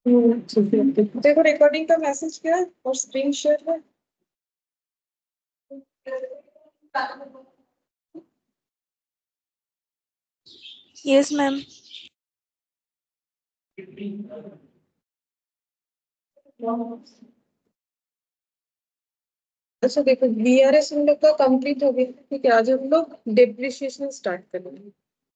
ठीक है, देखो रिकॉर्डिंग का मैसेज क्या है और स्क्रीन शेयर है। Yes ma'am. अच्छा देखो, वीआरएस हम लोग का कंप्लीट हो गया, ठीक है। आज हम लोग डेप्रिसिएशन स्टार्ट करेंगे।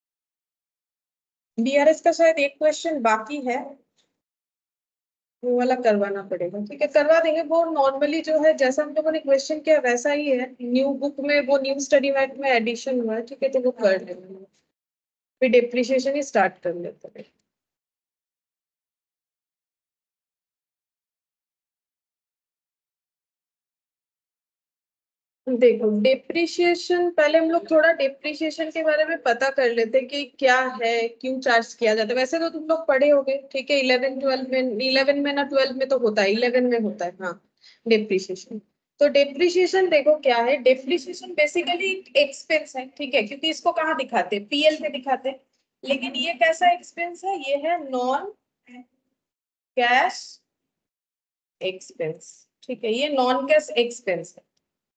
वीआरएस का शायद एक क्वेश्चन बाकी है, वो वाला करवाना पड़ेगा, ठीक है। करवा देंगे, वो नॉर्मली जो है जैसा हम लोगों ने क्वेश्चन किया वैसा ही है। न्यू बुक में वो न्यू स्टडी मैट में एडिशन हुआ है, ठीक है, तो वो कर लेंगे। फिर डेप्रिसिएशन ही स्टार्ट कर लेते हैं। देखो डेप्रिसिएशन, पहले हम लोग थोड़ा डेप्रिसिएशन के बारे में पता कर लेते हैं कि क्या है, क्यों चार्ज किया जाता है। वैसे तो तुम लोग पढ़े होगे, ठीक है, 11 12 में ना 12 में तो होता है, 11 में होता है, हाँ, डेप्रिसिएशन। तो डेप्रिसिएशन देखो क्या है, डेप्रिसिएशन बेसिकली एक्सपेंस है, ठीक है, क्योंकि इसको कहाँ दिखाते, पीएल में दिखाते। लेकिन ये कैसा एक्सपेंस है, ये है नॉन कैश एक्सपेंस, ठीक है, ये नॉन कैश एक्सपेंस है।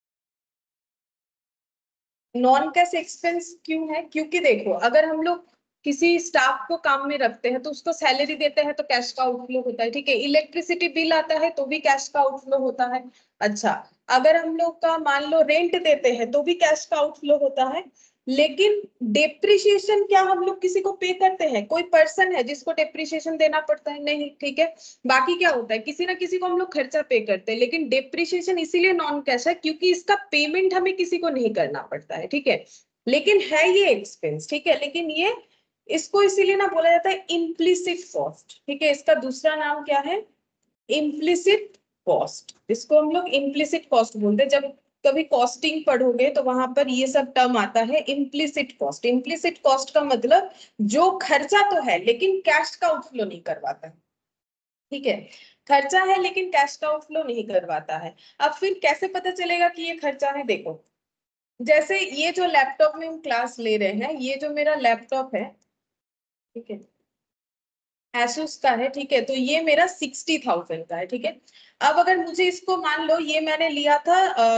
नॉन कैश एक्सपेंस क्यों है, क्योंकि देखो अगर हम लोग किसी स्टाफ को काम में रखते हैं तो उसको सैलरी देते हैं तो कैश का आउटफ्लो होता है, ठीक है। इलेक्ट्रिसिटी बिल आता है तो भी कैश का आउटफ्लो होता है। अच्छा, अगर हम लोग का मान लो रेंट देते हैं तो भी कैश का आउटफ्लो होता है। लेकिन डेप्रिसिएशन क्या हम लोग किसी को पे करते हैं, कोई पर्सन है जिसको डेप्रिसिएशन देना पड़ता है, नहीं, ठीक है। बाकी क्या होता है, किसी ना किसी को हम लोग खर्चा पे करते हैं। लेकिन डेप्रिसिएशन इसीलिए नॉन कैश है क्योंकि इसका पेमेंट हमें किसी को नहीं करना पड़ता है, ठीक है। लेकिन है ये एक्सपेंस, ठीक है, लेकिन ये इसको इसीलिए ना बोला जाता है इम्प्लिसिट कॉस्ट, ठीक है। इसका दूसरा नाम क्या है, इम्प्लिसिट कॉस्ट। इसको हम लोग इम्प्लिसिट कॉस्ट बोलते हैं। जब कभी कॉस्टिंग पढ़ोगे तो वहां पर ये सब टर्म आता है, इम्प्लिसिट कॉस्ट। इम्प्लिसिट कॉस्ट का मतलब जो खर्चा तो है लेकिन कैश का आउटफ्लो नहीं करवाता, ठीक है। खर्चा है लेकिन कैश का आउटफ्लो नहीं करवाता है। अब फिर कैसे पता चलेगा कि ये खर्चा है, देखो जैसे ये जो लैपटॉप में हम क्लास ले रहे हैं, ये जो मेरा लैपटॉप है, ठीक है, एसुस का है, ठीक है, तो ये मेरा 60,000 का है, ठीक है। अब अगर मुझे इसको मान लो, ये मैंने लिया था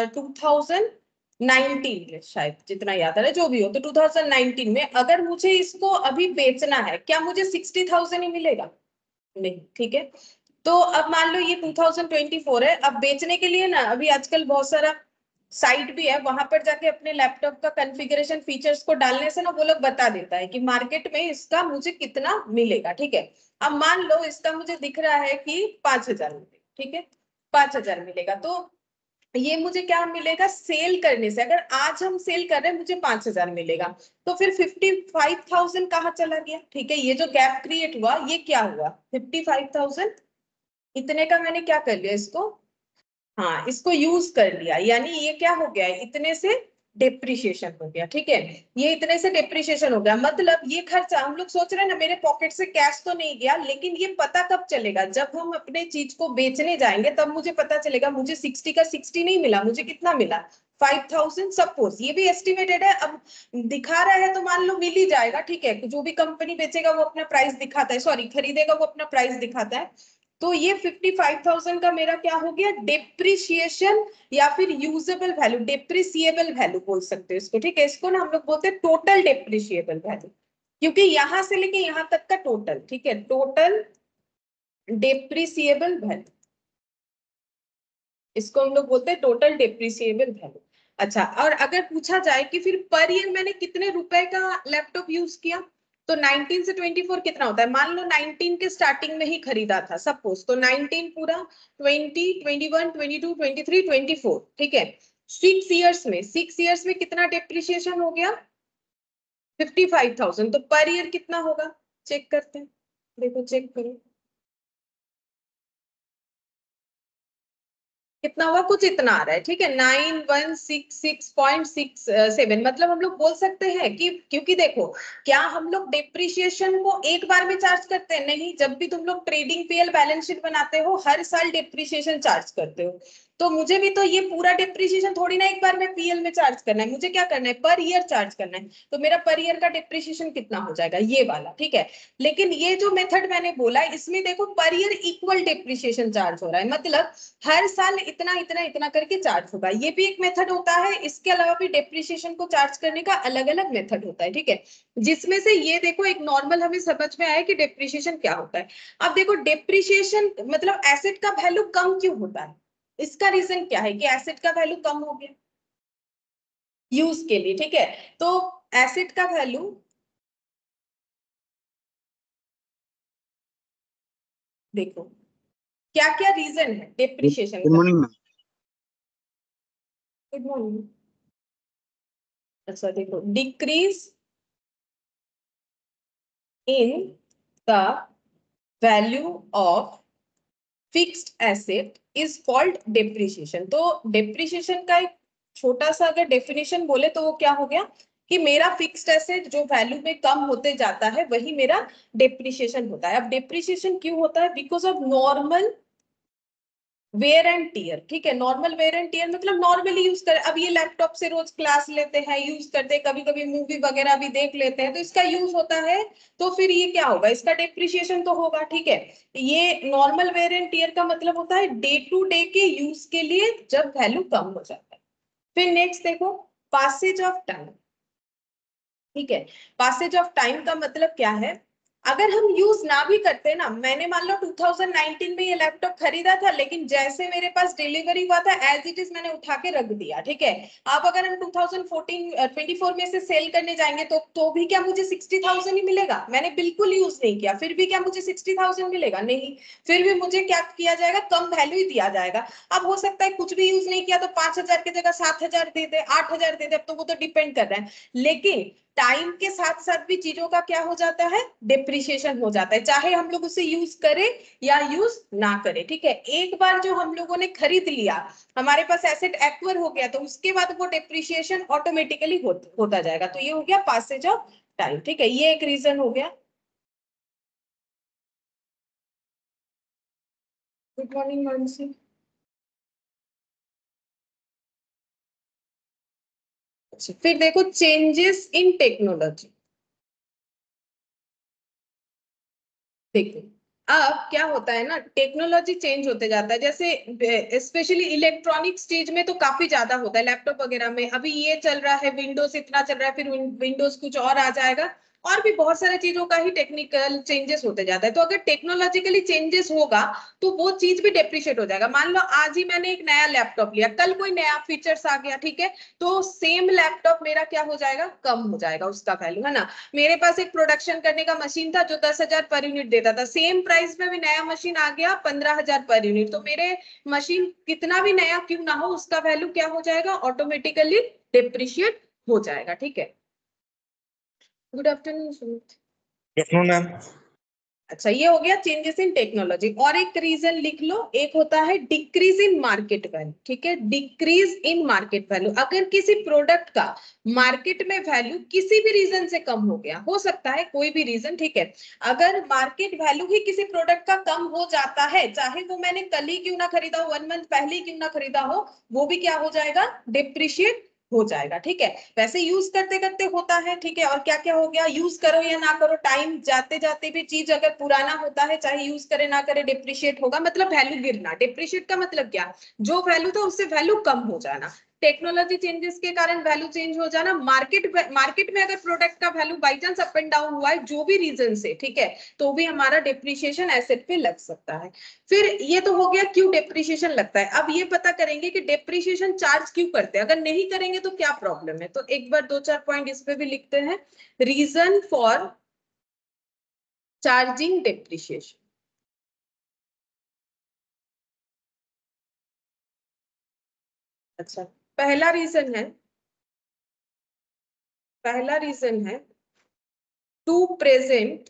2019 में, शायद जितना याद आ रहा है, जो भी हो, तो 2019 में अगर मुझे इसको अभी बेचना है, क्या मुझे 60,000 ही मिलेगा? नहीं, ठीक है। तो अब मान लो ये 2024 है, अब बेचने के लिए ना अभी आजकल बहुत सारा साइट भी है, वहां पर जाके अपने लैपटॉप का कॉन्फ़िगरेशन फीचर्स को डालने से ना वो लोग बता देता है कि मार्केट में इसका मुझे कितना मिलेगा, ठीक है। अब मान लो इसका मुझे दिख रहा है कि 5,000 मिलेगा, ठीक है, 5,000 मिलेगा। तो ये मुझे क्या मिलेगा, सेल करने से, अगर आज हम सेल कर रहे हैं मुझे 5,000 मिलेगा। तो फिर 55,000 कहाँ चला गया, ठीक है, ये जो गैप क्रिएट हुआ ये क्या हुआ, 55,000, इतने का मैंने क्या कर लिया इसको, हाँ, इसको यूज कर लिया, यानी ये क्या हो गया, इतने से डेप्रिशिएशन हो गया, ठीक है। ये इतने से डेप्रिशिएशन हो गया, मतलब ये खर्चा हम लोग सोच रहे हैं ना मेरे पॉकेट से कैश तो नहीं गया, लेकिन ये पता कब चलेगा, जब हम अपने चीज को बेचने जाएंगे तब मुझे पता चलेगा मुझे 60 का 60 नहीं मिला, मुझे कितना मिला, 5,000। सपोज ये भी एस्टिमेटेड है, अब दिखा रहा है तो मान लो मिल ही जाएगा, ठीक है। जो भी कंपनी बेचेगा वो अपना प्राइस दिखाता है, सॉरी खरीदेगा वो अपना प्राइस दिखाता है। तो ये 55,000 का मेरा क्या हो गया, डेप्रिसिएशन, या फिर यूजेबल वैल्यू, डेप्रिसिएबल वैल्यू बोल सकते हो इसको, ठीक है। इसको ना हम लोग बोलते हैं टोटल डेप्रिसिएबल वैल्यू, क्योंकि यहां से लेके यहां तक का टोटल, ठीक है, टोटल डेप्रिसिएबल वैल्यू, इसको हम लोग बोलते हैं टोटल डेप्रिसिएबल वैल्यू। अच्छा, और अगर पूछा जाए कि फिर पर ईयर मैंने कितने रुपए का लैपटॉप यूज किया, तो 19 से 24 कितना होता है, मान लो 19 के स्टार्टिंग में ही खरीदा था सपोज, तो 19 पूरा 20 21 22 23 24, ठीक है। 6 इयर्स में, 6 इयर्स में कितना डेप्रिसिएशन हो गया, 55,000। तो पर ईयर कितना होगा, चेक करते हैं, देखो चेक करो कितना हुआ, कुछ इतना आ रहा है, ठीक है, 9166.67। मतलब हम लोग बोल सकते हैं कि, क्योंकि देखो क्या हम लोग डेप्रिसिएशन को एक बार में चार्ज करते हैं, नहीं, जब भी तुम लोग ट्रेडिंग पीएल बैलेंस शीट बनाते हो हर साल डेप्रिसिएशन चार्ज करते हो। तो मुझे भी तो ये पूरा डिप्रिसिएशन थोड़ी ना एक बार में पीएल में चार्ज करना है, मुझे क्या करना है, पर ईयर चार्ज करना है। तो मेरा पर ईयर का डिप्रिसिएशन कितना हो जाएगा, ये वाला, ठीक है। लेकिन ये जो मेथड मैंने बोला इसमें देखो per year equal depreciation charge हो रहा है, मतलब हर साल इतना इतना इतना करके चार्ज होगा। ये भी एक मेथड होता है, इसके अलावा भी डिप्रिसिएशन को चार्ज करने का अलग अलग मेथड होता है, ठीक है। जिसमें से ये देखो एक नॉर्मल हमें समझ में आया कि डिप्रिसिएशन क्या होता है। अब देखो डिप्रिसिएशन मतलब एसेट का वैल्यू कम क्यों होता है, इसका रीजन क्या है कि एसेट का वैल्यू कम हो गया यूज के लिए, ठीक है। तो एसेट का वैल्यू देखो क्या क्या रीजन है डिप्रिसिएशन गुड का। Morning ma'am. Good morning. अच्छा देखो, decrease in the value of fixed asset is called depreciation. तो डिप्रिसिएशन का एक छोटा सा अगर डेफिनेशन बोले तो वो क्या हो गया कि मेरा फिक्स्ड एसेट जो वैल्यू में कम होते जाता है वही मेरा डिप्रिसिएशन होता है। अब डिप्रिसिएशन क्यों होता है, because of normal wear and tear, ठीक है। नॉर्मल वेयर एंड टीयर मतलब नॉर्मली यूज कर, अब ये लैपटॉप से रोज क्लास लेते हैं, यूज करते हैं, कभी कभी मूवी वगैरह भी देख लेते हैं, तो इसका यूज होता है। तो फिर ये क्या होगा, इसका डिप्रिसिएशन तो होगा, ठीक है। ये नॉर्मल वेयर एंड टीयर का मतलब होता है डे टू डे के यूज के लिए जब वैल्यू कम हो जाता है। फिर नेक्स्ट देखो, पासेज ऑफ टाइम, ठीक है। पासेज ऑफ टाइम का मतलब क्या है, अगर हम यूज ना भी करते ना, मैंने मान लो 2019 में ये लैपटॉप खरीदा था, लेकिन जैसे मेरे पास डिलीवरी हुआ था एज इट इज मैंने उठा के रख दिया, ठीक है। अब अगर हम 2024 में से सेल करने जाएंगे तो भी क्या मुझे 60,000 ही मिलेगा, मैंने बिल्कुल यूज नहीं किया, फिर भी क्या मुझे 60,000 मिलेगा, नहीं। फिर भी मुझे क्या किया जाएगा, कम वैल्यू ही दिया जाएगा। अब हो सकता है कुछ भी यूज नहीं किया तो 5,000 की जगह 7,000 दे दे, 8,000 दे दे, अब तो वो तो डिपेंड कर रहा है। लेकिन टाइम के साथ साथ भी चीजों का क्या हो जाता है, डिप्रिसिएशन हो जाता है, चाहे हम लोग उसे यूज करें या यूज ना करें, ठीक है। एक बार जो हम लोगों ने खरीद लिया, हमारे पास एसेट एक्वायर हो गया, तो उसके बाद वो डिप्रिसिएशन ऑटोमेटिकली होता जाएगा। तो ये हो गया पासेज ऑफ टाइम, ठीक है। ये एक रीजन हो गया। Good morning Mansi. अच्छा फिर देखो, चेंजेस इन टेक्नोलॉजी। देखो अब क्या होता है ना, टेक्नोलॉजी चेंज होते जाता है, जैसे स्पेशली इलेक्ट्रॉनिक्स चीज में तो काफी ज्यादा होता है, लैपटॉप वगैरह में अभी ये चल रहा है, विंडोज इतना चल रहा है, फिर विंडोज कुछ और आ जाएगा, और भी बहुत सारे चीजों का ही टेक्निकल चेंजेस होते जाता है। तो अगर टेक्नोलॉजिकली चेंजेस होगा तो वो चीज भी डेप्रिशिएट हो जाएगा। मान लो आज ही मैंने एक नया लैपटॉप लिया, कल कोई नया फीचर्स आ गया, ठीक है, तो सेम लैपटॉप मेरा क्या हो जाएगा, कम हो जाएगा उसका वैल्यू, है ना। मेरे पास एक प्रोडक्शन करने का मशीन था जो 10,000 पर यूनिट देता था, सेम प्राइस में भी नया मशीन आ गया 15,000 पर यूनिट, तो मेरे मशीन कितना भी नया क्यों ना हो उसका वैल्यू क्या हो जाएगा, ऑटोमेटिकली डिप्रिशिएट हो जाएगा, ठीक है। Good afternoon Sumit. Afternoon ma'am. अच्छा ये हो गया चेंजेस इन टेक्नोलॉजी। और एक रीजन लिख लो, एक होता है डिक्रीज इन मार्केट वैल्यू, ठीक है। डिक्रीज इन मार्केट वैल्यू, अगर किसी प्रोडक्ट का मार्केट में वैल्यू किसी भी रीजन से कम हो गया, हो सकता है कोई भी रीजन, ठीक है। अगर मार्केट वैल्यू ही किसी प्रोडक्ट का कम हो जाता है, चाहे वो मैंने कल ही क्यों ना खरीदा हो, 1 मंथ पहले ही क्यों ना खरीदा हो, वो भी क्या हो जाएगा, डिप्रिशिएट हो जाएगा, ठीक है। वैसे यूज करते करते होता है, ठीक है। और क्या क्या हो गया, यूज करो या ना करो, टाइम जाते जाते भी चीज अगर पुराना होता है, चाहे यूज करे ना करे, डिप्रिशिएट होगा, मतलब वैल्यू गिरना। डिप्रिशिएट का मतलब क्या, जो वैल्यू था उससे वैल्यू कम हो जाना। टेक्नोलॉजी चेंजेस के कारण वैल्यू चेंज हो जाना। मार्केट में अगर प्रोडक्ट का value by chance up and down हुआ है जो भी रीजन से, ठीक है, तो भी हमारा डिप्रिशिएशन एसेट पे लग सकता है। फिर ये तो हो गया क्यों डिप्रिशिएशन लगता है। अब ये पता करेंगे कि डिप्रिशिएशन चार्ज क्यों करते हैं, अगर नहीं करेंगे तो क्या प्रॉब्लम है। तो एक बार 2-4 पॉइंट इस पे भी लिखते हैं, रीजन फॉर चार्जिंग डिप्रिशिएशन। अच्छा पहला रीजन है to present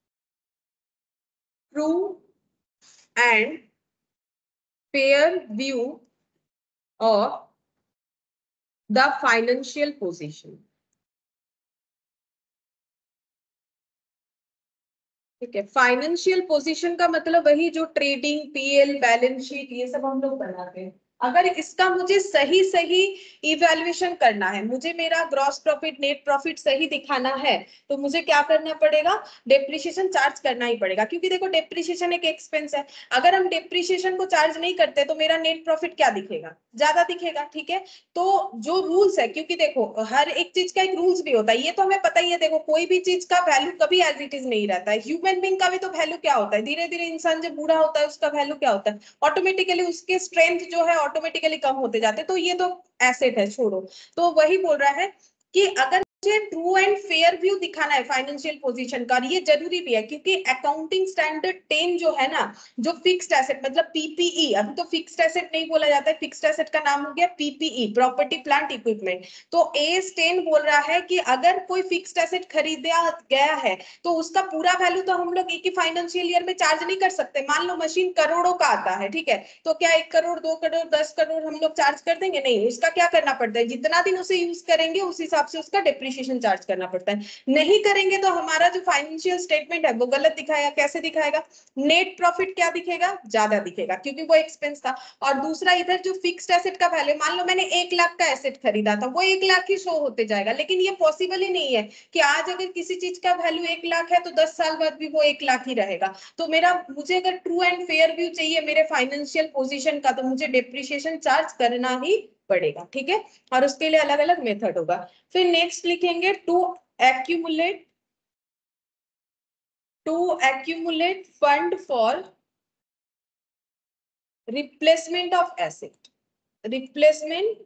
true and fair view of the financial position, ठीक है। फाइनेंशियल पोजीशन का मतलब वही जो ट्रेडिंग, पीएल, बैलेंस शीट, ये सब हम लोग बनाते हैं। अगर इसका मुझे सही सही इवैल्यूएशन करना है, मुझे मेरा ग्रॉस प्रॉफिट नेट प्रॉफिट सही दिखाना है, तो मुझे क्या करना पड़ेगा, डेप्रिसिएशन चार्ज करना ही पड़ेगा, क्योंकि देखो डेप्रिसिएशन एक एक्सपेंस है। अगर हम डेप्रिसिएशन को चार्ज नहीं करते तो मेरा नेट प्रॉफिट क्या दिखेगा, ज्यादा दिखेगा। ठीक है, तो जो रूल्स है, क्योंकि देखो हर एक चीज का एक रूल्स भी होता है, ये तो हमें पता ही है। देखो कोई भी चीज का वैल्यू कभी एज इट इज नहीं रहता है। ह्यूमन बीइंग का भी तो वैल्यू क्या होता है, धीरे धीरे इंसान जब बूढ़ा होता है उसका वैल्यू क्या होता है, ऑटोमेटिकली उसके स्ट्रेंथ जो है ऑटोमेटिकली कम होते जाते हैं। तो ये तो एसेट है, छोड़ो। तो वही बोल रहा है कि अगर मुझे ट्रू एंड फेयर व्यू दिखाना है फाइनेंशियल पोजीशन का, और ये जरूरी भी है क्योंकि अकाउंटिंग स्टैंडर्ड 10 जो है ना, जो फिक्स्ड एसेट मतलब पीपीई, अभी तो फिक्स्ड एसेट नहीं बोला जाता है, फिक्स्ड एसेट का नाम हो गया पीपीई, प्रॉपर्टी प्लांट इक्विपमेंट। तो एस 10 बोल रहा है कि अगर कोई फिक्स्ड एसेट खरीदा गया है तो उसका पूरा वैल्यू तो हम लोग एक ही फाइनेंशियल ईयर में चार्ज नहीं कर सकते। मान लो मशीन करोड़ों का आता है, ठीक है, तो क्या 1 करोड़ 2 करोड़ 10 करोड़ हम लोग चार्ज कर देंगे? नहीं, उसका क्या करना पड़ता है, जितना दिन उसे यूज करेंगे उस हिसाब से उसका डेप्रिसिएशन चार्ज करना पड़ता है। नहीं करेंगे तो हमारा जो फाइनेंशियल स्टेटमेंट है वो गलत दिखाएगा। कैसे दिखाएगा, नेट प्रॉफिट क्या दिखेगा, ज्यादा दिखेगा, क्योंकि वो एक्सपेंस था। और दूसरा इधर जो फिक्स्ड एसेट का वैल्यू, मान लो मैंने 1 लाख का एसेट खरीदा था, वो 1 लाख ही शो होते जाएगा। लेकिन ये पॉसिबल ही नहीं है कि आज अगर किसी चीज का वैल्यू 1 लाख है तो 10 साल बाद भी वो 1 लाख ही रहेगा। तो मुझे अगर ट्रू एंड फेयर व्यू चाहिए मेरे फाइनेंशियल पोजीशन का, तो मुझे डेप्रिसिएशन चार्ज करना ही पड़ेगा। ठीक है, और उसके लिए अलग अलग मेथड होगा। फिर नेक्स्ट लिखेंगे to accumulate fund for replacement of asset, replacement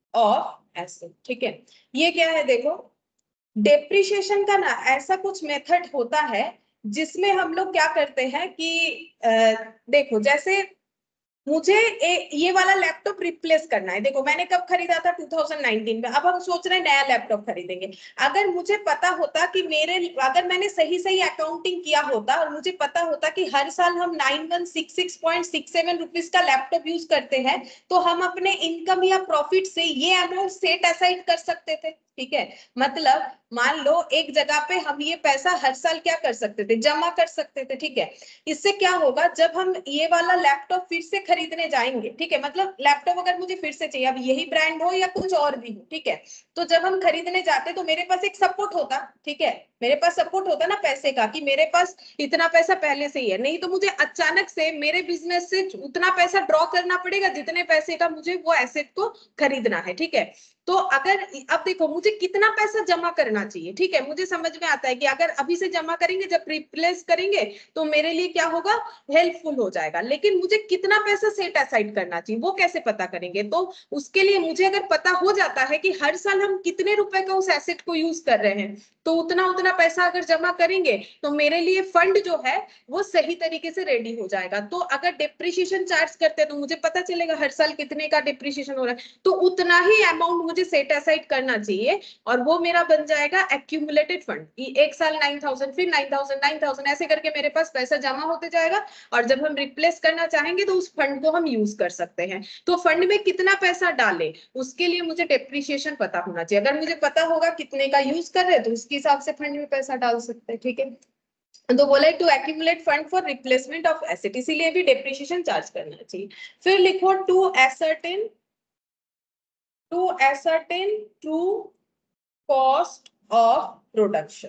of asset. ठीक है, ये क्या है, देखो डेप्रिसिएशन का ना ऐसा कुछ मेथड होता है जिसमें हम लोग क्या करते हैं कि देखो जैसे मुझे ये वाला लैपटॉप रिप्लेस करना है। देखो मैंने कब खरीदा था, 2019 में, अब हम सोच रहे हैं नया लैपटॉप खरीदेंगे। अगर मुझे पता होता कि अगर मैंने सही सही अकाउंटिंग किया होता और मुझे पता होता कि हर साल हम 9166.67 रुपीज का लैपटॉप यूज करते हैं, तो हम अपने इनकम या प्रॉफिट से ये अमाउंट सेट असाइड कर सकते थे। ठीक है, मतलब मान लो एक जगह पे हम ये पैसा हर साल क्या कर सकते थे, जमा कर सकते थे। ठीक है, इससे क्या होगा, जब हम ये वाला लैपटॉप फिर से खरीदने जाएंगे, ठीक है, मतलब लैपटॉप अगर मुझे फिर से चाहिए, अब यही ब्रांड हो या कुछ और भी हो, ठीक है, तो जब हम खरीदने जाते तो मेरे पास एक सपोर्ट होता। ठीक है, मेरे पास सपोर्ट होता ना पैसे का, कि मेरे पास इतना पैसा पहले से ही है। नहीं तो मुझे अचानक से मेरे बिजनेस से उतना पैसा ड्रॉ करना पड़ेगा जितने पैसे का मुझे वो एसेट को खरीदना है। ठीक है, तो अगर अब देखो मुझे कितना पैसा जमा करना चाहिए, ठीक है, मुझे समझ में आता है कि अगर अभी से जमा करेंगे जब रिप्लेस करेंगे तो मेरे लिए क्या होगा, हेल्पफुल हो जाएगा। लेकिन मुझे कितना पैसा सेट असाइड करना चाहिए वो कैसे पता करेंगे, तो उसके लिए मुझे अगर पता हो जाता है कि हर साल हम कितने रुपए का उस एसेट को यूज कर रहे हैं, तो उतना उतना पैसा अगर जमा करेंगे तो मेरे लिए फंड जो है वो सही तरीके से रेडी हो जाएगा। तो अगर डिप्रिसिएशन चार्ज करते हैं तो मुझे पता चलेगा हर साल कितने का डिप्रिसिएशन हो रहा है, तो उतना ही अमाउंट मुझे सेट असाइड करना चाहिए, और वो मेरा बन जाएगा एक्यूमुलेटेड फंड। एक साल 9000, फिर 9000, 9000 ऐसे करके मेरे पास पैसा जमा होते जाएगा, और जब हम रिप्लेस करना चाहेंगे तो उस फंड को हम यूज कर सकते हैं। तो फंड में कितना पैसा डालें उसके लिए मुझे डेप्रिसिएशन पता होना चाहिए। अगर मुझे पता होगा कितने का यूज कर रहे हैं तो उसके हिसाब से फंड में पैसा डाल सकते हैं। ठीक है, तो बोला to accumulate fund for replacement of asset, इसीलिए भी डेप्रिसिएशन चार्ज करना चाहिए। फिर लिखो to ascertain true cost of production।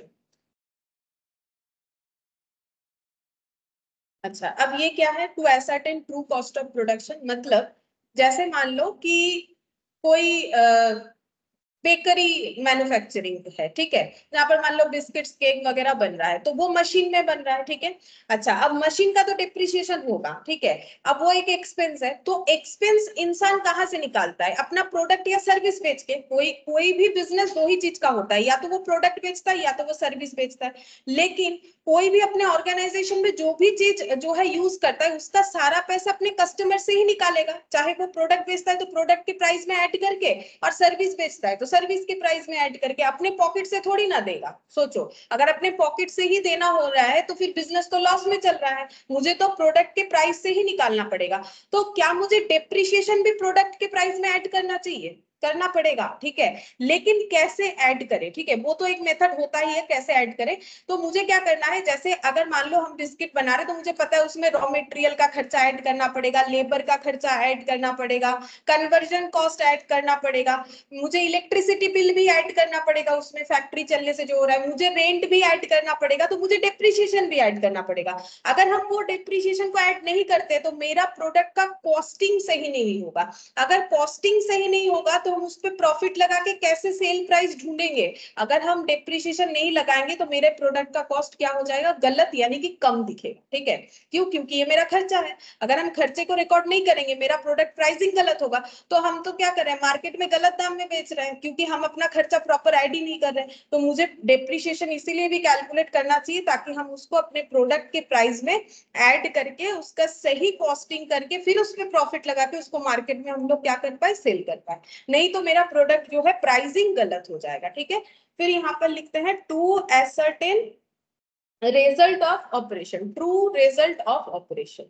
अच्छा, अब ये क्या है, to ascertain true cost of production, मतलब जैसे मान लो कि कोई बेकरी मैन्युफैक्चरिंग है, ठीक है, जहां पर मान लो बिस्किट्स केक वगैरह बन रहा है, तो वो मशीन में बन रहा है। ठीक है, अच्छा, अब मशीन का तो डिप्रिसिएशन होगा। ठीक है, अब वो एक एक्सपेंस है, तो एक्सपेंस इंसान कहाँ से निकालता है, अपना प्रोडक्ट या सर्विस बेच के। कोई कोई भी बिजनेस दो ही चीज का होता है, या तो वो प्रोडक्ट बेचता है या तो वो सर्विस बेचता है। लेकिन कोई भी अपने ऑर्गेनाइजेशन में जो भी चीज जो है यूज करता है उसका सारा पैसा अपने कस्टमर से ही निकालेगा। चाहे वो प्रोडक्ट बेचता है तो प्रोडक्ट के प्राइस में ऐड करके, और सर्विस बेचता है तो सर्विस के प्राइस में ऐड करके, अपने पॉकेट से थोड़ी ना देगा। सोचो, अगर अपने पॉकेट से ही देना हो रहा है तो फिर बिजनेस तो लॉस में चल रहा है, मुझे तो प्रोडक्ट के प्राइस से ही निकालना पड़ेगा। तो क्या मुझे डेप्रिसिएशन भी प्रोडक्ट के प्राइस में ऐड करना चाहिए? करना पड़ेगा, ठीक है। लेकिन कैसे ऐड करें, ठीक है, वो तो एक मेथड होता ही है कैसे ऐड करें। तो मुझे क्या करना है, जैसे अगर मान लो हम बिस्किट बना रहे तो मुझे पता है उसमें रॉ मटेरियल का खर्चा ऐड करना पड़ेगा, लेबर का खर्चा ऐड करना पड़ेगा, कन्वर्जन कॉस्ट ऐड करना पड़ेगा, मुझे इलेक्ट्रिसिटी बिल भी ऐड करना पड़ेगा, उसमें फैक्ट्री चलने से जो हो रहा है, मुझे रेंट भी ऐड करना पड़ेगा, तो मुझे डेप्रिसिएशन भी ऐड करना पड़ेगा। अगर हम वो डेप्रिसिएशन को ऐड नहीं करते तो मेरा प्रोडक्ट का कॉस्टिंग सही नहीं होगा। अगर कॉस्टिंग सही नहीं होगा तो हम उस पर प्रॉफिट लगा के कैसे सेल प्राइस ढूंढेंगे। अगर हम डेप्रिसिएशन नहीं लगाएंगे तो मेरे प्रोडक्ट का कॉस्ट क्या हो जाएगा, गलत, यानी कि कम दिखेगा, ठीक है। क्यों, क्योंकि ये मेरा खर्चा है। अगर हम खर्चे को रिकॉर्ड नहीं करेंगे मेरा प्रोडक्ट प्राइसिंग गलत होगा। तो हम तो क्या कर रहे हैं, मार्केट में गलत दाम में बेच रहे हैं, क्योंकि हम अपना खर्चा प्रॉपर आईडी नहीं कर रहे हैं। तो मुझे डेप्रिसिएशन इसीलिए भी कैलकुलेट करना चाहिए ताकि हम उसको अपने प्रोडक्ट के प्राइस में ऐड करके उसका सही कॉस्टिंग करके फिर उसमें प्रॉफिट लगा के उसको मार्केट में हम लोग क्या कर पाए, सेल कर पाए। नहीं तो मेरा प्रोडक्ट जो है प्राइसिंग गलत हो जाएगा, ठीक है। फिर यहाँ पर लिखते हैं to ascertain result of operation, true result of operation.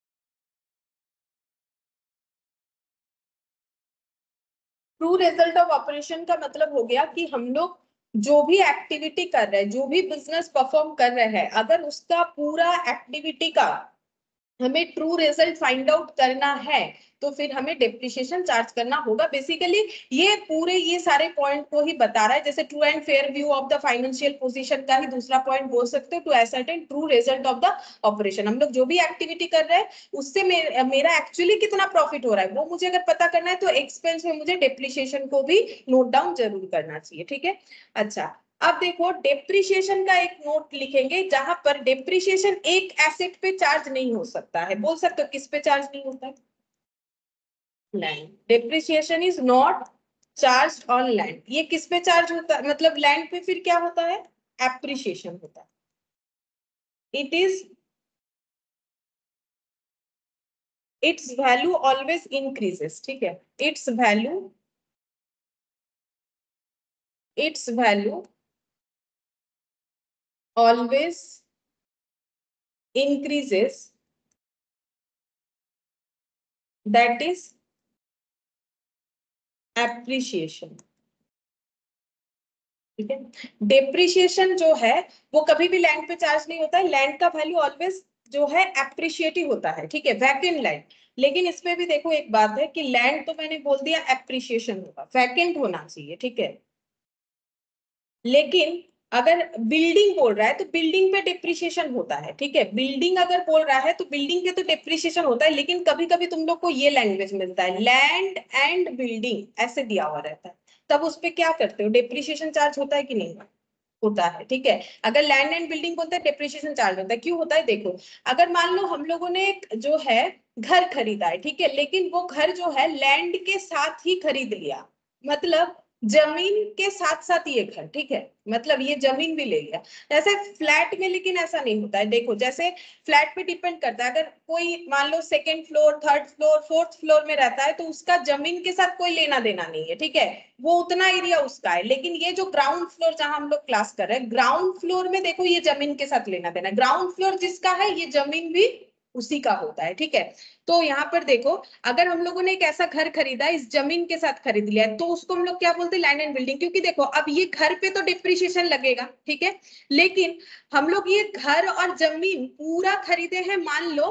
True result of operation का मतलब हो गया कि हम लोग जो भी एक्टिविटी कर रहे हैं, जो भी बिजनेस परफॉर्म कर रहे हैं, अगर उसका पूरा एक्टिविटी का हमें ट्रू रिजल्ट फाइंड आउट करना है तो फिर हमें डेप्रिसिएशन चार्ज करना होगा। बेसिकली ये सारे पॉइंट को ही बता रहा है। जैसे true and fair view of the financial position का ही दूसरा पॉइंट बोल सकते हो, to ascertain true result of the operation. हम लोग जो भी एक्टिविटी कर रहे हैं उससे मेरा एक्चुअली कितना प्रॉफिट हो रहा है वो मुझे अगर पता करना है तो एक्सपेंस में मुझे डेप्रिसिएशन को भी नोट डाउन जरूर करना चाहिए, ठीक है। अच्छा, अब देखो डेप्रिसिएशन का एक नोट लिखेंगे जहां पर डेप्रिसिएशन एक एसेट पे चार्ज नहीं हो सकता है। बोल सकते हो किस पे चार्ज नहीं होता है, land. Depreciation is not charge on land. ये किस पे चार्ज होता है, मतलब लैंड पे फिर क्या होता है, एप्रिसिएशन होता है। It is its value always increases, ठीक है। Its value always increases, that is appreciation, ठीक है। डेप्रिसिएशन जो है वो कभी भी लैंड पे चार्ज नहीं होता है। लैंड का वैल्यू ऑलवेज जो है एप्रिशिएट ही होता है, ठीक है, वैकेंट लैंड। लेकिन इसमें भी देखो एक बात है कि लैंड तो मैंने बोल दिया एप्रिसिएशन होगा, वैकेंट होना चाहिए, ठीक है। लेकिन अगर बिल्डिंग बोल रहा है तो बिल्डिंग पे डिप्रिसिएशन होता है, ठीक है। बिल्डिंग अगर बोल रहा है तो बिल्डिंग पे तो डिप्रिसिएशन होता है, लेकिन कभी कभी तुम लोग को ये लैंग्वेज मिलता है लैंड एंड बिल्डिंग ऐसे दिया हुआ रहता है, तब उस पे क्या करते हो, डिप्रिसिएशन चार्ज होता है कि नहीं होता है, ठीक है। अगर लैंड एंड बिल्डिंग बोलते हैं डिप्रिसिएशन चार्ज होता है। क्यों होता है, देखो अगर मान लो हम लोगों ने एक जो है घर खरीदा है, ठीक है, लेकिन वो घर जो है लैंड के साथ ही खरीद लिया, मतलब जमीन के साथ साथ ये घर, ठीक है, मतलब ये जमीन भी ले लिया। जैसे फ्लैट में लेकिन ऐसा नहीं होता है। देखो जैसे फ्लैट पे डिपेंड करता है, अगर कोई मान लो second floor, third floor, fourth floor में रहता है तो उसका जमीन के साथ कोई लेना देना नहीं है, ठीक है, वो उतना एरिया उसका है। लेकिन ये जो ग्राउंड फ्लोर जहां हम लोग क्लास कर रहे हैं, ग्राउंड फ्लोर में देखो ये जमीन के साथ लेना देना, ग्राउंड फ्लोर जिसका है ये जमीन भी उसी का होता है, ठीक है। तो यहाँ पर देखो अगर हम लोगों ने एक ऐसा घर खरीदा इस जमीन के साथ खरीद लिया है तो उसको हम लोग क्या बोलते हैं, लैंड एंड बिल्डिंग। क्योंकि देखो अब ये घर पे तो डिप्रिसिएशन लगेगा, ठीक है, लेकिन हम लोग ये घर और जमीन पूरा खरीदे हैं मान लो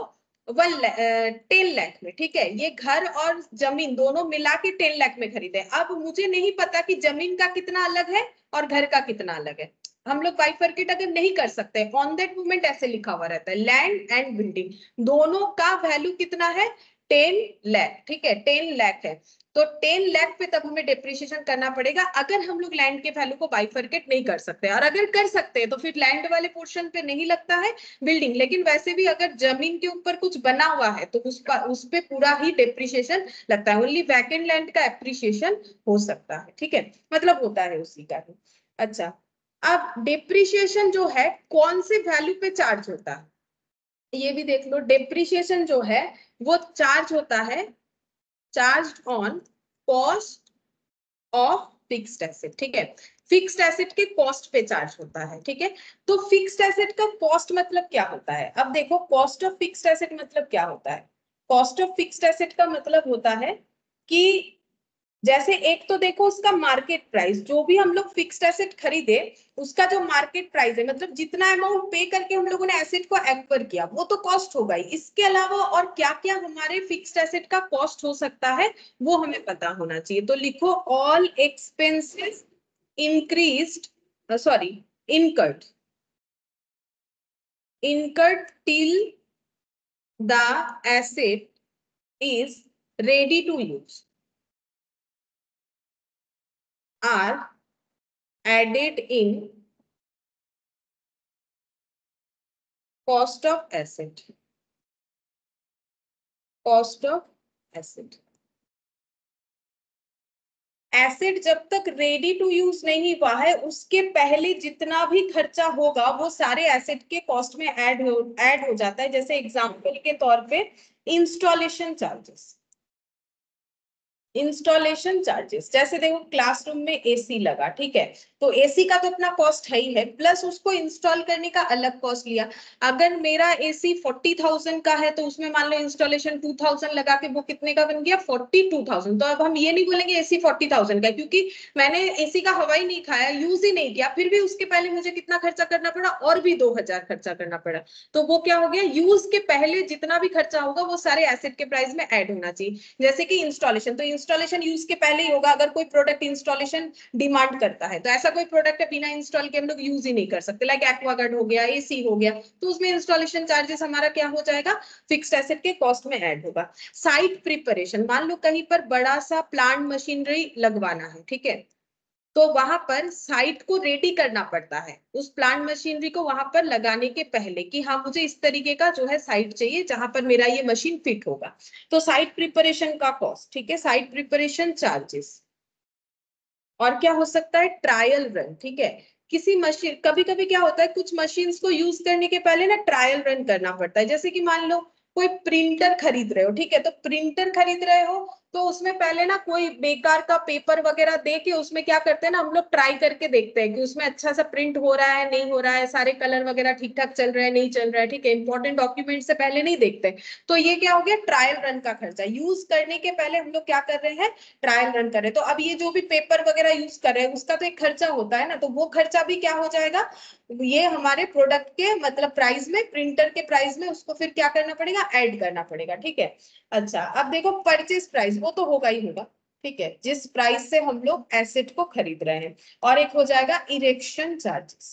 10 लाख में, ठीक है, ये घर और जमीन दोनों मिला के 10 लाख में खरीदे। अब मुझे नहीं पता कि जमीन का कितना अलग है और घर का कितना अलग है। हम लोग बाइफरकेट अगर नहीं कर सकते, ऑन दैट मोमेंट ऐसे लिखा हुआ रहता है लैंड एंड बिल्डिंग दोनों का वैल्यू कितना है, 10 लाख, ठीक है, 10 लाख है। तो 10 लाख पे तब हमें डेप्रिसिएशन करना पड़ेगा अगर हम लोग लैंड के वैल्यू को बाइफरकेट नहीं कर सकते। और अगर कर सकते हैं तो फिर लैंड वाले पोर्शन पे नहीं लगता है बिल्डिंग। लेकिन वैसे भी अगर जमीन के ऊपर कुछ बना हुआ है तो उस पे पूरा ही डेप्रिसिएशन लगता है। ओनली वैकेंट लैंड का एप्रिसिएशन हो सकता है, ठीक है, मतलब होता है उसी का ही। अच्छा, अब डेप्रिसिएशन जो है कौन से वैल्यू पे चार्ज होता है ये भी देख लो। डेप्रिसिएशन जो है वो चार्ज होता है charge on cost of fixed asset, ठीक है, फिक्स्ड एसेट के कॉस्ट पे चार्ज होता है, ठीक है। तो फिक्स्ड एसेट का कॉस्ट मतलब क्या होता है, अब देखो कॉस्ट ऑफ फिक्स्ड एसेट मतलब क्या होता है। कॉस्ट ऑफ फिक्स्ड एसेट का मतलब होता है कि जैसे एक तो देखो उसका मार्केट प्राइस, जो भी हम लोग फिक्स्ड एसेट खरीदे उसका जो मार्केट प्राइस है, मतलब जितना अमाउंट पे करके हम लोगों ने एसेट को एक्वायर किया वो तो कॉस्ट होगा ही। इसके अलावा और क्या क्या हमारे फिक्स्ड एसेट का कॉस्ट हो सकता है वो हमें पता होना चाहिए। तो लिखो all expenses increased, sorry incurred till the asset is ready to use are added in cost of asset, cost of asset। Asset जब तक रेडी टू यूज नहीं हुआ है उसके पहले जितना भी खर्चा होगा वो सारे एसेट के कॉस्ट में ऐड हो जाता है। जैसे एग्जांपल के तौर पे इंस्टॉलेशन चार्जेस, इंस्टॉलेशन चार्जेस, जैसे देखो क्लासरूम में एसी लगा, ठीक है, तो एसी का तो अपना कॉस्ट है ही है, प्लस उसको इंस्टॉल करने का अलग कॉस्ट लिया। अगर मेरा एसी 40,000 का है तो उसमें मान लो इंस्टॉलेशन 2,000 लगा के वो कितने का बन गया 42,000। तो अब हम ये नहीं बोलेंगे एसी 40,000 का, क्योंकि मैंने एसी का हवा ही नहीं खाया, यूज ही नहीं किया, फिर भी उसके पहले मुझे कितना खर्चा करना पड़ा, और भी 2,000 खर्चा करना पड़ा। तो वो क्या हो गया, यूज के पहले जितना भी खर्चा होगा वो सारे एसेट के प्राइस में ऐड होना चाहिए। जैसे कि इंस्टॉलेशन, तो इंस्टॉलेशन यूज के पहले ही होगा। अगर कोई प्रोडक्ट इंस्टॉलेशन डिमांड करता है तो ऐसा कोई प्रोडक्ट है बिना इंस्टॉल के हम लोग यूज ही नहीं कर सकते, लाइक एक्वागार्ड हो गया, एसी हो गया, तो उसमें इंस्टॉलेशन चार्जेस हमारा क्या हो जाएगा, फिक्स्ड एसेट के कॉस्ट में ऐड होगा। साइट प्रिपरेशन, मान लो कहीं पर बड़ा सा प्लांट मशीनरी लगवाना है, ठीक है, तो वहां पर साइट को रेडी करना पड़ता है उस प्लांट मशीनरी को वहां पर लगाने के पहले, कि हाँ मुझे इस तरीके का जो है साइट चाहिए जहां पर मेरा ये मशीन फिट होगा। तो साइट प्रिपरेशन का कॉस्ट, ठीक है, साइट प्रिपरेशन चार्जेस। और क्या हो सकता है, ट्रायल रन, ठीक है, किसी मशीन, कभी कभी क्या होता है कुछ मशीन्स को यूज करने के पहले ना ट्रायल रन करना पड़ता है। जैसे कि मान लो कोई प्रिंटर खरीद रहे हो, ठीक है, तो प्रिंटर खरीद रहे हो तो उसमें पहले ना कोई बेकार का पेपर वगैरह दे के उसमें क्या करते हैं ना हम लोग ट्राई करके देखते हैं कि उसमें अच्छा सा प्रिंट हो रहा है नहीं हो रहा है, सारे कलर वगैरह ठीक ठाक चल रहा है नहीं चल रहा है, ठीक है, इंपॉर्टेंट डॉक्यूमेंट से पहले नहीं देखते। तो ये क्या हो गया, ट्रायल रन का खर्चा। यूज करने के पहले हम लोग क्या कर रहे हैं, ट्रायल रन कर रहे हैं। तो अब ये जो भी पेपर वगैरह यूज कर रहे हैं उसका तो एक खर्चा होता है ना, तो वो खर्चा भी क्या हो जाएगा, ये हमारे प्रोडक्ट के मतलब प्राइस में, प्रिंटर के प्राइस में उसको फिर क्या करना पड़ेगा, ऐड करना पड़ेगा, ठीक है। अच्छा अब देखो परचेज प्राइस, वो तो होगा ही होगा, ठीक है, जिस प्राइस से हम लोग एसेट को खरीद रहे हैं। और एक हो जाएगा इरेक्शन चार्जेस,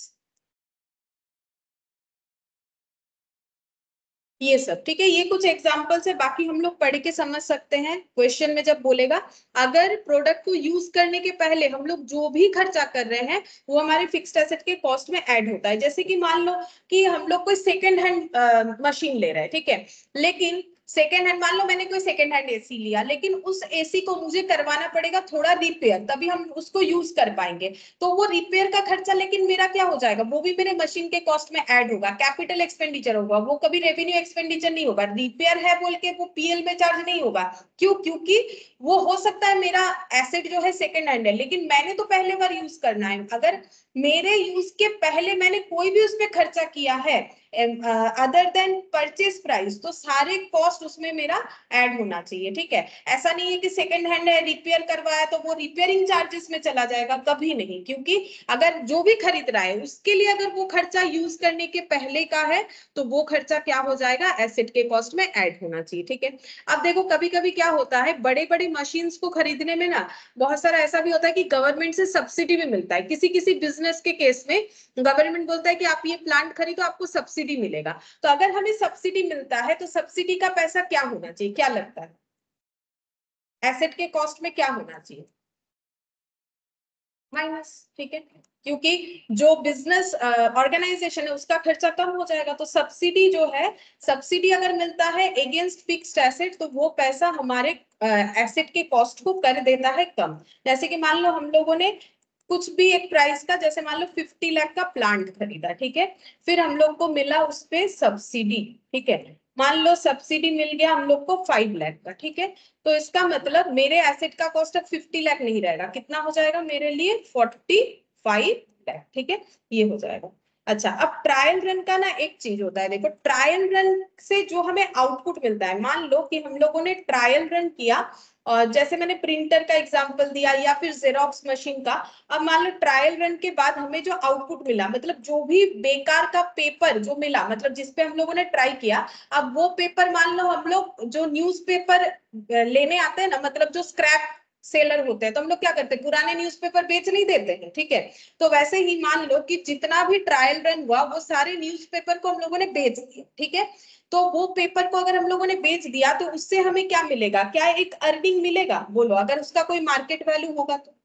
ये सब, ठीक है, ये कुछ एग्जांपल्स है, बाकी हम लोग पढ़ के समझ सकते हैं क्वेश्चन में जब बोलेगा। अगर प्रोडक्ट को यूज करने के पहले हम लोग जो भी खर्चा कर रहे हैं वो हमारे फिक्स्ड एसेट के कॉस्ट में ऐड होता है। जैसे कि मान लो कि हम लोग कोई सेकेंड हैंड मशीन ले रहे हैं, ठीक है, लेकिन सेकेंड हैंड, मान लो मैंने कोई सेकेंड हैंड एसी लिया, लेकिन उस एसी को मुझे करवाना पड़ेगा थोड़ा रिपेयर, तभी हम उसको यूज कर पाएंगे। तो वो रिपेयर का खर्चा लेकिन मेरा क्या हो जाएगा, वो भी मेरे मशीन के कॉस्ट में ऐड होगा, कैपिटल एक्सपेंडिचर होगा, वो कभी रेवेन्यू एक्सपेंडिचर नहीं होगा। रिपेयर है बोल के वो पीएल में चार्ज नहीं होगा, क्यों, क्योंकि वो हो सकता है मेरा एसेट जो है सेकेंड हैंड है लेकिन मैंने तो पहले बार यूज करना है। अगर मेरे यूज के पहले मैंने कोई भी उसमें खर्चा किया है अदर देन परचेज प्राइस, तो सारे कॉस्ट उसमें मेरा ऐड होना चाहिए, ठीक है। ऐसा नहीं है कि सेकंड हैंड है रिपेयर करवाया तो वो रिपेयरिंग चार्जेस में चला जाएगा, कभी नहीं, क्योंकि अगर जो भी खरीद रहा है उसके लिए अगर वो खर्चा यूज करने के पहले का है तो वो खर्चा क्या हो जाएगा, एसेट के कॉस्ट में ऐड होना चाहिए, ठीक है। अब देखो कभी कभी क्या होता है, बड़े बड़े मशीन्स को खरीदने में ना बहुत सारा ऐसा भी होता है कि गवर्नमेंट से सब्सिडी भी मिलता है। किसी किसी बिजनेस के केस में गवर्नमेंट बोलता है कि आप ये प्लांट खरीदो आपको सब्सिडी मिलेगा। तो अगर हमें सब्सिडी मिलता है तो सब्सिडी का पैसा क्या होना चाहिए, क्या लगता है, एसेट के कॉस्ट में क्या होना चाहिए, माइनस, ठीक है, क्योंकि जो बिजनेस ऑर्गेनाइजेशन है उसका खर्चा कम हो जाएगा। तो सब्सिडी जो है, सब्सिडी अगर मिलता है अगेंस्ट फिक्स्ड एसेट तो वो पैसा हमारे एसेट के कॉस्ट को कर देता है कम। जैसे कि मान लो हम लोगों ने कुछ भी एक प्राइस का, जैसे मान लो 50 लाख का प्लांट खरीदा, ठीक है, फिर हम लोग को मिला उस पे सब्सिडी, ठीक है, मान लो सब्सिडी मिल गया हम लोग को 5 लाख का, ठीक है, तो इसका मतलब मेरे एसेट का कॉस्ट अब 50 लाख नहीं रहेगा, कितना हो जाएगा मेरे लिए 45 लाख, ठीक है, ये हो जाएगा। अच्छा, अब ट्रायल रन का ना एक चीज होता है, देखो ट्रायल रन से जो हमें आउटपुट मिलता है, मान लो कि हम लोगों ने ट्रायल रन किया और जैसे मैंने प्रिंटर का एग्जांपल दिया या फिर जेरोक्स मशीन का। अब मान लो ट्रायल रन के बाद हमें जो आउटपुट मिला, मतलब जो भी बेकार का पेपर जो मिला, मतलब जिसपे हम लोगों ने ट्राई किया, अब वो पेपर मान लो हम लोग जो न्यूज़पेपर लेने आते हैं ना, मतलब जो स्क्रैप सेलर होते हैं, तो हम लोग क्या करते हैं, पुराने न्यूज़पेपर बेच नहीं देते हैं, ठीक है। तो वैसे ही मान लो कि जितना भी ट्रायल रन हुआ वो सारे न्यूज़पेपर को हम लोगों ने बेच दिया, ठीक है। तो वो पेपर को अगर हम लोगों ने बेच दिया तो उससे हमें क्या मिलेगा, क्या एक अर्निंग मिलेगा, बोलो, अगर उसका कोई मार्केट वैल्यू होगा तो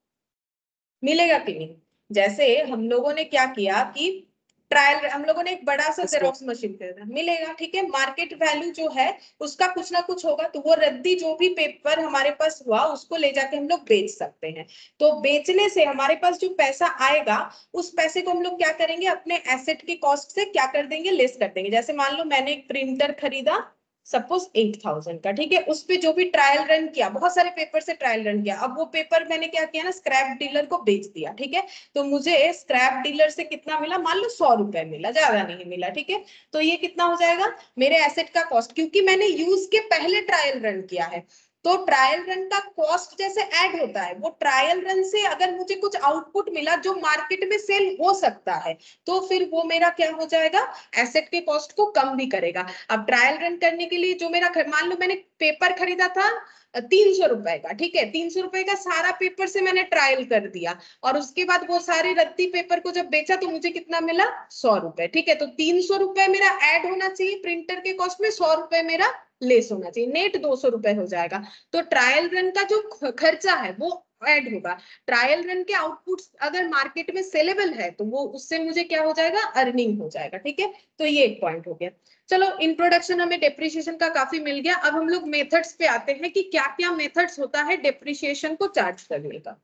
मिलेगा कि नहीं। जैसे हम लोगों ने क्या किया कि ट्रायल, हम लोगों ने एक बड़ा सा जेरोक्स मशीन खरीदा, मिलेगा, ठीक है, मार्केट वैल्यू जो है उसका कुछ ना कुछ होगा, तो वो रद्दी जो भी पेपर हमारे पास हुआ उसको ले जाके हम लोग बेच सकते हैं। तो बेचने से हमारे पास जो पैसा आएगा, उस पैसे को हम लोग क्या करेंगे, अपने एसेट के कॉस्ट से क्या कर देंगे, लेस कर देंगे। जैसे मान लो मैंने एक प्रिंटर खरीदा सपोज 8,000 का, ठीक है, उस पे जो भी ट्रायल रन किया, बहुत सारे पेपर से ट्रायल रन किया, अब वो पेपर मैंने क्या किया ना, स्क्रैप डीलर को बेच दिया, ठीक है। तो मुझे स्क्रैप डीलर से कितना मिला, मान लो 100 रुपए मिला, ज्यादा नहीं मिला, ठीक है। तो ये कितना हो जाएगा, मेरे एसेट का कॉस्ट, क्योंकि मैंने यूज के पहले ट्रायल रन किया है। तो ट्रायल रन का कॉस्ट जैसे ऐड होता है, वो ट्रायल रन से अगर मुझे कुछ आउटपुट मिला जो मार्केट में सेल हो सकता है, तो फिर वो मेरा क्या हो जाएगा, एसेट के कॉस्ट को कम भी करेगा। अब ट्रायल रन करने के लिए जो मेरा, मान लो मैंने पेपर खरीदा था 300 रुपए का, ठीक है, 300 रुपए का सारा पेपर से मैंने ट्रायल कर दिया, और उसके बाद वो सारे रद्दी पेपर को जब बेचा तो मुझे कितना मिला, 100 रुपए, ठीक है। तो 300 रुपए मेरा ऐड होना चाहिए प्रिंटर के कॉस्ट में, 100 रुपए मेरा लेस होना चाहिए, नेट 200 रुपए हो जाएगा। तो ट्रायल रन का जो खर्चा है वो ऐड होगा। ट्रायल रन के आउटपुट्स अगर मार्केट में सेलेबल है तो वो उससे मुझे क्या हो जाएगा, अर्निंग हो जाएगा, ठीक है। तो ये एक पॉइंट हो गया। चलो, इंट्रोडक्शन हमें डेप्रिसिएशन का काफी मिल गया। अब हम लोग मेथड्स पे आते हैं कि क्या क्या मेथड्स होता है डेप्रिसिएशन को चार्ज करने का।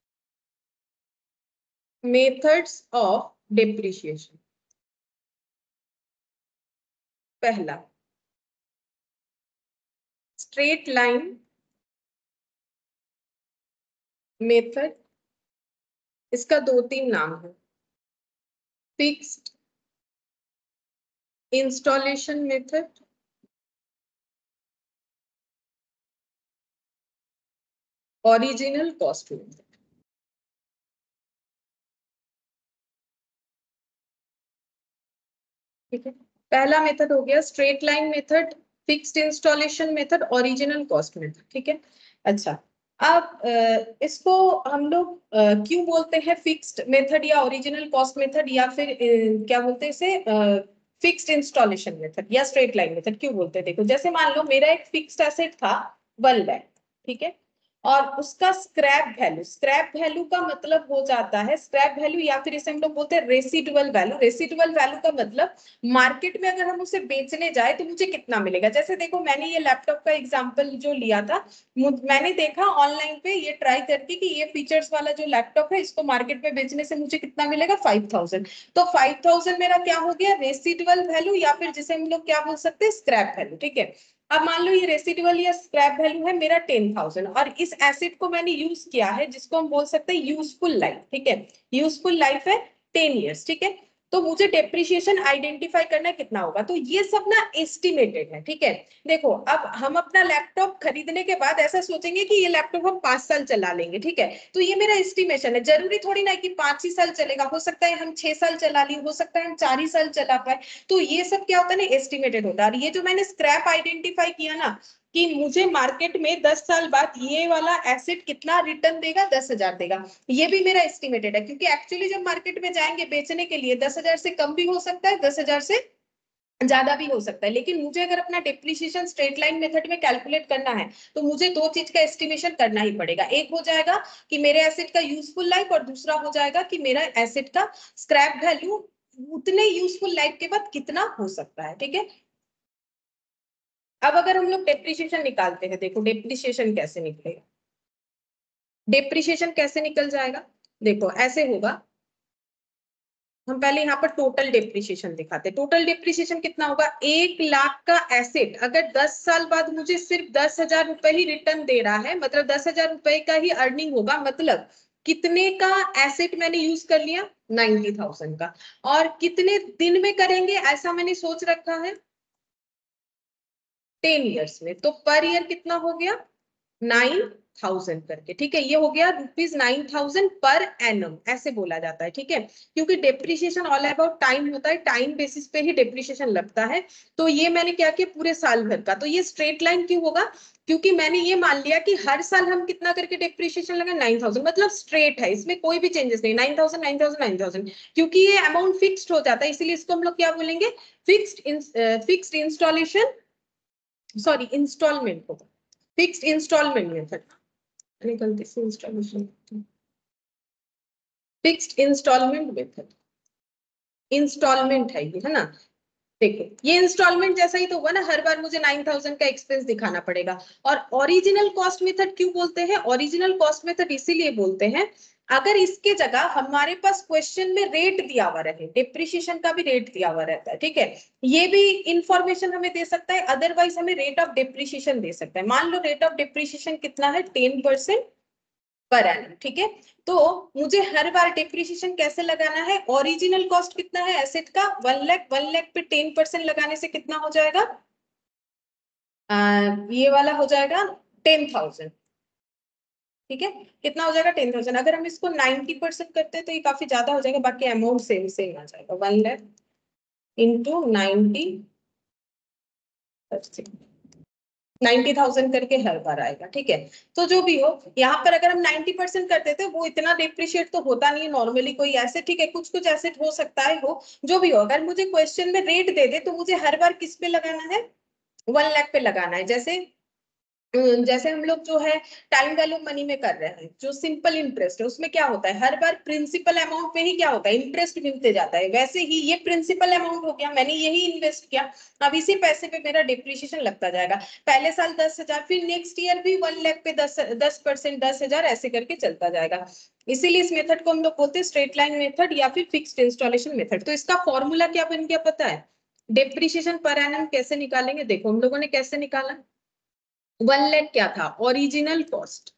मेथड्स ऑफ डेप्रिसिएशन, पहला स्ट्रेट लाइन मेथड, इसका दो तीन नाम है, fixed installation method, original cost method, ठीक है। पहला मेथड हो गया straight line method, fixed installation method, original cost method, ठीक है। अच्छा, अब इसको हम लोग क्यों बोलते हैं फिक्स्ड मेथड या ओरिजिनल कॉस्ट मेथड, या फिर क्या बोलते हैं इसे, फिक्स्ड इंस्टॉलेशन मेथड या स्ट्रेट लाइन मेथड क्यों बोलते हैं। देखो, जैसे मान लो मेरा एक फिक्स्ड एसेट था 1 लाख, ठीक है, और उसका स्क्रैप वैल्यू, स्क्रैप वैल्यू का मतलब हो जाता है, स्क्रैप वैल्यू या फिर इसे हम लोग बोलते हैं रेसिडुअल वैल्यू। रेसिडुअल वैल्यू का मतलब मार्केट में अगर हम उसे बेचने जाए तो मुझे कितना मिलेगा। जैसे देखो, मैंने ये लैपटॉप का एग्जांपल जो लिया था, मैंने देखा ऑनलाइन पे ये ट्राई करके कि ये फीचर्स वाला जो लैपटॉप है इसको मार्केट में बेचने से मुझे कितना मिलेगा, 5,000। तो 5,000 मेरा क्या हो गया, रेसिडुअल वैल्यू, या फिर जिसे हम लोग क्या बोल सकते हैं, स्क्रैप वैल्यू, ठीक है। अब मान लो ये रेसिडुअल या स्क्रैप वैल्यू है मेरा 10,000, और इस एसेट को मैंने यूज किया है जिसको हम बोल सकते हैं यूजफुल लाइफ, ठीक है। यूजफुल लाइफ है 10 ईयर्स, ठीक है। तो मुझे डेप्रिसिएशन आइडेंटिफाई करना कितना होगा, तो ये सब ना एस्टिमेटेड है, ठीक है। देखो, अब हम अपना लैपटॉप खरीदने के बाद ऐसा सोचेंगे कि ये लैपटॉप हम 5 साल चला लेंगे, ठीक है। तो ये मेरा एस्टिमेशन है, जरूरी थोड़ी ना कि 5 ही साल चलेगा, हो सकता है हम 6 साल चला लिए, हो सकता है हम 4 ही साल चला पाए। तो ये सब क्या होता है ना, एस्टिमेटेड होता है। और ये जो मैंने स्क्रैप आइडेंटिफाई किया ना, कि मुझे मार्केट में 10 साल बाद ये वाला एसेट कितना रिटर्न देगा, 10,000 देगा, ये भी मेरा एस्टिमेटेड है। क्योंकि एक्चुअली जब मार्केट में जाएंगे बेचने के लिए 10,000 से कम भी हो सकता है, 10,000 से ज्यादा भी हो सकता है, लेकिन मुझे अगर अपना डेप्रिसिएशन स्ट्रेट लाइन मेथड में कैलकुलेट करना है तो मुझे दो चीज का एस्टिमेशन करना ही पड़ेगा। एक हो जाएगा कि मेरे एसेट का यूजफुल लाइफ, और दूसरा हो जाएगा कि मेरा एसेट का स्क्रैप वैल्यू उतने यूजफुल लाइफ के बाद कितना हो सकता है, ठीक है। अब अगर हम लोग डेप्रिसिएशन निकालते हैं, देखो डेप्रिसिएशन कैसे निकलेगा, डेप्रिसिएशन कैसे निकल जाएगा, देखो ऐसे होगा। हम पहले यहाँ पर टोटल डेप्रिसिएशन दिखाते हैं। टोटल डेप्रिसिएशन कितना होगा, 1 लाख का एसेट अगर 10 साल बाद मुझे सिर्फ 10,000 रुपए ही रिटर्न दे रहा है, मतलब 10,000 रुपए का ही अर्निंग होगा, मतलब कितने का एसेट मैंने यूज कर लिया, 90,000 का, और कितने दिन में करेंगे ऐसा मैंने सोच रखा है, 10 ईयर्स में। तो पर ईयर कितना हो गया, 9,000 करके, ठीक है। ये हो गया ₹9,000 पर एनम, ऐसे बोला जाता है, ठीक है। क्योंकि डेप्रिसिएशन ऑल अबाउट टाइम होता है, टाइम बेसिस पे ही डेप्रिसिएशन लगता है। तो ये मैंने क्या किया, पूरे साल भर का। तो ये स्ट्रेट लाइन क्यों होगा, क्योंकि मैंने ये मान लिया कि हर साल हम कितना करके डेप्रिसिएशन लगा, 9,000, मतलब स्ट्रेट है, इसमें कोई भी चेंजेस नहीं, 9,000 9,000 9,000। क्योंकि ये अमाउंट फिक्स्ड हो जाता है, इसीलिए इसको हम लोग क्या बोलेंगे, फिक्स्ड इंस्टॉलेशन, सॉरी इंस्टॉलमेंट होगा, फिक्स्ड इंस्टॉलमेंट मेथड, गलती से installation, fixed installment method, installment है ये, है ना। देखो ये इंस्टॉलमेंट जैसा ही तो हुआ ना, हर बार मुझे 9,000 का एक्सपेंस दिखाना पड़ेगा। और ओरिजिनल कॉस्ट मेथड क्यों बोलते हैं, ओरिजिनल कॉस्ट मेथड इसीलिए बोलते हैं, अगर इसके जगह हमारे पास क्वेश्चन में रेट दिया हुआ रहे, डिप्रिशिएशन का भी रेट दिया हुआ रहता है, ठीक है, ये भी इंफॉर्मेशन हमें दे सकता है, अदरवाइज हमें रेट ऑफ डिप्रिशिएशन दे सकता है। मान लो रेट ऑफ डिप्रिशिएशन कितना है, 10% पर एनम, ठीक है। तो मुझे हर बार डिप्रिशिएशन कैसे लगाना है, ओरिजिनल कॉस्ट कितना है एसेट का, 1 लाख, 1 लाख पे 10% लगाने से कितना हो जाएगा, ये वाला हो जाएगा 10,000, ठीक है। कितना हो जाएगा, 10,000। अगर हम इसको 90% करते हैं तो ये काफी ज्यादा हो जाएगा, बाकी अमाउंट सेम सेम आ जाएगा, 1 लाख इंटू 90,000 करके हर बार आएगा, ठीक है। तो जो भी हो, यहाँ पर अगर हम 90% करते थे, वो इतना डिप्रिशिएट तो होता नहीं है नॉर्मली कोई ऐसे, ठीक है, कुछ कुछ एसेट हो सकता है हो, जो भी हो। अगर मुझे क्वेश्चन में रेट दे दे तो मुझे हर बार किस पे लगाना है, 1 लाख पे लगाना है। जैसे हम लोग जो है टाइम वैल्यू मनी में कर रहे हैं, जो सिंपल इंटरेस्ट है, उसमें क्या होता है, हर बार प्रिंसिपल अमाउंट पे ही क्या होता है, इंटरेस्ट मिलते जाता है। वैसे ही ये प्रिंसिपल अमाउंट हो गया, मैंने यही इन्वेस्ट किया, अब इसी पैसे पे मेरा डिप्रिशिएशन लगता जाएगा। पहले साल 10,000, फिर नेक्स्ट ईयर भी 1 लाख पे 10% 10,000 ऐसे करके चलता जाएगा। इसीलिए इस मेथड को हम लोग बोलते हैं स्ट्रेट लाइन मेथड या फिर फिक्स्ड इंस्टॉलेशन मेथड। तो इसका फॉर्मूला क्या बन गया पता है, डिप्रिशिएशन पर एनम कैसे निकालेंगे, देखो हम लोगों ने कैसे निकाला, 1 लाख क्या था, ओरिजिनल कॉस्ट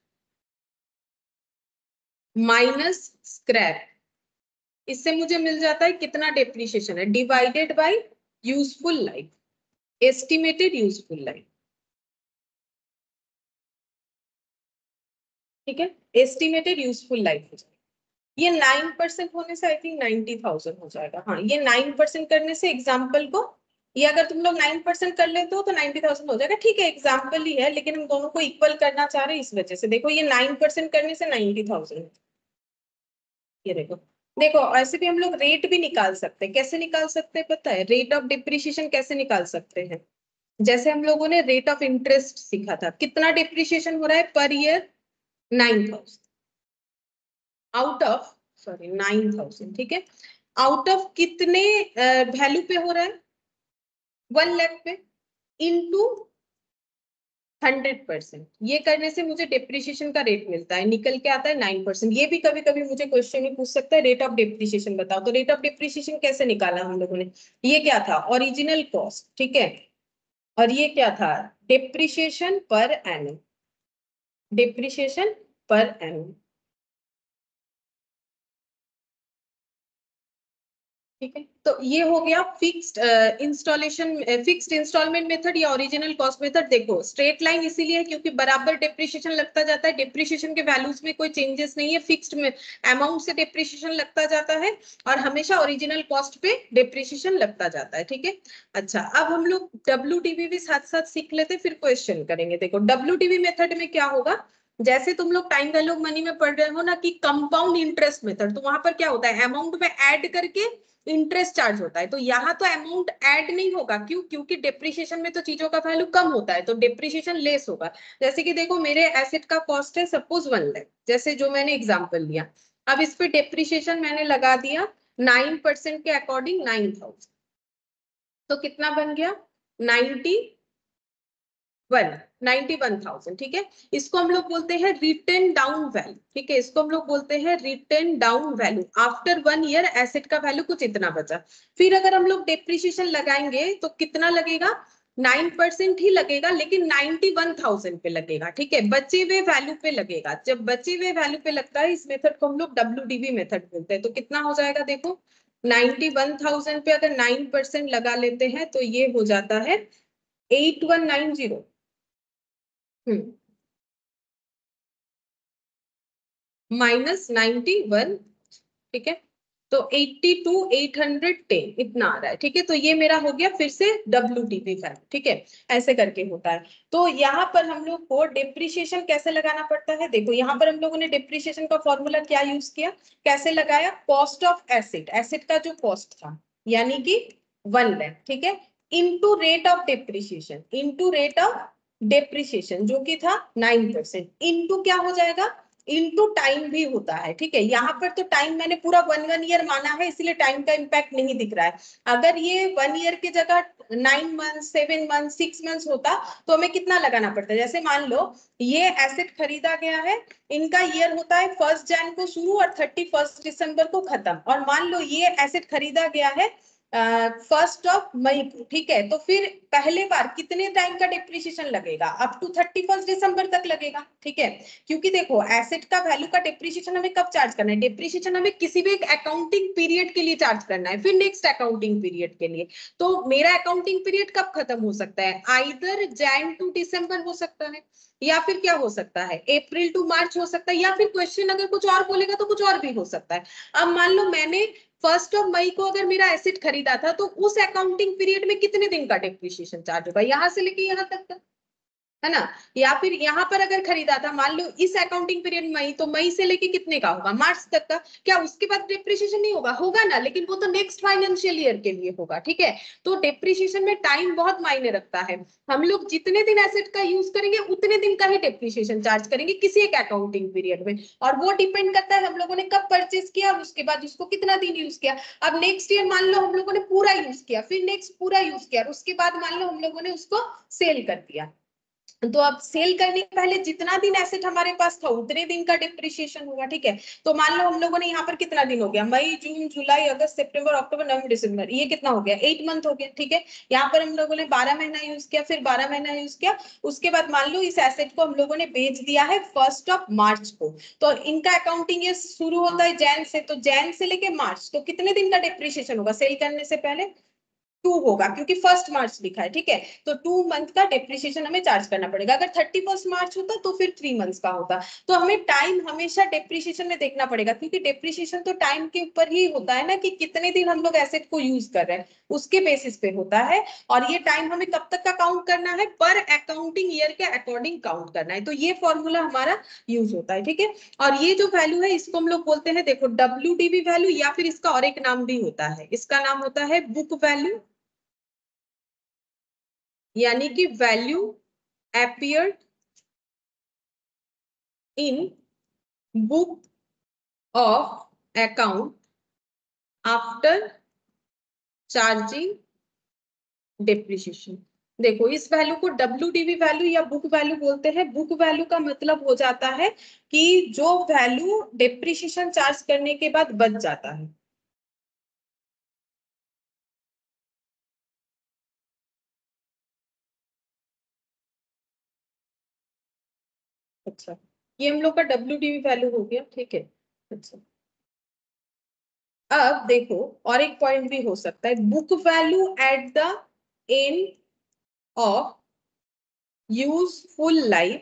माइनस स्क्रैप, इससे मुझे मिल जाता है कितना डेप्रिशिएशन है, divided by useful life, estimated useful life, ठीक है, एस्टिमेटेड यूजफुल लाइफ हो जाएगा। ये 9% होने से आई थिंक 90,000 हो जाएगा, हाँ ये 9% करने से एग्जाम्पल को, ये अगर तुम लोग 9% कर लेते हो तो 90,000 हो जाएगा, ठीक है, एग्जाम्पल ही है, लेकिन हम दोनों को इक्वल करना चाह रहे हैं इस वजह से। देखो ये 9% करने से 90,000, ये देखो, देखो ऐसे भी हम लोग रेट भी निकाल सकते हैं, कैसे निकाल सकते हैं पता है, रेट ऑफ डिप्रिशिएशन कैसे निकाल सकते हैं, जैसे हम लोगों ने रेट ऑफ इंटरेस्ट सीखा था, कितना डिप्रिशिएशन हो रहा है per year, 9,000 out of, sorry 9,000, ठीक है, आउट ऑफ कितने वैल्यू पे हो रहा है, 1 लाख पे, इंटू 100%, ये करने से मुझे डिप्रिशिएशन का रेट मिलता है, निकल के आता है 9%। ये भी कभी कभी मुझे क्वेश्चन में पूछ सकता है, रेट ऑफ डिप्रिशिएशन बताओ, तो रेट ऑफ डिप्रिशिएशन कैसे निकाला हम लोगों ने, ये क्या था, ओरिजिनल कॉस्ट, ठीक है, और ये क्या था, depreciation per annum, depreciation per annum, ठीक है। तो ये हो गया fixed installation, fixed installment method या ओरिजिनल कॉस्ट मेथड। देखो स्ट्रेट लाइन इसीलिए है क्योंकि बराबर डिप्रिशिएशन लगता जाता है, डिप्रिशिएशन के वैल्यूज में कोई चेंजेस नहीं है, फिक्स्ड में अमाउंट से डिप्रिशिएशन लगता जाता है, और हमेशा ओरिजिनल कॉस्ट पे डिप्रिशिएशन लगता जाता है, ठीक है। अच्छा अब हम लोग WDV भी साथ साथ सीख लेते, फिर क्वेश्चन करेंगे। देखो WDV मेथड में क्या होगा, जैसे तुम लोग टाइम वैल्यू मनी में पढ़ रहे हो ना कि कंपाउंड इंटरेस्ट मेथड, तो वहां पर क्या होता है, अमाउंट में ऐड करके इंटरेस्ट चार्ज होता है। तो यहाँ तो अमाउंट ऐड नहीं होगा, क्यों, क्योंकि डिप्रिशिएशन में तो चीजों का वैल्यू कम होता है, तो डिप्रिशिएशन लेस होगा। जैसे कि देखो मेरे एसेट का कॉस्ट है सपोज 1 लाख, जैसे जो मैंने एग्जांपल लिया, अब इस पे डिप्रिशिएशन मैंने लगा दिया 9% के अकॉर्डिंग 9,000, तो कितना बन गया 91,000, ठीक है। इसको हम लोग बोलते हैं रिटन डाउन वैल्यू, ठीक है, इसको हम लोग बोलते हैं written down value. After 1 year asset का वैल्यू कुछ इतना बचा, फिर अगर हम लोग डिप्रिशिएशन लगाएंगे तो कितना लगेगा, 9% ही लगेगा, लेकिन 91,000 पे लगेगा, ठीक है, बचे हुए वैल्यू पे लगेगा। जब बचे हुए वैल्यू पे लगता है, इस मेथड को हम लोग WDV मेथड बोलते हैं। तो कितना हो जाएगा देखो, 91,000 पे अगर 9% लगा लेते हैं तो ये हो जाता है 8190 माइनस 91, ठीक है, तो 82,810 इतना आ रहा है, ठीक है। तो ये मेरा हो गया फिर से WDV वैल्यू, ठीक है, ऐसे करके होता है। तो यहाँ पर हम लोग को डिप्रिशिएशन कैसे लगाना पड़ता है, देखो यहाँ पर हम लोगों ने डिप्रिशिएशन का फॉर्मूला क्या यूज किया, कैसे लगाया, कॉस्ट ऑफ एसिड, एसिड का जो कॉस्ट था यानी कि 1 लाख, ठीक है, into rate of depreciation, into rate of depreciation जो कि था 9%, इनटू क्या हो जाएगा, इनटू टाइम भी होता है, ठीक है। यहाँ पर तो टाइम मैंने पूरा 1 ईयर माना है, इसलिए टाइम का इम्पैक्ट नहीं दिख रहा है। अगर ये 1 ईयर की जगह 9 मंथ, 7 मंथ, 6 मंथ होता तो हमें कितना लगाना पड़ता है। जैसे मान लो ये एसेट खरीदा गया है, इनका ईयर होता है 1 जनवरी को शुरू और 31 दिसंबर को खत्म, और मान लो ये एसेट खरीदा गया है 1 मई को, ठीक है। तो फिर पहले बार कितने टाइम का डिप्रिशिएशन लगेगा, अप टू 31 दिसंबर तक लगेगा, ठीक है। क्योंकि देखो एसेट का वैल्यू का डिप्रिशिएशन हमें कब चार्ज करना है, डिप्रिशिएशन हमें किसी भी एक अकाउंटिंग पीरियड के लिए चार्ज करना है, फिर नेक्स्ट अकाउंटिंग पीरियड के लिए। तो मेरा अकाउंटिंग पीरियड कब खत्म हो सकता है, आइदर Jan to December हो सकता है, या फिर क्या हो सकता है, April to March हो सकता है, या फिर क्वेश्चन अगर कुछ और बोलेगा तो कुछ और भी हो सकता है। अब मान लो मैंने 1 मई को अगर मेरा एसेट खरीदा था, तो उस अकाउंटिंग पीरियड में कितने दिन का डिप्रिशिएशन चार्ज होगा, यहां से लेके यहां तक का, है ना। या फिर यहाँ पर अगर खरीदा था, मान लो इस अकाउंटिंग पीरियड मई, तो मई से लेके कितने का होगा, मार्च तक का, क्या उसके बाद डिप्रिशिएशन नहीं होगा, होगा ना, लेकिन वो तो नेक्स्ट फाइनेंशियल ईयर के लिए होगा, ठीक है। तो डिप्रिशिएशन में टाइम बहुत मायने रखता है। हम लोग जितने दिन एसेट का यूज करेंगे उतने दिन का ही डिप्रिशिएशन चार्ज करेंगे किसी एक अकाउंटिंग पीरियड में, और वो डिपेंड करता है हम लोगों ने कब परचेज किया और उसके बाद उसको कितना दिन यूज किया। अब नेक्स्ट ईयर मान लो हम लोगों ने पूरा यूज किया, फिर नेक्स्ट पूरा यूज किया, उसके बाद मान लो हम लोगों ने उसको सेल कर दिया, तो अब सेल करने के पहले जितना दिन एसेट हमारे पास था उतने दिन का डिप्रिशिएशन होगा, ठीक है। तो मान लो हम लोगों ने यहाँ पर कितना दिन हो गया, मई, जून, जुलाई, अगस्त, सितंबर, अक्टूबर, नवंबर, दिसंबर, ये कितना हो गया, 8 मंथ हो गया, ठीक है। यहाँ पर हम लोगों ने 12 महीना यूज किया, फिर 12 महीना यूज किया, उसके बाद मान लो इस एसेट को हम लोगों ने बेच दिया है 1 मार्च को। तो इनका अकाउंटिंग ये शुरू होता है जैन से, तो जैन से लेके मार्च, तो कितने दिन का डिप्रिशिएशन होगा सेल करने से पहले, 2 होगा, क्योंकि 1 मार्च लिखा है, ठीक है। तो 2 मंथ का डिप्रिशिएशन हमें चार्ज करना पड़ेगा। अगर 31 मार्च होता तो फिर 3 मंथ्स का होता। तो हमें टाइम हमेशा डिप्रिशिएशन में देखना पड़ेगा, क्योंकि डिप्रिशिएशन तो टाइम के ऊपर ही होता है ना, कि कितने दिन हम लोग एसेट को यूज कर रहे हैं, उसके बेसिस पे होता है। और ये टाइम हमें कब तक का काउंट करना है, पर अकाउंटिंग ईयर के अकॉर्डिंग काउंट करना है। तो ये फॉर्मूला हमारा यूज होता है, ठीक है। और ये जो वैल्यू है इसको हम लोग बोलते हैं, देखो WDV वैल्यू, या फिर इसका और एक नाम भी होता है, इसका नाम होता है बुक वैल्यू, यानी कि value appeared in book of account after charging depreciation. देखो इस वैल्यू को WDV वैल्यू या बुक वैल्यू बोलते हैं। बुक वैल्यू का मतलब हो जाता है कि जो वैल्यू डिप्रिशिएशन चार्ज करने के बाद बच जाता है। अच्छा, ये हम लोग का WDV वैल्यू हो गया, ठीक है। अच्छा, अब देखो और एक पॉइंट भी हो सकता है, book value at the end of useful life.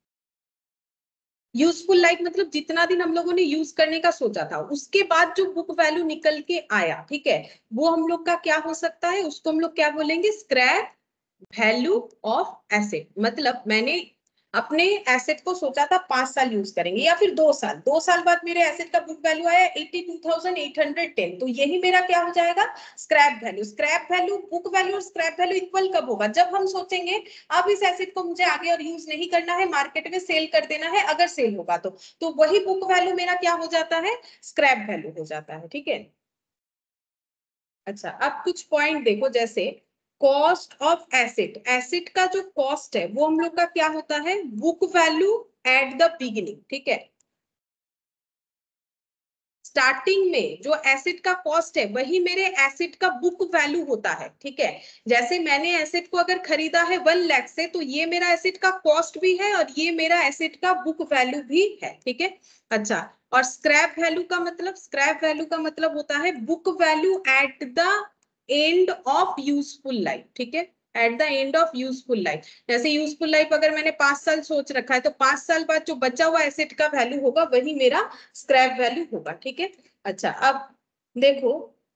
Useful life मतलब जितना दिन हम लोगों ने यूज करने का सोचा था, उसके बाद जो बुक वैल्यू निकल के आया, ठीक है, वो हम लोग का क्या हो सकता है, उसको हम लोग क्या बोलेंगे, स्क्रैप वैल्यू ऑफ एसेट। मतलब मैंने अपने एसेट को सोचा था 5 साल यूज करेंगे, या फिर 2 साल, 2 साल बाद मेरे एसेट का बुक वैल्यू आया 82,810, तो यही मेरा क्या हो जाएगा, scrap value. Scrap value, book value और स्क्रैप वैल्यू इक्वल कब होगा, जब हम सोचेंगे अब इस एसेट को मुझे आगे और यूज नहीं करना है, मार्केट में सेल कर देना है, अगर सेल होगा तो वही बुक वैल्यू मेरा क्या हो जाता है, स्क्रैप वैल्यू हो जाता है, ठीक है। अच्छा, अब कुछ पॉइंट देखो, जैसे कॉस्ट ऑफ एसेट, एसेट का जो कॉस्ट है वो हम लोग का क्या होता है, book value at the beginning, ठीक है। स्टार्टिंग में जो एसेट का कॉस्ट है वही मेरे एसेट का बुक वैल्यू होता है, ठीक है। जैसे मैंने एसेट को अगर खरीदा है 1 लाख से, तो ये मेरा एसेट का कॉस्ट भी है और ये मेरा एसेट का बुक वैल्यू भी है, ठीक है। अच्छा, और स्क्रैप वैल्यू का मतलब, स्क्रैप वैल्यू का मतलब होता है book value at the end of useful life, ठीक है, at the end of useful life. जैसे यूजफुल लाइफ अगर मैंने 5 साल सोच रखा है, तो 5 साल बाद जो बचा हुआ एसेट का वैल्यू होगा वही मेरा स्क्रैप वैल्यू होगा, ठीक है। अच्छा, अब देखो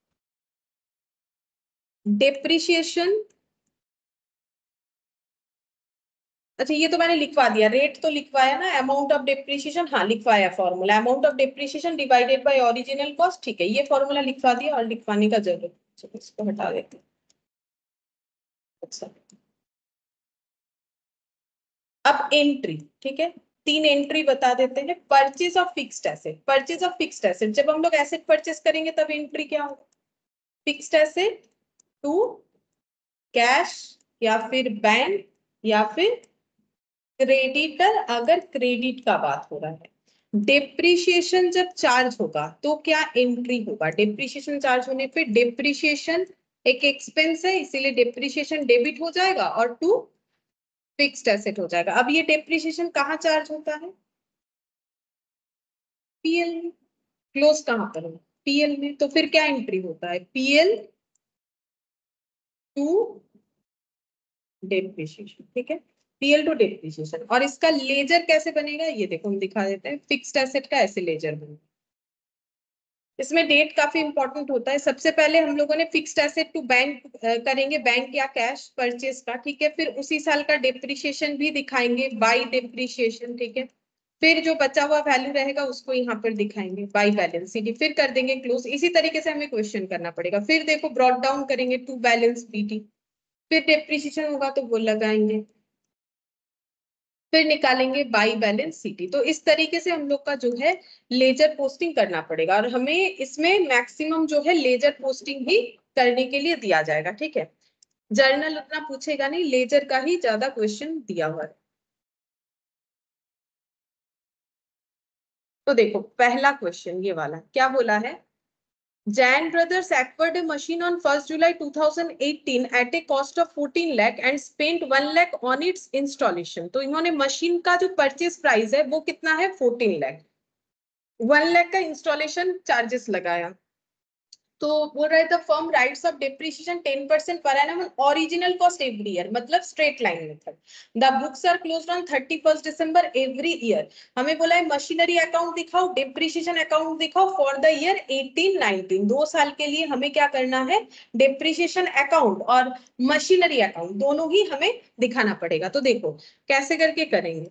डेप्रिसिएशन, अच्छा ये तो मैंने लिखवा दिया, रेट तो लिखवाया ना, अमाउंट ऑफ डेप्रिसिएशन, हाँ लिखवाया formula, amount of depreciation divided by original cost, ठीक है, ये फॉर्मूला लिखवा दिया और लिखवाने का जरूरत, चलो इसको हटा देते हैं। अच्छा, अब एंट्री, ठीक है, 3 एंट्री बता देते हैं। Purchase of fixed asset, purchase of fixed asset, जब हम लोग एसेट परचेज करेंगे तब एंट्री क्या होगा? फिक्स्ड एसेट टू कैश, या फिर बैंक, या फिर क्रेडिटर, अगर क्रेडिट का बात हो रहा है। डेप्रिसिएशन जब चार्ज होगा तो क्या एंट्री होगा? डेप्रिसिएशन चार्ज होने पे, डेप्रिसिएशन एक एक्सपेंस है इसीलिए डेप्रिसिएशन डेबिट हो जाएगा और टू फिक्स्ड एसेट हो जाएगा। अब ये डेप्रिसिएशन कहाँ चार्ज होता है? पीएल में। क्लोज कहाँ पर है? पीएल में। तो फिर क्या एंट्री होता है? पीएल टू डेप्रिसिएशन, ठीक है, पीएल टू डेप्रिसिएशन। और इसका लेजर कैसे बनेगा ये देखो हम दिखा देते हैं। फिक्स्ड एसेट का ऐसे लेजर बनेगा, इसमें डेट काफी इंपॉर्टेंट होता है। सबसे पहले हम लोगों ने फिक्स्ड एसेट टू बैंक करेंगे, बैंक या कैश परचेज का, ठीक है, फिर उसी साल का डेप्रिसिएशन भी दिखाएंगे बाय डेप्रिसिएशन, ठीक है, फिर जो बचा हुआ वैल्यू रहेगा उसको यहाँ पर दिखाएंगे बाय बैलेंस शीट, फिर कर देंगे क्लोज। इसी तरीके से हमें क्वेश्चन करना पड़ेगा। फिर देखो ब्रॉट डाउन करेंगे टू बैलेंस बीटी, फिर डेप्रिसिएशन होगा तो वो लगाएंगे, फिर निकालेंगे बाई बैलेंस सीटी। तो इस तरीके से हम लोग का जो है लेजर पोस्टिंग करना पड़ेगा, और हमें इसमें मैक्सिमम जो है लेजर पोस्टिंग ही करने के लिए दिया जाएगा, ठीक है। जर्नल उतना पूछेगा नहीं, लेजर का ही ज्यादा क्वेश्चन दिया हुआ है। तो देखो पहला क्वेश्चन ये वाला क्या बोला है? Jan Brothers acquired a machine on 1st July 2018 at a cost of 14 lakh and spent 1 lakh on its installation. तो इन्होंने मशीन का जो परचेज प्राइस है वो कितना है? 14 लाख। 1 लाख का इंस्टॉलेशन चार्जेस लगाया। तो बोल रहे थे firm rights of depreciation 10% per annum original cost every year, मतलब straight line method. The books are closed on 31 December every year. हमें बोला है मशीनरी अकाउंट दिखाओ, डेप्रिसिएशन अकाउंट दिखाओ फॉर द ईयर 18-19, 2 साल के लिए हमें क्या करना है? डेप्रिसिएशन अकाउंट और मशीनरी अकाउंट दोनों ही हमें दिखाना पड़ेगा। तो देखो कैसे करके करेंगे।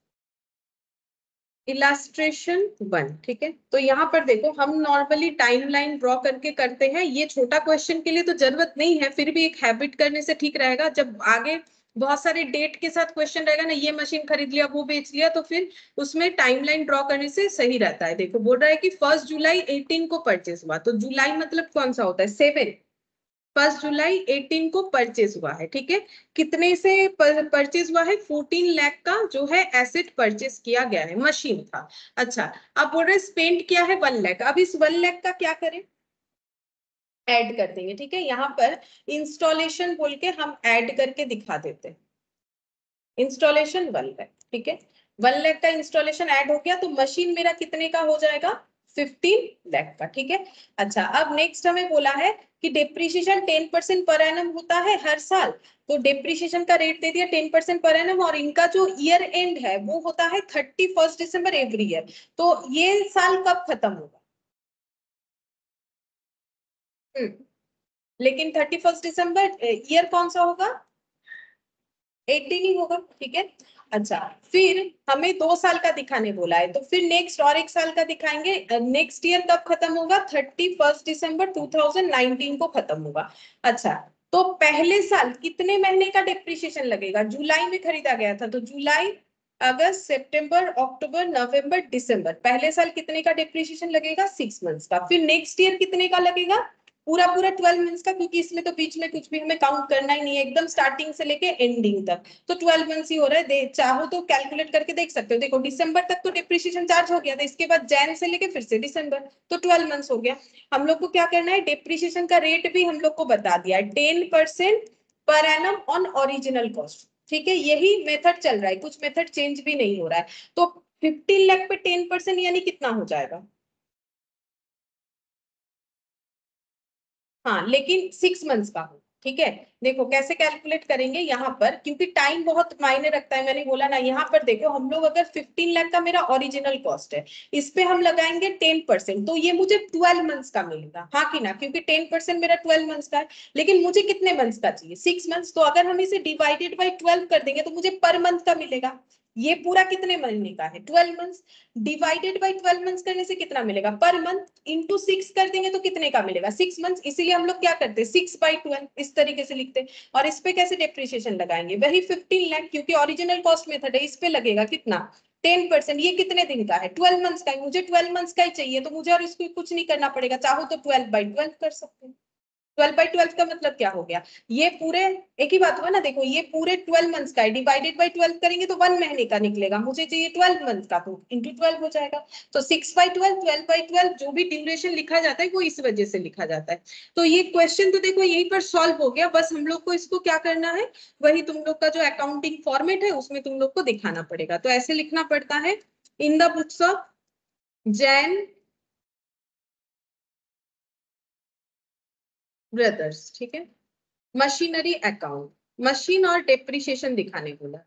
इलास्ट्रेशन 1, ठीक है, तो यहाँ पर देखो हम नॉर्मली टाइमलाइन ड्रॉ करके करते हैं। ये छोटा क्वेश्चन के लिए तो जरूरत नहीं है, फिर भी एक हैबिट करने से ठीक रहेगा। जब आगे बहुत सारे डेट के साथ क्वेश्चन रहेगा ना, ये मशीन खरीद लिया वो बेच लिया, तो फिर उसमें टाइमलाइन ड्रॉ करने से सही रहता है। देखो बोल रहा है कि 1 जुलाई 18 को परचेस हुआ, तो जुलाई मतलब कौन सा होता है? 7। 1 जुलाई 18 को परचेज हुआ है, ठीक है। कितने से परचेज हुआ है? 14 लाख का जो है एसेट परचेज किया गया है, मशीन था। अच्छा, अब बोल रहे स्पेंड किया है 1 लाख। अब इस 1 लाख का क्या करें? ऐड कर देंगे, ठीक है। यहाँ पर इंस्टॉलेशन बोल के हम ऐड करके दिखा देते हैं। इंस्टॉलेशन 1 लाख, ठीक है, 1 लाख का इंस्टॉलेशन ऐड हो गया, तो मशीन मेरा कितने का हो जाएगा? 15 लाख का, ठीक है। अच्छा, अब नेक्स्ट हमें बोला है कि डेप्रिसिएशन 10% पर एनम होता है हर साल, तो डेप्रिसिएशन का रेट दे दिया 10% पर एनम, और इनका जो ईयर एंड है वो होता है 31 दिसंबर एवरी ईयर। तो ये साल कब खत्म होगा? लेकिन 31 दिसंबर ईयर कौन सा होगा? 18 ही होगा, ठीक है। अच्छा, फिर हमें 2 साल का दिखाने बोला है, तो फिर नेक्स्ट और 1 साल का दिखाएंगे। नेक्स्ट ईयर कब खत्म होगा? 31 दिसंबर 2019 को खत्म होगा। अच्छा, तो पहले साल कितने महीने का डेप्रिसिएशन लगेगा? जुलाई में खरीदा गया था, तो जुलाई, अगस्त, सितंबर, अक्टूबर, नवंबर, दिसंबर, पहले साल कितने का डेप्रिसिएशन लगेगा? 6 मंथ्स का। फिर नेक्स्ट ईयर कितने का लगेगा? पूरा पूरा 12 मंथ्स का, क्योंकि इसमें तो बीच में कुछ भी हमें काउंट करना ही नहीं है, एकदम स्टार्टिंग से लेके एंडिंग तक तो 12 मंथ्स ही हो रहा है। चाहो तो कैलकुलेट करके देख सकते हो। देखो दिसंबर तक तो डिप्रिसिएशन चार्ज हो गया था, इसके बाद जैन से लेके फिर से दिसंबर, तो 12 मंथ्स हो गया। हम लोग को क्या करना है, डिप्रिसिएशन का रेट भी हम लोग को बता दिया है, 10% per annum on original cost. ठीक है, यही मेथड चल रहा है, कुछ मेथड चेंज भी नहीं हो रहा है। तो 15 लाख पे 10% यानी कितना हो जाएगा? हाँ, लेकिन 6 मंथ्स का हो। ठीक है, देखो कैसे कैलकुलेट करेंगे यहाँ पर, क्योंकि टाइम बहुत मायने रखता है, मैंने बोला ना। यहाँ पर देखो हम लोग अगर 15 लाख का मेरा ओरिजिनल कॉस्ट है, इस पे हम लगाएंगे 10%, तो ये मुझे 12 मंथ्स का मिलेगा, हाँ कि ना, क्योंकि 10% मेरा 12 मंथ्स का है। लेकिन मुझे कितने मंथ्स का चाहिए? 6 मंथ्स। तो अगर हम इसे डिवाइडेड बाई 12 कर देंगे तो मुझे पर मंथ का मिलेगा। ये पूरा कितने महीने का है? 12 मंथ्स। डिवाइडेड बाई 12 मंथ्स करने से कितना मिलेगा? Per month. इंटू 6 कर देंगे तो कितने का मिलेगा? 6 मंथ्स। इसीलिए हम लोग क्या करते हैं, 6/12 इस तरीके से लिखते हैं। और इस पे कैसे डिप्रिसिएशन लगाएंगे? वही 15 लाख, क्योंकि ओरिजिनल कॉस्ट मेथड है, इस पे लगेगा कितना? 10%। ये कितने दिन का है? 12 मंथ्स का है, मुझे 12 मंथ्स का ही चाहिए, तो मुझे और इसको कुछ नहीं करना पड़ेगा, चाहो तो 12/12 कर सकते हैं। 12/12 का मतलब क्या हो गया? ये पूरे, एक ही बात हुआ ना। देखो ये पूरे 12 मंथ्स का है, डिवाइडेड बाई 12 करेंगे तो 1 महीने का निकलेगा, मुझे चाहिए 12 मंथ का, तो इंटू 12 हो जाएगा। तो 6/12, 12/12 जो भी ड्यूरेशन लिखा जाता है वो इस वजह से लिखा जाता है। तो ये क्वेश्चन तो देखो यहीं पर सॉल्व हो गया, बस हम लोग को इसको क्या करना है, वही तुम लोग का जो अकाउंटिंग फॉर्मेट है उसमें तुम लोग को दिखाना पड़ेगा। तो ऐसे लिखना पड़ता है, in the books of Jain brothers. ठीक है, मशीनरी अकाउंट, मशीन और डेप्रिसिएशन दिखाने बोला।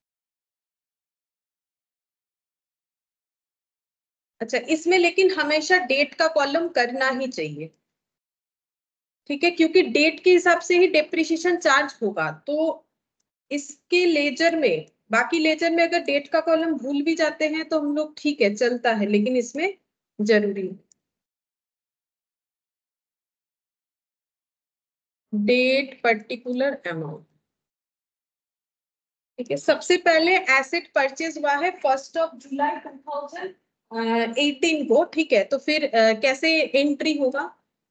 अच्छा, इसमें लेकिन हमेशा डेट का कॉलम करना ही चाहिए। ठीक है, क्योंकि डेट के हिसाब से ही डेप्रिसिएशन चार्ज होगा। तो इसके लेजर में, बाकी लेजर में अगर डेट का कॉलम भूल भी जाते हैं तो हम लोग ठीक है, चलता है, लेकिन इसमें जरूरी है डेट पर्टिकुलर अमाउंट। ठीक है, सबसे पहले एसेट परचेज हुआ है 1 जुलाई 2018 को। ठीक है, तो फिर कैसे एंट्री होगा?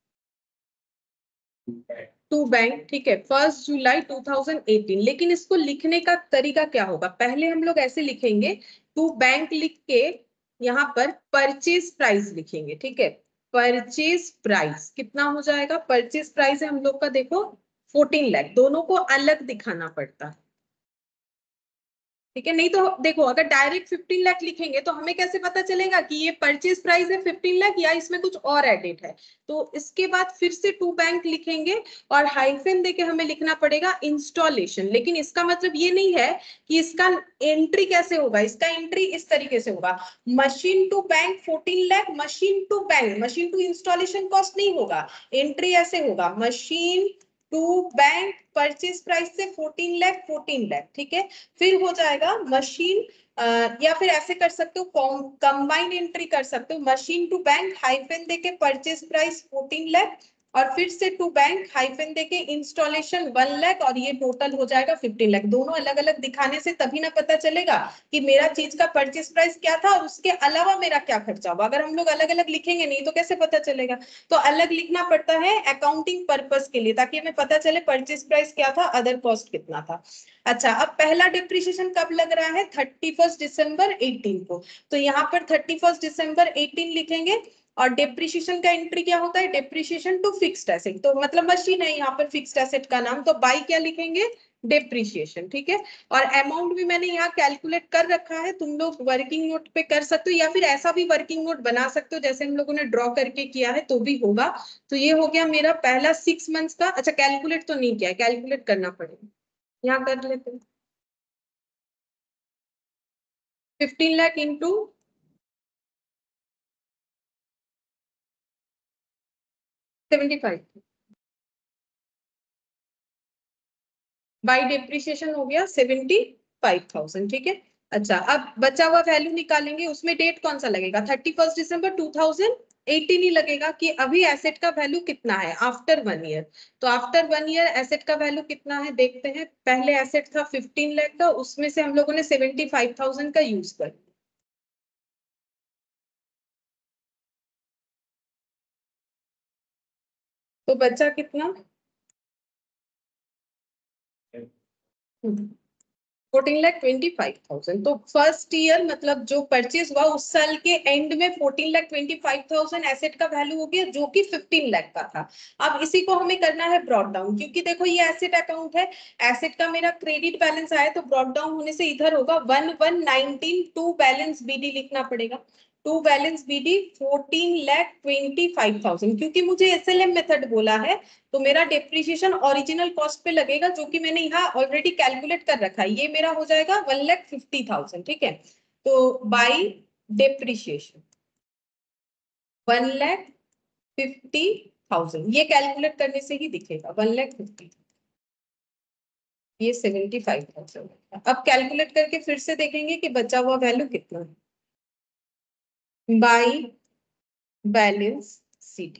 To bank. ठीक है, 1 जुलाई 2018। लेकिन इसको लिखने का तरीका क्या होगा? पहले हम लोग ऐसे लिखेंगे, टू बैंक लिख के यहाँ पर परचेज प्राइस लिखेंगे। ठीक है, परचेज प्राइस कितना हो जाएगा? परचेज प्राइस है हम लोग का, देखो 14 लाख। दोनों को अलग दिखाना पड़ता है। ठीक है, नहीं तो देखो अगर डायरेक्ट 15 लाख लिखेंगे तो हमें कैसे पता चलेगा कि ये परचेज प्राइस है 15 लाख या इसमें कुछ और एडेड है? तो इसके बाद फिर से टू बैंक लिखेंगे और हाइफन देके हमें लिखना पड़ेगा इंस्टॉलेशन। लेकिन इसका मतलब ये नहीं है कि इसका एंट्री कैसे होगा। इसका एंट्री इस तरीके से होगा, machine to bank 14 lakh, machine to bank, machine to installation cost नहीं होगा। एंट्री ऐसे होगा, machine to bank purchase price से 14 लाख 14 लाख। ठीक है, फिर हो जाएगा मशीन, या फिर ऐसे कर सकते हो, कंबाइंड एंट्री कर सकते हो, मशीन टू बैंक हाइफन देके परचेज प्राइस 14 लाख, और फिर से टू बैंक हाइफन देके इंस्टॉलेशन 1 लाख, और ये टोटल हो जाएगा 15 लाख। दोनों अलग अलग दिखाने से तभी ना पता चलेगा कि मेरा चीज का परचेज प्राइस क्या था और उसके अलावा मेरा क्या खर्चा हुआ। अगर हम लोग अलग अलग लिखेंगे नहीं तो कैसे पता चलेगा? तो अलग लिखना पड़ता है अकाउंटिंग पर्पस के लिए, ताकि हमें पता चले परचेज प्राइस क्या था, अदर कॉस्ट कितना था। अच्छा, अब पहला डिप्रिसिएशन कब लग रहा है? 31 दिसंबर 2018 को। तो यहाँ पर 31 दिसंबर 2018 लिखेंगे। और डिप्रिसिएशन का एंट्री क्या होता है? डिप्रिसिएशन टू फिक्स्ड एसेट, तो मतलब मशीन है यहाँ पर फिक्स्ड एसेट का नाम, तो बाई क्या लिखेंगे? डिप्रिसिएशन। ठीक है, और अमाउंट भी मैंने यहाँ कैलकुलेट कर रखा है, तुम लोग वर्किंग नोट पे कर सकते हो या फिर ऐसा भी वर्किंग नोट बना सकते हो जैसे हम लोगों ने ड्रॉ करके किया है, तो भी होगा। तो ये हो गया मेरा पहला 6 मंथ्स का। अच्छा, कैलकुलेट तो नहीं किया, कैलकुलेट करना पड़ेगा, यहाँ कर लेते हैं। 15 लाख इंटू 75 बाई डिप्रिसिएशन हो गया 75,000। ठीक है, अच्छा अब बचा हुआ वैल्यू निकालेंगे, उसमें डेट कौन सा लगेगा? 31 दिसंबर 2018 ही लगेगा कि अभी एसेट का वैल्यू कितना है आफ्टर 1 ईयर। तो आफ्टर 1 ईयर एसेट का वैल्यू कितना है देखते हैं। पहले एसेट था 15 लाख का, उसमें से हम लोगों ने 75,000 का यूज कर, तो बचा कितना? 14,25,000। तो फर्स्ट ईयर मतलब जो परचेज हुआ उस साल के एंड में 14,25,000 एसेट का वैल्यू हो गया, जो कि 15 लाख का था। अब इसी को हमें करना है ब्रॉट डाउन, क्योंकि देखो ये एसेट अकाउंट है, एसेट का मेरा क्रेडिट बैलेंस आया तो ब्रॉट डाउन होने से इधर होगा 1119 टू बैलेंस बीडी लिखना पड़ेगा। टू बैलेंस बीडी 14,25,000, क्योंकि मुझे एसएलएम मेथड बोला है तो मेरा डेप्रिसिएशन ओरिजिनल कॉस्ट पे लगेगा, जो कि मैंने यहाँ ऑलरेडी कैलकुलेट कर रखा है। ये मेरा हो जाएगा 1,50,000, ठीक है। तो बाई डेप्रिसिएशन 1,50,000, ये कैलकुलेट करने से ही दिखेगा 1,50,000, ये 75,000। अब कैलकुलेट करके फिर से देखेंगे कि बचा हुआ वैल्यू कितना है। बाई बैलेंस सीडी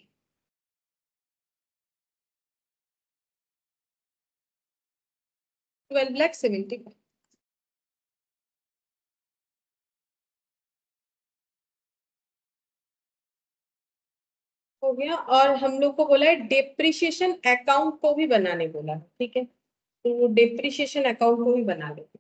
12,75,000 हो गया। और हम लोग को बोला है डेप्रिसिएशन अकाउंट को भी बनाने बोला है, ठीक है। तो डेप्रिसिएशन अकाउंट को भी बना लेते।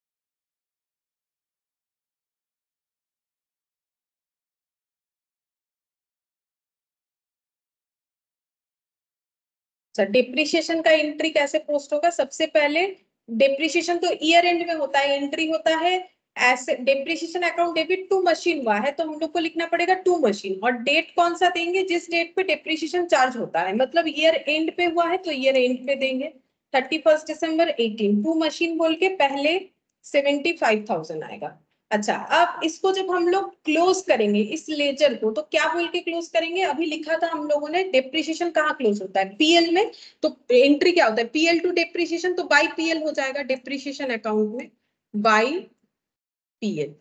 अच्छा, डिप्रिशिएशन का एंट्री कैसे पोस्ट होगा? सबसे पहले डिप्रिशिएशन तो ईयर एंड में होता है, एंट्री होता है asset depreciation account debit to machine हुआ है, तो हम लोग को लिखना पड़ेगा टू मशीन। और डेट कौन सा देंगे? जिस डेट पे डिप्रिशिएशन चार्ज होता है, मतलब ईयर एंड पे हुआ है तो ईयर एंड पे देंगे 31 दिसंबर 18। टू मशीन बोल के पहले 75,000 आएगा। अच्छा, अब इसको जब हम लोग क्लोज करेंगे इस लेजर को, तो क्या बोल के क्लोज करेंगे? अभी लिखा था हम लोगों ने डेप्रिसिएशन कहाँ क्लोज होता है? पीएल में। तो एंट्री क्या होता है? पीएल टू डेप्रिसिएशन, तो बाई पीएल हो जाएगा डेप्रिसिएशन अकाउंट में, बाई पीएल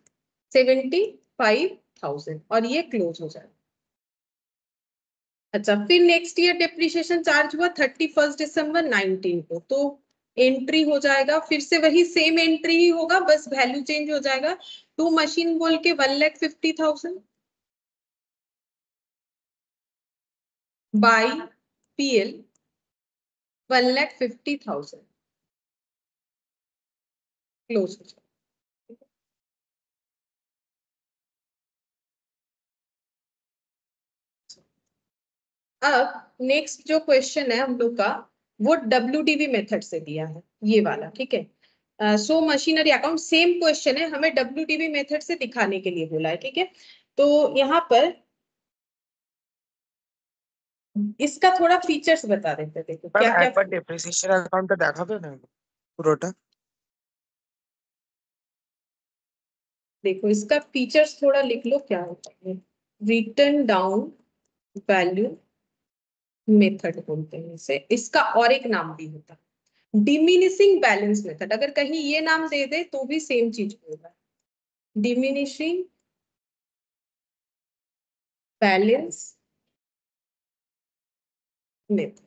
75,000, और ये क्लोज हो जाएगा। अच्छा, फिर नेक्स्ट ईयर डेप्रिसिएशन चार्ज हुआ 31 दिसंबर 19 को, तो एंट्री हो जाएगा फिर से वही सेम एंट्री ही होगा, बस वैल्यू चेंज हो जाएगा। टू मशीन बोल के 1,50,000 बाई पीएल 1,50,000 क्लोज हो जाएगा। अब नेक्स्ट जो क्वेश्चन है हम लोग का, वो WDV मेथड से दिया है, ये वाला, ठीक है। So machinery account same question है, हमें WDV मेथड से दिखाने के लिए बोला है, ठीक है। तो यहाँ पर इसका थोड़ा फीचर्स बता देते हैं। देखो क्या क्या একবার ডেপ্রিসিয়েশন অ্যাকাউন্টটা দেখাবে না পুরোটা? देखो इसका फीचर्स थोड़ा लिख लो क्या होता है। रिटर्न डाउन वैल्यू मेथड बोलते हैं इसे, इसका और एक नाम भी होता है डिमिनिशिंग बैलेंस मेथड। अगर कहीं ये नाम दे दे तो भी सेम चीज होगा, डिमिनिशिंग बैलेंस मेथड।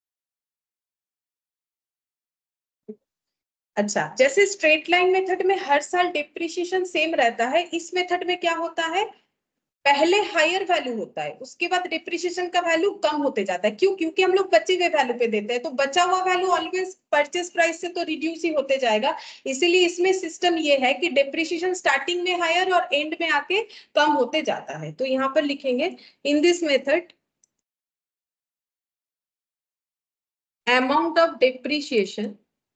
अच्छा, जैसे स्ट्रेट लाइन मेथड में हर साल डिप्रिशिएशन सेम रहता है, इस मेथड में क्या होता है? पहले हायर वैल्यू होता है, उसके बाद डिप्रिशिएशन का वैल्यू कम होते जाता है। क्यों? क्योंकि हम लोग बचे हुए वैल्यू पे देते हैं, तो बचा हुआ वैल्यू ऑलवेज परचेस प्राइस से तो रिड्यूस ही होते जाएगा। इसीलिए इसमें सिस्टम ये है कि डिप्रिशिएशन स्टार्टिंग में हायर और एंड में आके कम होते जाता है। तो यहाँ पर लिखेंगे in this method amount of depreciation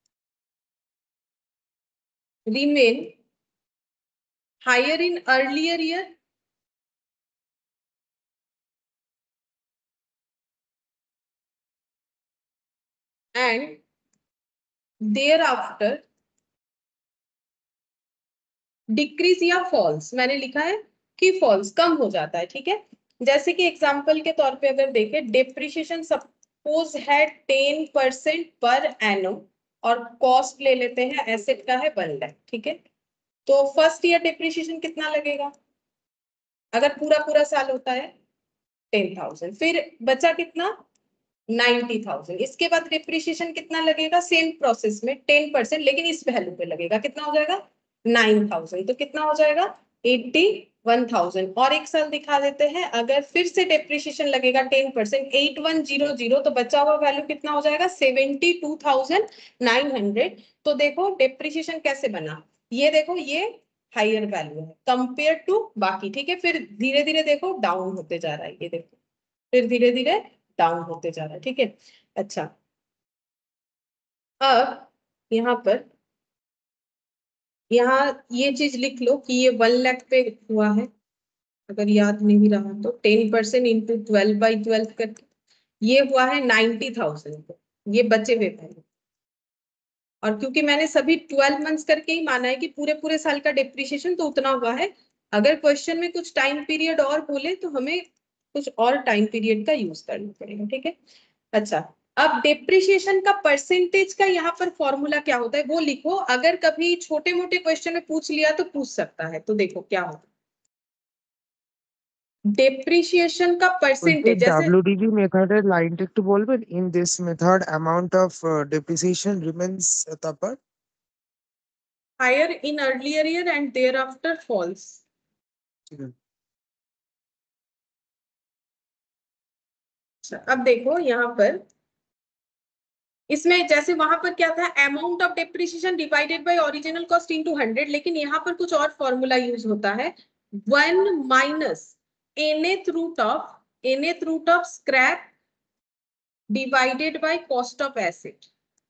remain higher in earlier year and thereafter decrease या फॉल्स। मैंने लिखा है कि फॉल्स, कम हो जाता है, ठीक है। जैसे कि एग्जांपल के तौर पे अगर देखें, डेप्रिशिएशन सपोज है 10% पर एनम और कॉस्ट ले लेते हैं एसेट का है 1 लाख, ठीक है। तो फर्स्ट ईयर डेप्रिशिएशन कितना लगेगा? अगर पूरा पूरा साल होता है 10,000, फिर बचा कितना? 90,000। इसके बाद डिप्रिशिएशन कितना लगेगा? सेम प्रोसेस में 10%, लेकिन इस वैल्यू पे लगेगा, कितना हो जाएगा? 9,000। तो कितना हो जाएगा? 1000 और एक साल दिखा देते हैं। अगर फिर से डेप्रिसिएशन लगेगा 10%, 8100, तो बचा हुआ वैल्यू कितना हो जाएगा 72,900। तो देखो डेप्रिसिएशन कैसे बना, ये देखो ये हायर वैल्यू है कंपेयर टू बाकी, ठीक है। फिर धीरे धीरे देखो डाउन होते जा रहा है, ये देखो फिर धीरे धीरे डाउन होते जा रहा है, ठीक है। अच्छा अब यहाँ पर यहाँ ये चीज लिख लो कि ये 1 लाख पे हुआ है, अगर याद नहीं रहा तो 10% इंटू 12/12 करके ये हुआ है 90,000 पे, ये बचे हुए पहले। और क्योंकि मैंने सभी 12 मंथ्स करके ही माना है कि पूरे पूरे साल का डेप्रिसिएशन तो उतना हुआ है। अगर क्वेश्चन में कुछ टाइम पीरियड और बोले तो हमें कुछ और टाइम पीरियड का यूज करना पड़ेगा, ठीक है। अच्छा अब डेप्रिसिएशन का परसेंटेज का यहाँ पर फॉर्मूला क्या होता है वो लिखो, अगर कभी छोटे मोटे क्वेश्चन में पूछ लिया तो पूछ सकता है। तो देखो क्या होता है डेप्रिसिएशन का परसेंटेज, जैसे WDV মেথডের লাইনটা একটু বলবেন? In this method amount of depreciation remains তারপর higher in earlier year and thereafter falls। ठीक है। अब देखो यहाँ पर इसमें जैसे वहां पर क्या था amount of depreciation divided by original cost into 100, लेकिन यहाँ पर कुछ और फॉर्मूला यूज होता है 1 minus nth root of scrap divided by cost of asset,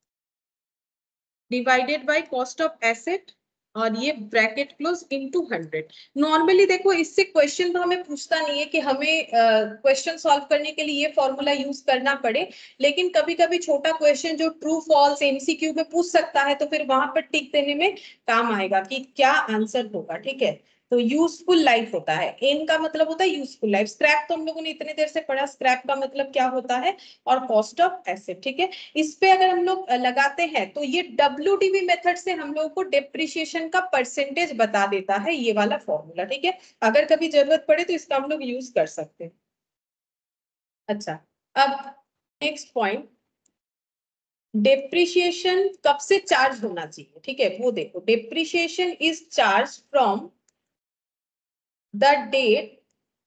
divided by cost of asset और ये ब्रैकेट क्लोज इनटू 100। नॉर्मली देखो इससे क्वेश्चन तो हमें पूछता नहीं है कि हमें क्वेश्चन सॉल्व करने के लिए ये फॉर्मूला यूज करना पड़े, लेकिन कभी कभी छोटा क्वेश्चन जो ट्रू फॉल्स एमसीक्यू में पूछ सकता है तो फिर वहां पर टिक देने में काम आएगा कि क्या आंसर होगा, ठीक है। तो यूजफुल लाइफ होता है, एन का मतलब होता है यूजफुल लाइफ। स्क्रैप तो हम लोगों ने इतने देर से पढ़ा, स्क्रैप का मतलब क्या होता है और कॉस्ट ऑफ एसेट, ठीक है। इस पे अगर हम लोग लगाते हैं तो ये WDV मेथड से हम लोगों को डेप्रिसिएशन का परसेंटेज बता देता है, ये वाला फॉर्मूला, ठीक है। अगर कभी जरूरत पड़े तो इसका हम लोग यूज कर सकते हैं। अच्छा अब नेक्स्ट पॉइंट, डेप्रिसिएशन कब से चार्ज होना चाहिए, ठीक है वो देखो। Depreciation is charge from the date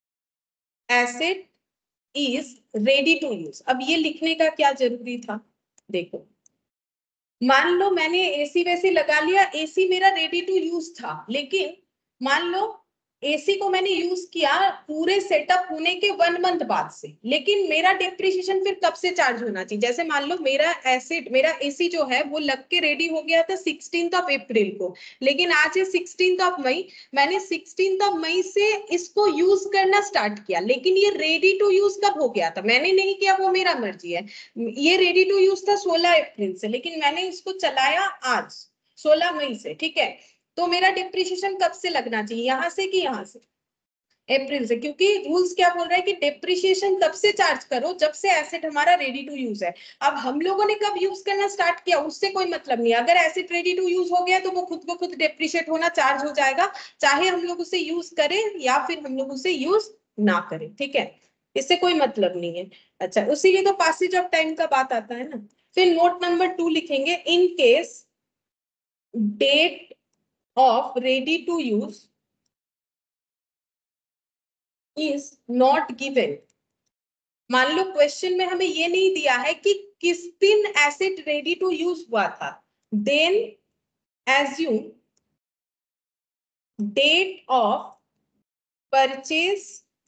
asset is ready to use. अब ये लिखने का क्या जरूरी था, देखो मान लो मैंने एसी वैसी लगा लिया, एसी मेरा रेडी टू यूज था, लेकिन मान लो एसी को मैंने यूज किया पूरे सेटअप होने के 1 मंथ बाद से, लेकिन मेरा डेप्रिसिएशन फिर कब से चार्ज होना चाहिए। जैसे मान लो मेरा एसी जो है वो लग के रेडी हो गया था 16 अप्रैल को, लेकिन आज है 16 मई, मैंने 16 मई से इसको यूज करना स्टार्ट किया, लेकिन ये रेडी टू यूज कब हो गया था, मैंने नहीं किया, वो मेरा मर्जी है। ये रेडी टू यूज था 16 अप्रैल से, लेकिन मैंने इसको चलाया आज 16 मई से, ठीक है। तो मेरा डिप्रिसिएशन कब से लगना चाहिए, यहां से कि यहां से, अप्रैल से, क्योंकि रूल्स क्या बोल रहा है कि डिप्रिसिएशन तब से चार्ज करो जब से एसेट हमारा रेडी टू यूज है। अब हम लोगों ने कब यूज करना स्टार्ट किया उससे कोई मतलब नहीं, अगर एसेट रेडी टू यूज हो गया तो वो खुद को खुद डिप्रिशिएट होना चार्ज हो जाएगा, चाहे हम लोग उसे यूज करें या फिर हम लोग उसे यूज ना करें, ठीक है, इससे कोई मतलब नहीं है। अच्छा उसीलिए तो पासेज ऑफ टाइम का बात आता है ना। फिर नोट नंबर 2 लिखेंगे, in case date of ready to use is not given। मान लो क्वेश्चन में हमें ये नहीं दिया है कि किस दिन एसेट रेडी टू यूज हुआ था, then assume date of purchase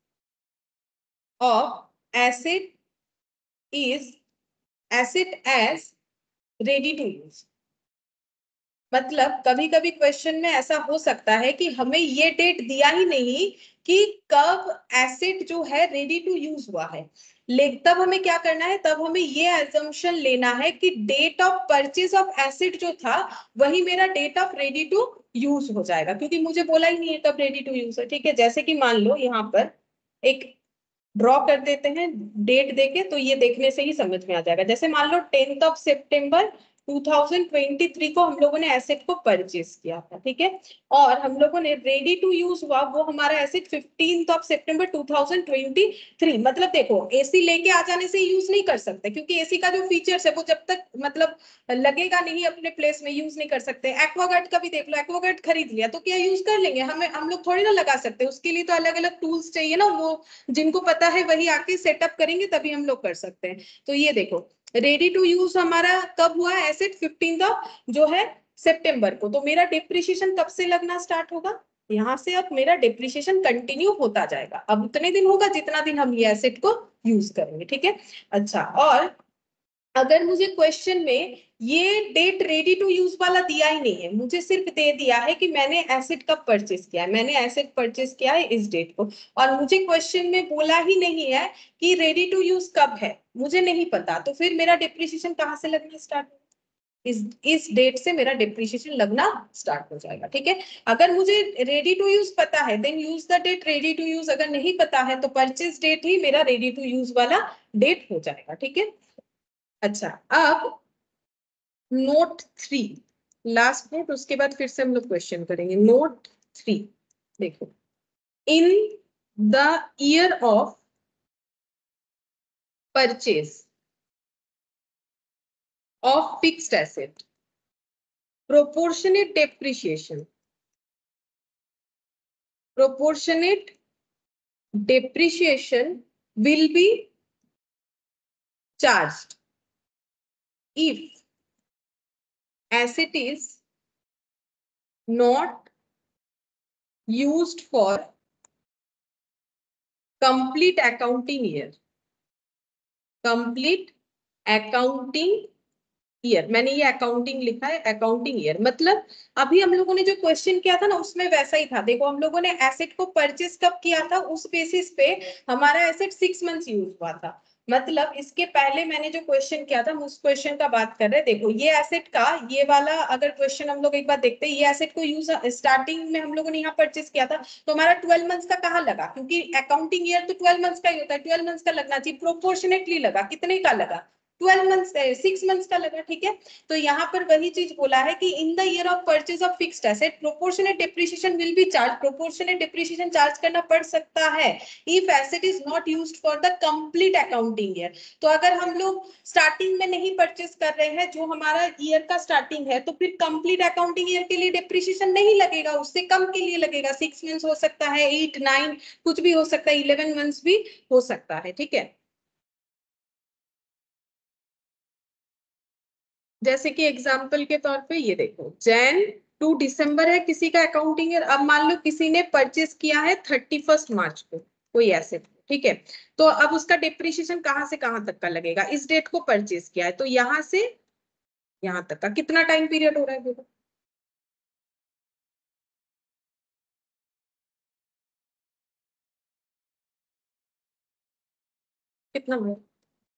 of asset is asset as ready to use. मतलब कभी कभी क्वेश्चन में ऐसा हो सकता है कि हमें ये डेट दिया ही नहीं कि कब एसेट जो है रेडी टू यूज हुआ है, लेकिन तब हमें क्या करना है, तब हमें ये एजम्पशन लेना है कि date of purchase of asset जो था वही मेरा date of ready to use हो जाएगा, क्योंकि मुझे बोला ही नहीं है कब रेडी टू यूज है, ठीक है। जैसे कि मान लो यहाँ पर एक ड्रॉ कर देते हैं डेट देके, तो ये देखने से ही समझ में आ जाएगा। जैसे मान लो 10 सितंबर 2023 को हम लोगों ने एसेट को परचेज किया था, ठीक है। और हम लोगों ने रेडी टू यूज हुआ वो हमारा एसेट 15 सितंबर 2023। मतलब देखो एसी लेके आ जाने से यूज नहीं कर सकते, क्योंकि एसी का जो फीचर्स है वो जब तक मतलब लगेगा नहीं अपने प्लेस में यूज नहीं कर सकते। एक्वागार्ड का भी देख लो, एक्वागार्ड खरीद लिया तो क्या यूज कर लेंगे, हम लोग थोड़ी ना लगा सकते, उसके लिए तो अलग अलग टूल्स चाहिए ना, वो जिनको पता है वही आके सेटअप करेंगे तभी हम लोग कर सकते हैं। तो ये देखो रेडी टू यूज हमारा कब हुआ एसेट 15 जो है सितंबर को। तो मेरा डिप्रिशिएशन कब से लगना स्टार्ट होगा, यहाँ से अब मेरा डिप्रिशिएशन कंटिन्यू होता जाएगा। अब उतने दिन होगा जितना दिन हम ये एसेट को यूज करेंगे, ठीक है। अच्छा, और अगर मुझे क्वेश्चन में ये डेट रेडी टू यूज वाला दिया ही नहीं है, मुझे सिर्फ दे दिया है कि मैंने एसेट कब परचेज किया है, मैंने एसेट परचेज किया है इस डेट को, और मुझे क्वेश्चन में बोला ही नहीं है कि रेडी टू यूज कब है, मुझे नहीं पता, तो फिर मेरा डिप्रिशिएशन कहाँ से लगना स्टार्ट होगा, इस डेट से मेरा डिप्रिशिएशन लगना स्टार्ट हो जाएगा, ठीक है। अगर मुझे रेडी टू यूज पता है then use the date ready to use, अगर नहीं पता है तो परचेज डेट ही मेरा रेडी टू यूज वाला डेट हो जाएगा, ठीक है। अच्छा, अब नोट 3 लास्ट नोट, उसके बाद फिर से हम लोग क्वेश्चन करेंगे। नोट 3 देखो, in the year of purchase of fixed asset proportionate depreciation will be charged if asset is not used for complete accounting year, complete accounting year, मैंने ये अकाउंटिंग लिखा है, अकाउंटिंग ईयर मतलब अभी हम लोगों ने जो क्वेश्चन किया था ना उसमें वैसा ही था। देखो हम लोगों ने एसेट को परचेज कब किया था, उस बेसिस पे हमारा एसेट 6 मंथ्स यूज हुआ था। मतलब इसके पहले मैंने जो क्वेश्चन किया था हम उस क्वेश्चन का बात कर रहे हैं। देखो ये एसेट का ये वाला अगर क्वेश्चन हम लोग एक बार देखते हैं, ये एसेट को यूज स्टार्टिंग में हम लोगों ने यहाँ परचेज किया था तो हमारा 12 मंथ्स का कहाँ लगा, क्योंकि अकाउंटिंग ईयर तो 12 मंथ्स का ही होता है, 12 मंथ्स का लगना चाहिए, प्रोपोर्शनेटली लगा, कितने का लगा 12 मंथ्स 6 मंथ्स का लगा, ठीक है। तो यहाँ पर वही चीज बोला है कि in the year of purchase of fixed asset proportionate depreciation will be charge, proportionate depreciation charge करना पड़ सकता है if asset is not used for the complete accounting year. तो अगर हम लोग स्टार्टिंग में नहीं परचेज कर रहे हैं जो हमारा ईयर का स्टार्टिंग है तो फिर कंप्लीट अकाउंटिंग ईयर के लिए डिप्रिसिएशन नहीं लगेगा, उससे कम के लिए लगेगा, 6 मंथ्स हो सकता है, 8 9 कुछ भी हो सकता है, 11 मंथ्स भी हो सकता है, ठीक है। जैसे कि एग्जाम्पल के तौर पे ये देखो जैन टू दिसंबर है किसी का अकाउंटिंग ईयर, अब मान लो किसी ने परचेज किया है 31 मार्च को कोई एसेट, ठीक है। तो अब उसका डिप्रिसिएशन कहाँ से कहाँ तक का लगेगा, इस डेट को परचेज किया है तो यहाँ से यहाँ तक का कितना टाइम पीरियड हो रहा है देखो, कितना हो रहा है,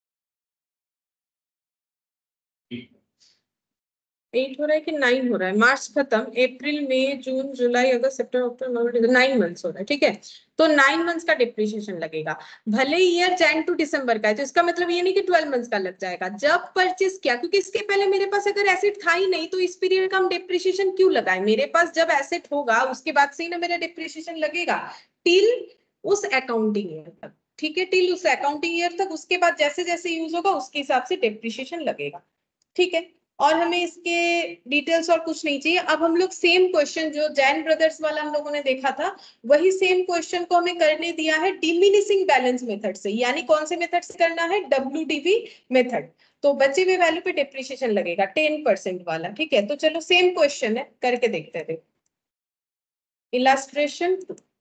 8 हो रहा है कि 9 हो रहा है, मार्च खत्म, अप्रैल मई जून जुलाई अगस्त सितंबर अक्टूबर नवंबर 9 मंथ्स हो रहा है, ठीक है। तो 9 मंथ्स का डिप्रिसिएशन लगेगा, भले ही ईयर जैन टू दिसंबर का है तो इसका मतलब ये नहीं कि 12 मंथ्स का लग जाएगा जब परचेज किया, क्योंकि इसके पहले मेरे पास अगर एसेट था ही नहीं तो इस पीरियड का हम डिप्रिसिएशन क्यों लगाए, मेरे पास जब एसेट होगा उसके बाद से ही ना मेरा डिप्रिसिएशन लगेगा टिल उस अकाउंटिंग ईयर तक, ठीक है, टिल उस अकाउंटिंग ईयर तक, उसके बाद जैसे जैसे यूज होगा उसके हिसाब से डिप्रिसिएशन लगेगा, ठीक है। और हमें इसके डिटेल्स और कुछ नहीं चाहिए। अब हम लोग सेम क्वेश्चन जो जैन ब्रदर्स वाला हम लोगों ने देखा था वही सेम क्वेश्चन को हमें करने दिया है डिमिनिशिंग बैलेंस मेथड से, यानी कौन से मेथड से करना है, WDV मेथड। तो बचे हुए वैल्यू पे डिप्रिसिएशन लगेगा 10% वाला, ठीक है। तो चलो सेम क्वेश्चन है करके देखते हैं। Illustration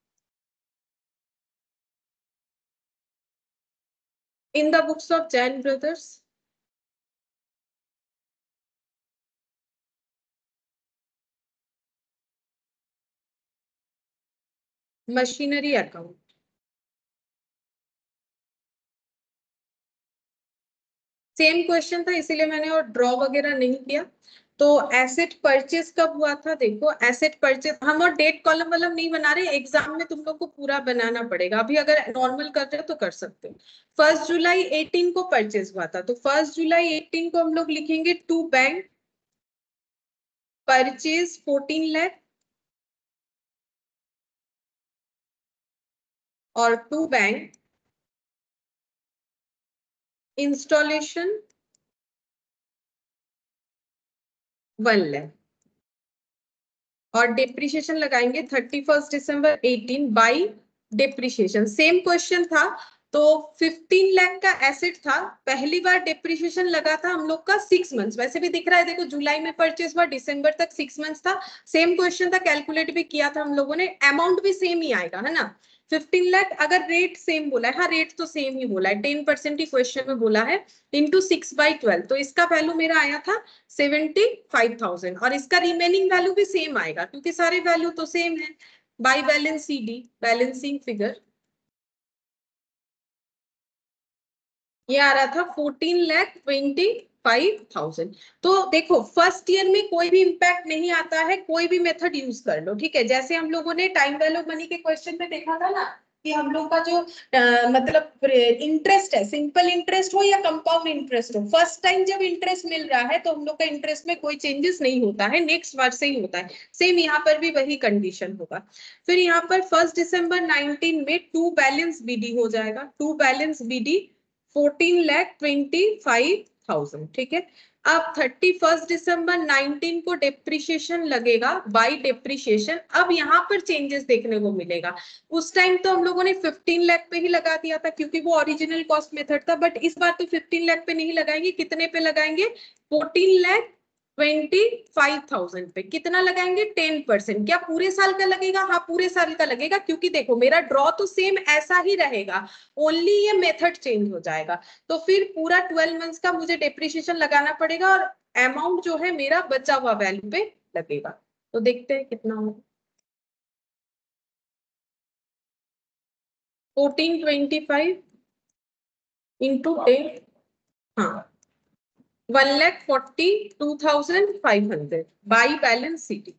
in the books of Jain brothers, machinery account, same question था इसीलिए मैंने और ड्रॉ वगैरह नहीं किया। तो एसेट परचेज कब हुआ था, देखो एसेट परचेज हम और डेट कॉलम वॉलम नहीं बना रहे, एग्जाम में तुम लोग को पूरा बनाना पड़ेगा, अभी अगर नॉर्मल कर रहे हो तो कर सकते हो। 1 जुलाई 18 को परचेज हुआ था तो 1 जुलाई 18 को हम लोग लिखेंगे टू बैंक परचेज 14 लाख और टू बैंक इंस्टॉलेशन 1 लाख और डिप्रिशिएशन लगाएंगे 31 दिसंबर 18 बाई डिप्रिशिएशन। सेम क्वेश्चन था, तो 15 लाख का एसेट था, पहली बार डिप्रिशिएशन लगा था हम लोग का 6 मंथ्स, वैसे भी दिख रहा है देखो जुलाई में परचेज हुआ, दिसंबर तक 6 मंथ्स था। सेम क्वेश्चन था, कैलकुलेट भी किया था हम लोगों ने, अमाउंट भी सेम ही आएगा है ना। 15 लाख अगर रेट सेम बोला है, हाँ रेट तो सेम ही बोला है, 10% ही क्वेश्चन में बोला है, इंटू 6/12, तो इसका वैल्यू मेरा आया था 75,000 और इसका रिमेनिंग वैल्यू भी सेम आएगा क्योंकि सारे वैल्यू तो सेम है। By balance CD balancing figure ये आ रहा था 14,25,000। तो देखो फर्स्ट ईयर में कोई भी इंपैक्ट नहीं आता है, कोई भी मेथड यूज कर लो, ठीक है। जैसे हम लोगों ने टाइम वैल्यू मनी के क्वेश्चन में देखा था ना कि हम लोग का जो मतलब इंटरेस्ट है, सिंपल इंटरेस्ट हो या कंपाउंड इंटरेस्ट हो, फर्स्ट टाइम जब इंटरेस्ट मिल रहा है तो हम लोग का इंटरेस्ट में कोई चेंजेस नहीं होता है, नेक्स्ट बार से ही होता है। सेम यहाँ पर भी वही कंडीशन होगा। फिर यहाँ पर 1 दिसंबर 19 में टू बैलेंस BD हो जाएगा, टू बैलेंस BD 14,25,000, ठीक है। अब 31 दिसंबर 19 को डिप्रिशिएशन लगेगा बाई डिप्रिशिएशन। अब यहाँ पर चेंजेस देखने को मिलेगा, उस टाइम तो हम लोगों ने 15 लाख पे ही लगा दिया था क्योंकि वो ओरिजिनल कॉस्ट मेथड था, बट इस बार तो 15 लाख पे नहीं लगाएंगे, कितने पे लगाएंगे 14,25,000 पे। कितना लगाएंगे 10%। क्या पूरे साल का लगेगा? हाँ पूरे साल का लगेगा क्योंकि देखो मेरा ड्रॉ तो सेम ऐसा ही रहेगा, ओनली ये मेथड चेंज हो जाएगा। तो फिर पूरा 12 मंथ्स का मुझे डेप्रिसिएशन लगाना पड़ेगा और अमाउंट जो है मेरा बचा हुआ वैल्यू पे लगेगा। तो देखते हैं कितना होगा। 1425 इंटू 10, हाँ 1,42,500 बाई बैलेंस CD।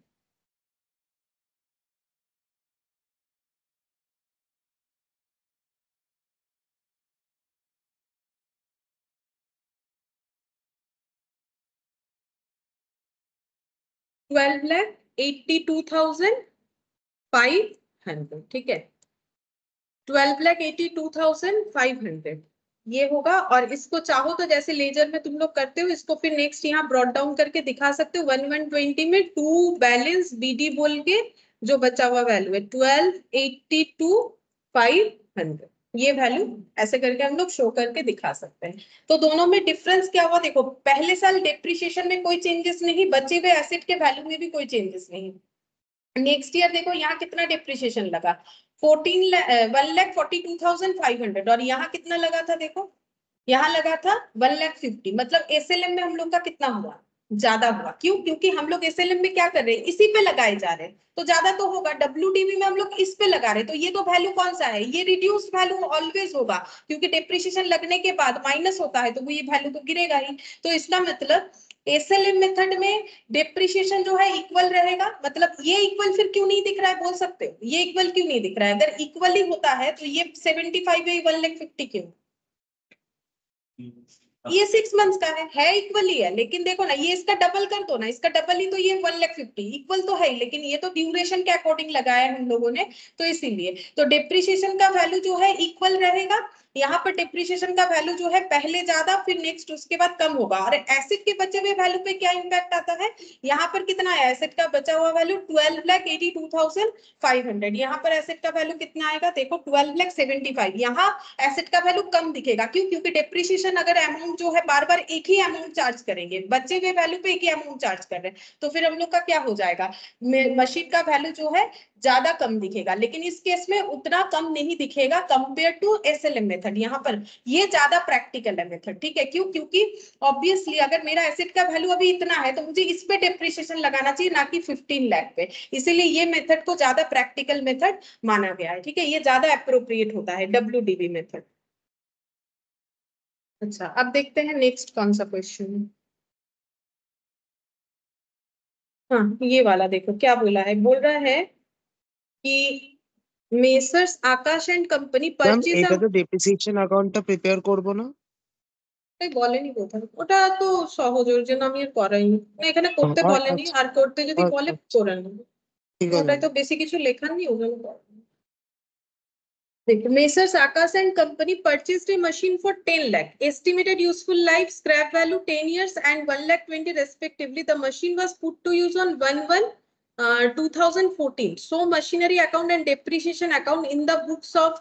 $12,82,500, ठीक है, 12,82,500 ये होगा। और इसको चाहो तो जैसे लेजर में तुम लोग करते हो, इसको फिर नेक्स्ट यहाँ ब्रॉट डाउन करके दिखा सकते हो। 1120 में टू बैलेंस BD बोल के जो बचा हुआ वैल्यू है 12,82,500, ये वैल्यू ऐसे करके हम लोग शो करके दिखा सकते हैं। तो दोनों में डिफरेंस क्या हुआ देखो, पहले साल डेप्रिसिएशन में कोई चेंजेस नहीं, बचे हुए एसेट के वैल्यू में भी कोई चेंजेस नहीं। नेक्स्ट ईयर देखो यहाँ कितना डिप्रिसिएशन लगा 1,42,500 और यहाँ कितना लगा था देखो, यहाँ लगा था 1,50,000, मतलब SLM में हम लोग का कितना हुआ, ज्यादा हुआ। क्यों? क्योंकि हम लोग SLM में क्या कर रहे हैं, इसी पे लगाए जा रहे हैं, तो ज्यादा तो होगा। WDV में हम लोग इस पे लगा रहे हैं, तो ये तो वैल्यू कौन सा है, ये रिड्यूस्ड वैल्यू ऑलवेज होगा क्योंकि डिप्रिसिएशन लगने के बाद माइनस होता है तो वो ये वैल्यू तो गिरेगा ही। तो इसका मतलब SLM मेथड में डिप्रिसिएशन जो है इक्वल रहेगा। मतलब ये इक्वल फिर क्यों नहीं दिख रहा है बोल सकते हो, ये इक्वल क्यों नहीं दिख रहा है? अगर इक्वल ही होता है तो ये 75 है, 1,50,000 क्यों? ये 6 मंथ्स का है इक्वल ही है, लेकिन देखो ना ये इसका डबल कर दो ना, इसका डबल ही तो ये 1,50,000 इक्वल तो है ही, लेकिन ये तो ड्यूरेशन के अकॉर्डिंग लगाया है हम लोगों ने, तो इसीलिए तो डिप्रिसिएशन का वैल्यू जो है इक्वल रहेगा। यहाँ पर डिप्रिसिएशन का वैल्यू जो है पहले ज्यादा फिर नेक्स्ट उसके बाद कम होगा। और एसेट के बचे हुए वैल्यू पे क्या इंपैक्ट आता है, यहाँ पर कितना है एसेट का बचा हुआ वैल्यू 12,82,500, यहाँ पर एसेट का वैल्यू कितना आएगा देखो 12,75,000। यहाँ एसेट का वैल्यू कम दिखेगा, क्यों? क्योंकि डिप्रिसिएशन अगर अमाउंट जो है बार बार एक ही अमाउंट चार्ज करेंगे, बचे हुए वैल्यू पे एक ही अमाउंट चार्ज कर रहे हैं, तो फिर हम लोग का क्या हो जाएगा, मशीन का वैल्यू जो है ज्यादा कम दिखेगा। लेकिन इस केस में उतना कम नहीं दिखेगा कंपेयर टू SLM मेथड। यहाँ पर ये ज्यादा प्रैक्टिकल है मेथड, ठीक है। क्यों? क्योंकि ऑब्वियसली अगर मेरा एसेट का वैल्यू अभी इतना है तो मुझे इस पे डिप्रिसिएशन लगाना चाहिए, ना कि 15 लाख पे। इसीलिए ये मेथड को ज्यादा प्रैक्टिकल मेथड माना गया है, ठीक है, ये ज्यादा अप्रोप्रिएट होता है WDV मेथड। अच्छा अब देखते हैं नेक्स्ट कौन सा क्वेश्चन है। हाँ ये वाला देखो क्या बोला है, बोल रहा है कि messrs Akash and company ma'am purchase. এটা তো ডেপ্রিসিয়েশন অ্যাকাউন্টটা প্রিপেয়ার করব না? বলেনি কোথায়, ওটা তো সহজ, ওর জন্য আমি আর করাইনি, না এখানে করতে বলেনি, আর করতে যদি বলে করে নেব, ওটাই তো বেশি কিছু লেখা নেই ওগুলো। देखो, Messrs Akash and Company purchased a machine for 10 lakh. Estimated useful life, scrap value 10 years and 1 lakh 20 respectively. The machine was put to use on 1/1/2014. So machinery account and depreciation account in the books of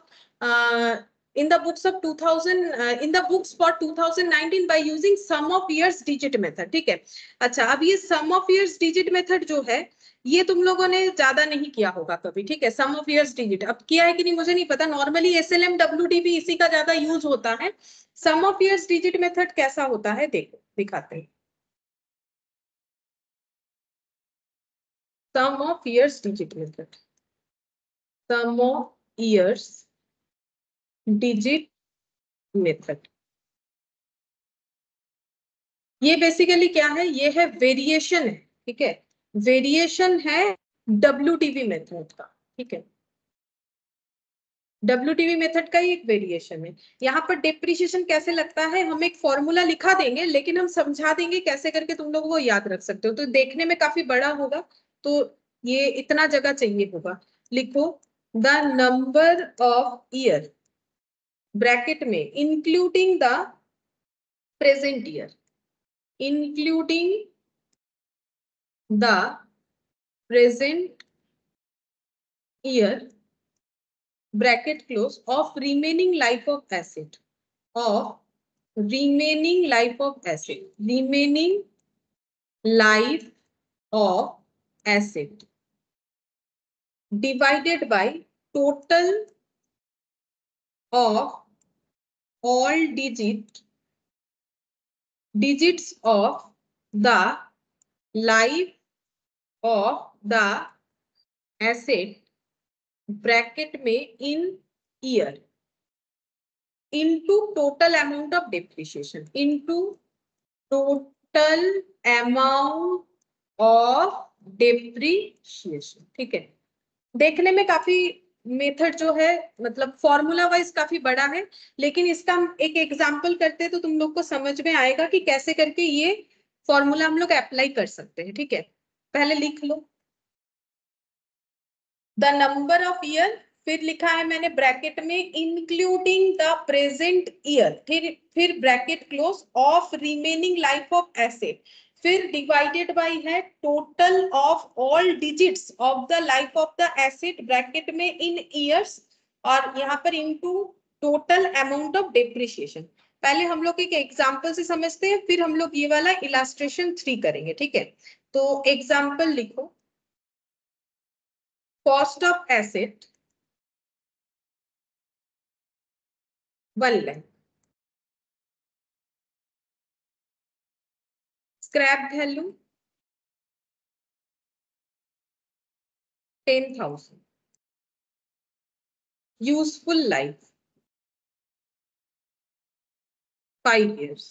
2000 in the books for 2019 by using sum of years digit method. ठीक है, अच्छा अब ये sum of years digit method जो है ये तुम लोगों ने ज्यादा नहीं किया होगा कभी, ठीक है। सम ऑफ इयर्स डिजिट अब किया है कि नहीं मुझे नहीं पता, नॉर्मली एसएलएम डब्ल्यूडीबी इसी का ज्यादा यूज होता है। Sum of years digit method कैसा होता है देखो दिखाते हैं। Sum of years digit method, sum of years digit method, ये बेसिकली क्या है, ये है वेरिएशन है, ठीक है, वेरिएशन है डब्ल्यूडीबी मेथड का, ठीक है, डब्ल्यूटीवी मेथड का ही एक वेरिएशन है। यहाँ पर डेप्रिसिएशन कैसे लगता है, हम एक फॉर्मूला लिखा देंगे लेकिन हम समझा देंगे कैसे करके तुम लोग वो याद रख सकते हो, तो देखने में काफी बड़ा होगा, तो ये इतना जगह चाहिए होगा। लिखो the number of year bracket में including the present year, including the present year bracket close of remaining life of asset, of remaining life of asset, remaining life of asset divided by total of all digits of the life of the asset bracket में in year into total amount of depreciation, into total amount of depreciation, ठीक है। देखने में काफी method जो है मतलब formula wise काफी बड़ा है, लेकिन इसका हम एक एग्जांपल करते हैं तो तुम लोग को समझ में आएगा कि कैसे करके ये फॉर्मूला हम लोग अप्लाई कर सकते हैं, ठीक है। पहले लिख लो द नंबर ऑफ ईयर, फिर लिखा है मैंने ब्रैकेट में इंक्लूडिंग द प्रेजेंट ईयर, फिर bracket close of remaining life of asset, फिर डिवाइडेड बाय है total of all digits of the life of the asset bracket में इन ईयर्स, और यहाँ पर into total amount of depreciation. पहले हम लोग एक एग्जांपल से समझते हैं, फिर हम लोग ये वाला इलास्ट्रेशन 3 करेंगे, ठीक है। तो एग्जांपल लिखो, cost of asset 1 lakh, scrap value 10,000, useful life 5 years,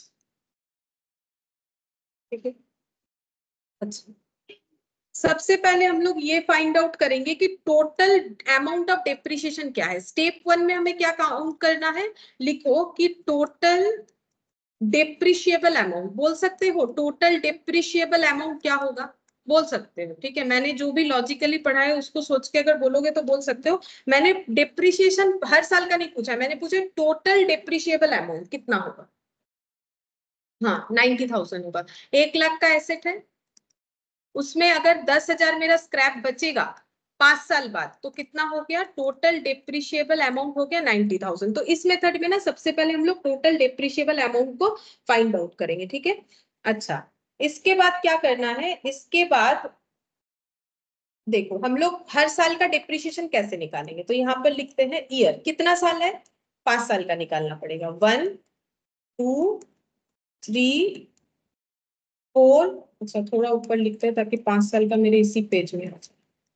ठीक है। अच्छा सबसे पहले हम लोग ये फाइंड आउट करेंगे कि टोटल अमाउंट ऑफ डेप्रिसिएशन क्या है। स्टेप 1 में हमें क्या काउंट करना है, लिखो कि टोटल डेप्रिशिएबल अमाउंट, बोल सकते हो टोटल डेप्रिशिएबल अमाउंट क्या होगा, बोल सकते हो, ठीक है। मैंने जो भी लॉजिकली पढ़ा है उसको सोच के अगर बोलोगे तो बोल सकते हो। मैंने डेप्रिशिएशन हर साल का नहीं पूछा, मैंने पूछा टोटल डेप्रिशिएबल अमाउंट कितना होगा। हाँ 90,000 होगा। 1 लाख का एसेट है, उसमें अगर 10,000 मेरा स्क्रैप बचेगा 5 साल बाद तो कितना हो गया, टोटल डेप्रिशिएबल अमाउंट हो गया 90,000। तो इस मेथड में ना सबसे पहले हम लोग टोटल डेप्रिशिएबल अमाउंट को फाइंड आउट करेंगे, ठीक है। अच्छा इसके बाद क्या करना है, इसके बाद देखो हम लोग हर साल का डेप्रिशिएशन कैसे निकालेंगे, तो यहाँ पर लिखते हैं ईयर, कितना साल है 5 साल का निकालना पड़ेगा। 1 2 3 4, अच्छा थोड़ा ऊपर लिखते हैं ताकि 5 साल का मेरे इसी पेज में आ जाए।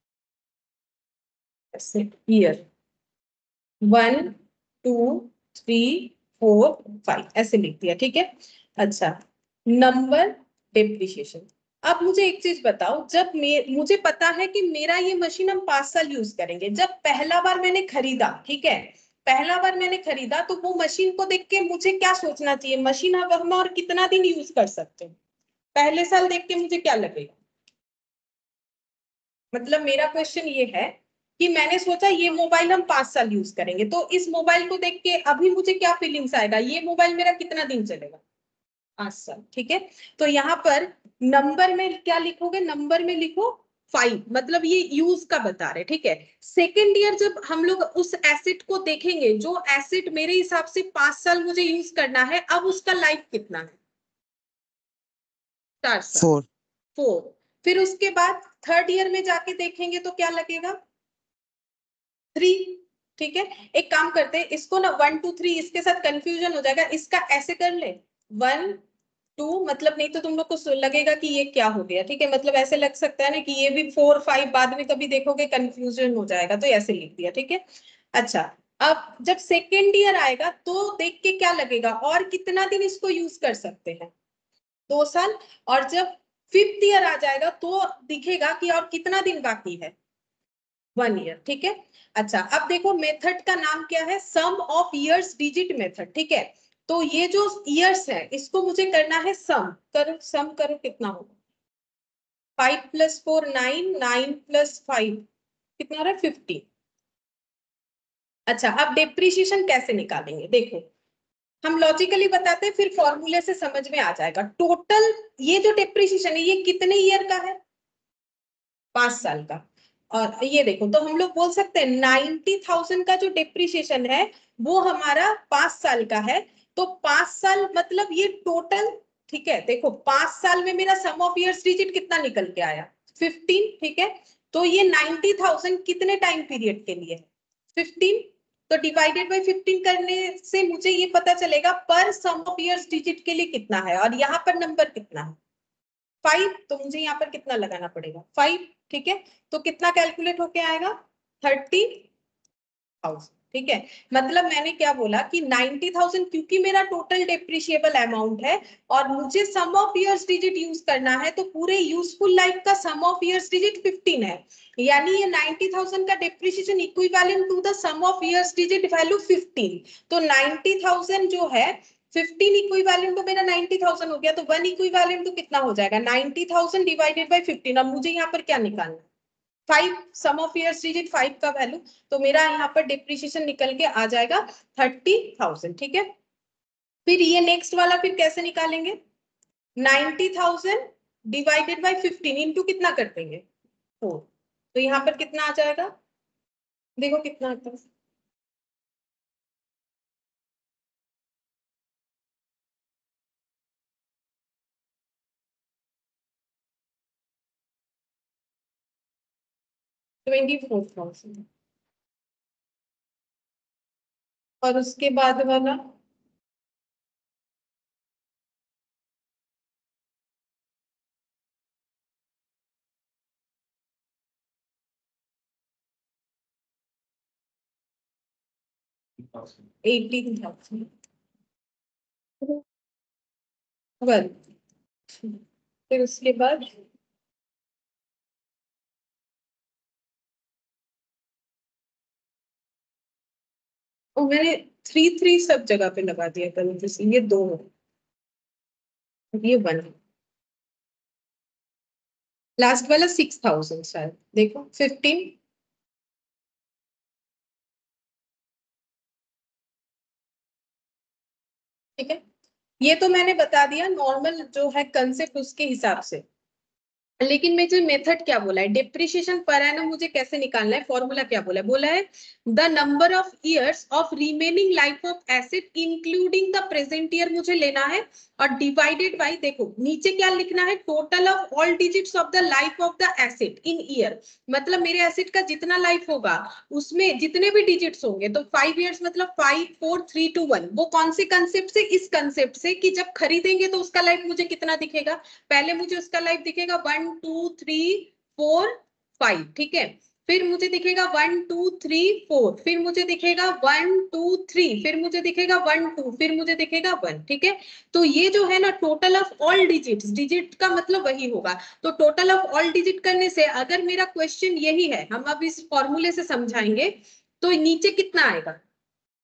ऐसे ईयर 1 2 3 4 5 ऐसे लिख दिया, ठीक है। अच्छा नंबर डेप्रिसिएशन, अब मुझे एक चीज बताओ, जब मुझे पता है कि मेरा ये मशीन हम 5 साल यूज करेंगे, जब पहला बार मैंने खरीदा, ठीक है, पहला बार मैंने खरीदा तो वो मशीन को देख के मुझे क्या सोचना चाहिए, मशीन अब हम और कितना दिन यूज कर सकते हैं, पहले साल देख के मुझे क्या लगेगा। मतलब मेरा क्वेश्चन ये है कि मैंने सोचा ये मोबाइल हम 5 साल यूज करेंगे, तो इस मोबाइल को देख के अभी मुझे क्या फीलिंग्स आएगा, ये मोबाइल मेरा कितना दिन चलेगा, 5 साल। ठीक है, तो यहाँ पर नंबर में क्या लिखोगे, नंबर में लिखो 5, मतलब ये यूज का बता रहे। ठीक है, सेकेंड ईयर जब हम लोग उस एसेट को देखेंगे, जो एसेट मेरे हिसाब से 5 साल मुझे यूज करना है, अब उसका लाइफ कितना है, 4 साल, 4। फिर उसके बाद थर्ड ईयर में जाके देखेंगे तो क्या लगेगा, 3। ठीक है, एक काम करते हैं, इसको ना 1 2 3 इसके साथ कंफ्यूजन हो जाएगा, इसका ऐसे कर ले 1 2, मतलब नहीं तो तुम लोग को लगेगा कि ये क्या हो गया। ठीक है, मतलब ऐसे लग सकता है ना कि ये भी 4 5 बाद में कभी देखोगे कंफ्यूजन हो जाएगा, तो ऐसे लिख दिया। ठीक है, अच्छा अब जब सेकेंड ईयर आएगा तो देख के क्या लगेगा, और कितना दिन इसको यूज कर सकते हैं, 2 साल। और जब फिफ्थ ईयर आ जाएगा तो दिखेगा कि और कितना दिन बाकी है, 1 ईयर। ठीक है, अच्छा अब देखो मेथड का नाम क्या है, sum of years digit method. ठीक है, तो ये जो इयर्स है इसको मुझे करना है सम करो, सम करो कितना होगा, 5 + 4 9, 9 + 5 कितना रहा, 50। अच्छा अब डेप्रिसिएशन कैसे निकालेंगे, देखो हम लॉजिकली बताते हैं, फिर फॉर्मूले से समझ में आ जाएगा। टोटल ये जो डेप्रिसिएशन है ये कितने ईयर का है, 5 साल का। और ये देखो तो हम लोग बोल सकते हैं 90,000 का जो डेप्रिसिएशन है वो हमारा 5 साल का है, तो 5 साल मतलब ये टोटल। ठीक है, देखो 5 साल में मेरा सम ऑफ इयर्स डिजिट कितना निकल के आया, 15। ठीक है, तो ये 90,000 कितने टाइम पीरियड के लिए है, 15। तो डिवाइडेड बाय 15 करने से मुझे ये पता चलेगा पर सम ऑफ इयर्स डिजिट के लिए कितना है, और यहाँ पर नंबर कितना है 5, तो मुझे यहाँ पर कितना लगाना पड़ेगा 5। ठीक है, तो कितना कैलकुलेट होके आएगा 30,000। ठीक है, मतलब मैंने क्या बोला कि 90,000 क्योंकि मेरा टोटल डेप्रिशिएबल अमाउंट है और मुझे sum of years digit use करना है, तो पूरे यूजफुल लाइफ का सम ऑफ इयर्स डिजिट 15 है, यानी ये 90,000 का depreciation equivalent to the sum of years digit value 15। तो 90,000 जो है 15 इक्विवेलेंट तो मेरा 90,000 हो गया, तो 1 इक्विवेलेंट तो कितना हो जाएगा 90,000 डिवाइडेड बाय 15। अब मुझे यहाँ पर क्या निकालना है 5, सम ऑफ इयर्स डिजिट 5 का वैल्यू, तो मेरा यहाँ पर डिप्रिसिएशन निकल के आ जाएगा 30,000। ठीक है, फिर ये नेक्स्ट वाला फिर कैसे निकालेंगे, 90,000 डिवाइडेड बाय 15 इंटू कितना कर देंगे 4, तो यहाँ पर कितना आ जाएगा, देखो कितना आता है, $24,000। और उसके बाद वाला $18,000। फिर उसके बाद और मैंने 3 सब जगह पे लगा दिया गलती से, ये 2 है, ये 1 है, लास्ट वाला 6,000 शायद, देखो 15। ठीक है, ये तो मैंने बता दिया नॉर्मल जो है कंसेप्ट उसके हिसाब से, लेकिन मैं जो मेथड क्या बोला है डेप्रिसिएशन पर एनम मुझे कैसे निकालना है, फॉर्मूला क्या बोला है, बोला है the number of years of remaining life of asset including the present year मुझे लेना है, और डिवाइडेड बाय, देखो नीचे क्या लिखना है, total of all digits of the life of the asset in year, मतलब मेरे एसेट का जितना लाइफ होगा उसमें जितने भी डिजिट्स होंगे, तो 5 इयर्स मतलब 5 4 3 2 1, वो कौन से कंसेप्ट से, इस कंसेप्ट से कि जब खरीदेंगे तो उसका लाइफ मुझे कितना दिखेगा, पहले मुझे उसका लाइफ दिखेगा 1 2 3 4 5। ठीक है, फिर मुझे दिखेगा 1 2 3 4, फिर मुझे दिखेगा 1 2 3, फिर मुझे दिखेगा 1 2, फिर मुझे दिखेगा 1। ठीक है, तो ये जो है ना total of all digits, digit का मतलब वही होगा, तो टोटल ऑफ ऑल डिजिट करने से अगर मेरा क्वेश्चन यही है, हम अब इस फॉर्मूले से समझाएंगे, तो नीचे कितना आएगा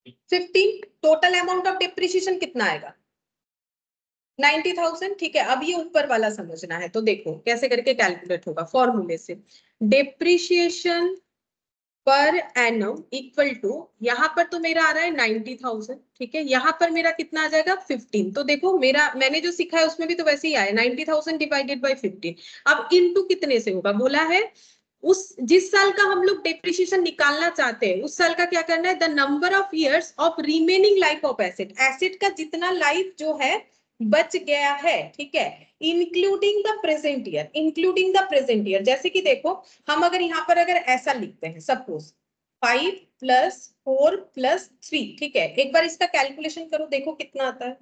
15। टोटल अमाउंट ऑफ डेप्रिसिएशन कितना आएगा? 90,000। ठीक है, अब ये ऊपर वाला समझना है, तो देखो कैसे करके कैलकुलेट होगा फॉर्मूले से। Depreciation per annum equal to, यहाँ पर तो मेरा आ रहा है 90,000, ठीक है, यहाँ पर मेरा कितना आ जाएगा 15। तो देखो मेरा मैंने जो सीखा है उसमें भी तो वैसे ही आया 90,000 डिवाइडेड बाय 15। अब इनटू कितने से होगा? बोला है उस जिस साल का हम लोग डेप्रिसिएशन निकालना चाहते हैं उस साल का क्या करना है, the number of years of remaining life of asset, asset का जितना लाइफ जो है बच गया है, ठीक है, including the present year, including the present year. जैसे कि देखो हम अगर यहाँ पर अगर ऐसा लिखते हैं, सपोज 5 + 4 + 3, ठीक है, एक बार इसका कैलकुलेशन करो, देखो कितना आता है।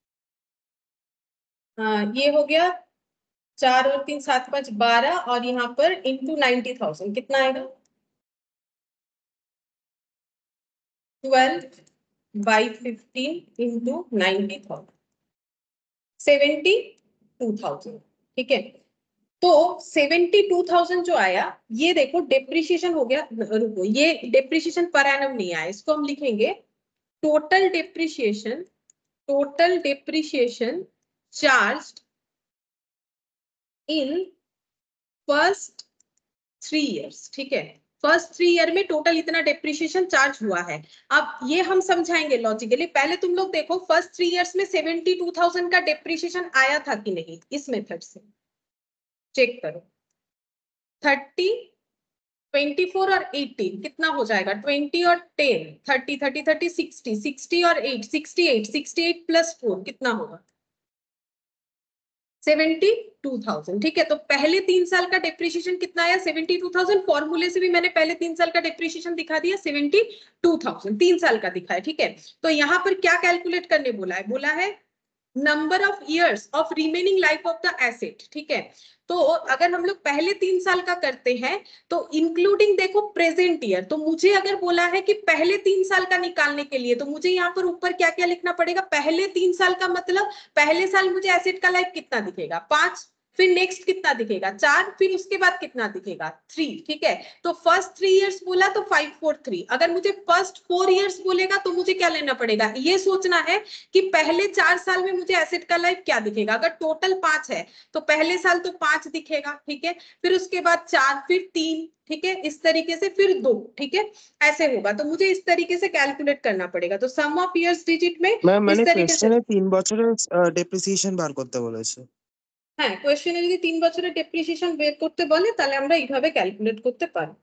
हाँ, ये हो गया 4 और 3 7 5 12, और यहाँ पर इंटू 90,000 कितना आएगा? 12/15 इंटू 90,000, 72,000। ठीक है, तो 72,000 जो आया, ये देखो डेप्रिसिएशन हो गया। रुको, ये डेप्रिसिएशन पर एनम नहीं आया, इसको हम लिखेंगे total depreciation, total depreciation charged in first 3 years. ठीक है, फर्स्ट 3 ईयर में टोटल इतना डेप्रिसिएशन चार्ज हुआ है। अब ये हम समझाएंगे लॉजिकली, पहले तुम लोग देखो फर्स्ट 3 इयर्स में 72,000 का डेप्रिसिएशन आया था कि नहीं, इस मेथड से चेक करो। 30, 24 और 18 कितना हो जाएगा? 20 और 10, 30 30 30 60, 60 और 8 68, 68 + 4 कितना होगा? 72,000। ठीक है, तो पहले 3 साल का डेप्रिसिएशन कितना आया? 72,000। फॉर्मूले से भी मैंने पहले 3 साल का डेप्रिसिएशन दिखा दिया, 72,000 3 साल का दिखा है। ठीक है, तो यहाँ पर क्या कैलकुलेट करने बोला है? बोला है number of years of remaining life of the asset. ठीक है, तो अगर हम लोग पहले 3 साल का करते हैं तो इंक्लूडिंग देखो प्रेजेंट ईयर, तो मुझे अगर बोला है कि पहले 3 साल का निकालने के लिए, तो मुझे यहाँ पर ऊपर क्या क्या लिखना पड़ेगा? पहले 3 साल का मतलब पहले साल मुझे एसेट का लाइफ कितना दिखेगा? 5, फिर नेक्स्ट कितना दिखेगा? 4, फिर उसके बाद कितना दिखेगा? 3। ठीक है, तो फर्स्ट 3 इयर्स बोला तो 5 4 3। अगर मुझे फर्स्ट 4 इयर्स बोलेगा तो मुझे क्या लेना पड़ेगा? ये सोचना है कि पहले 4 साल में मुझे एसेट का लाइफ क्या दिखेगा। अगर टोटल 5 है तो पहले साल तो 5 दिखेगा, ठीक है, फिर उसके बाद 4, फिर 3, ठीक है, इस तरीके से, फिर 2, ठीक है, ऐसे होगा। तो मुझे इस तरीके से कैलकुलेट करना पड़ेगा। तो सम ऑफ इयर्स डिजिट में ম্যাম इस মানে तरीके से, কোশ্চেনে 3 বছরের ডেপ্রিসিয়েশন বার করতে বলেছে। হ্যাঁ, কোয়েশ্চেনে যদি 3 বছরের ডেপ্রিসিয়েশন বের করতে বলে তাহলে আমরা এইভাবে ক্যালকুলেট করতে পারি।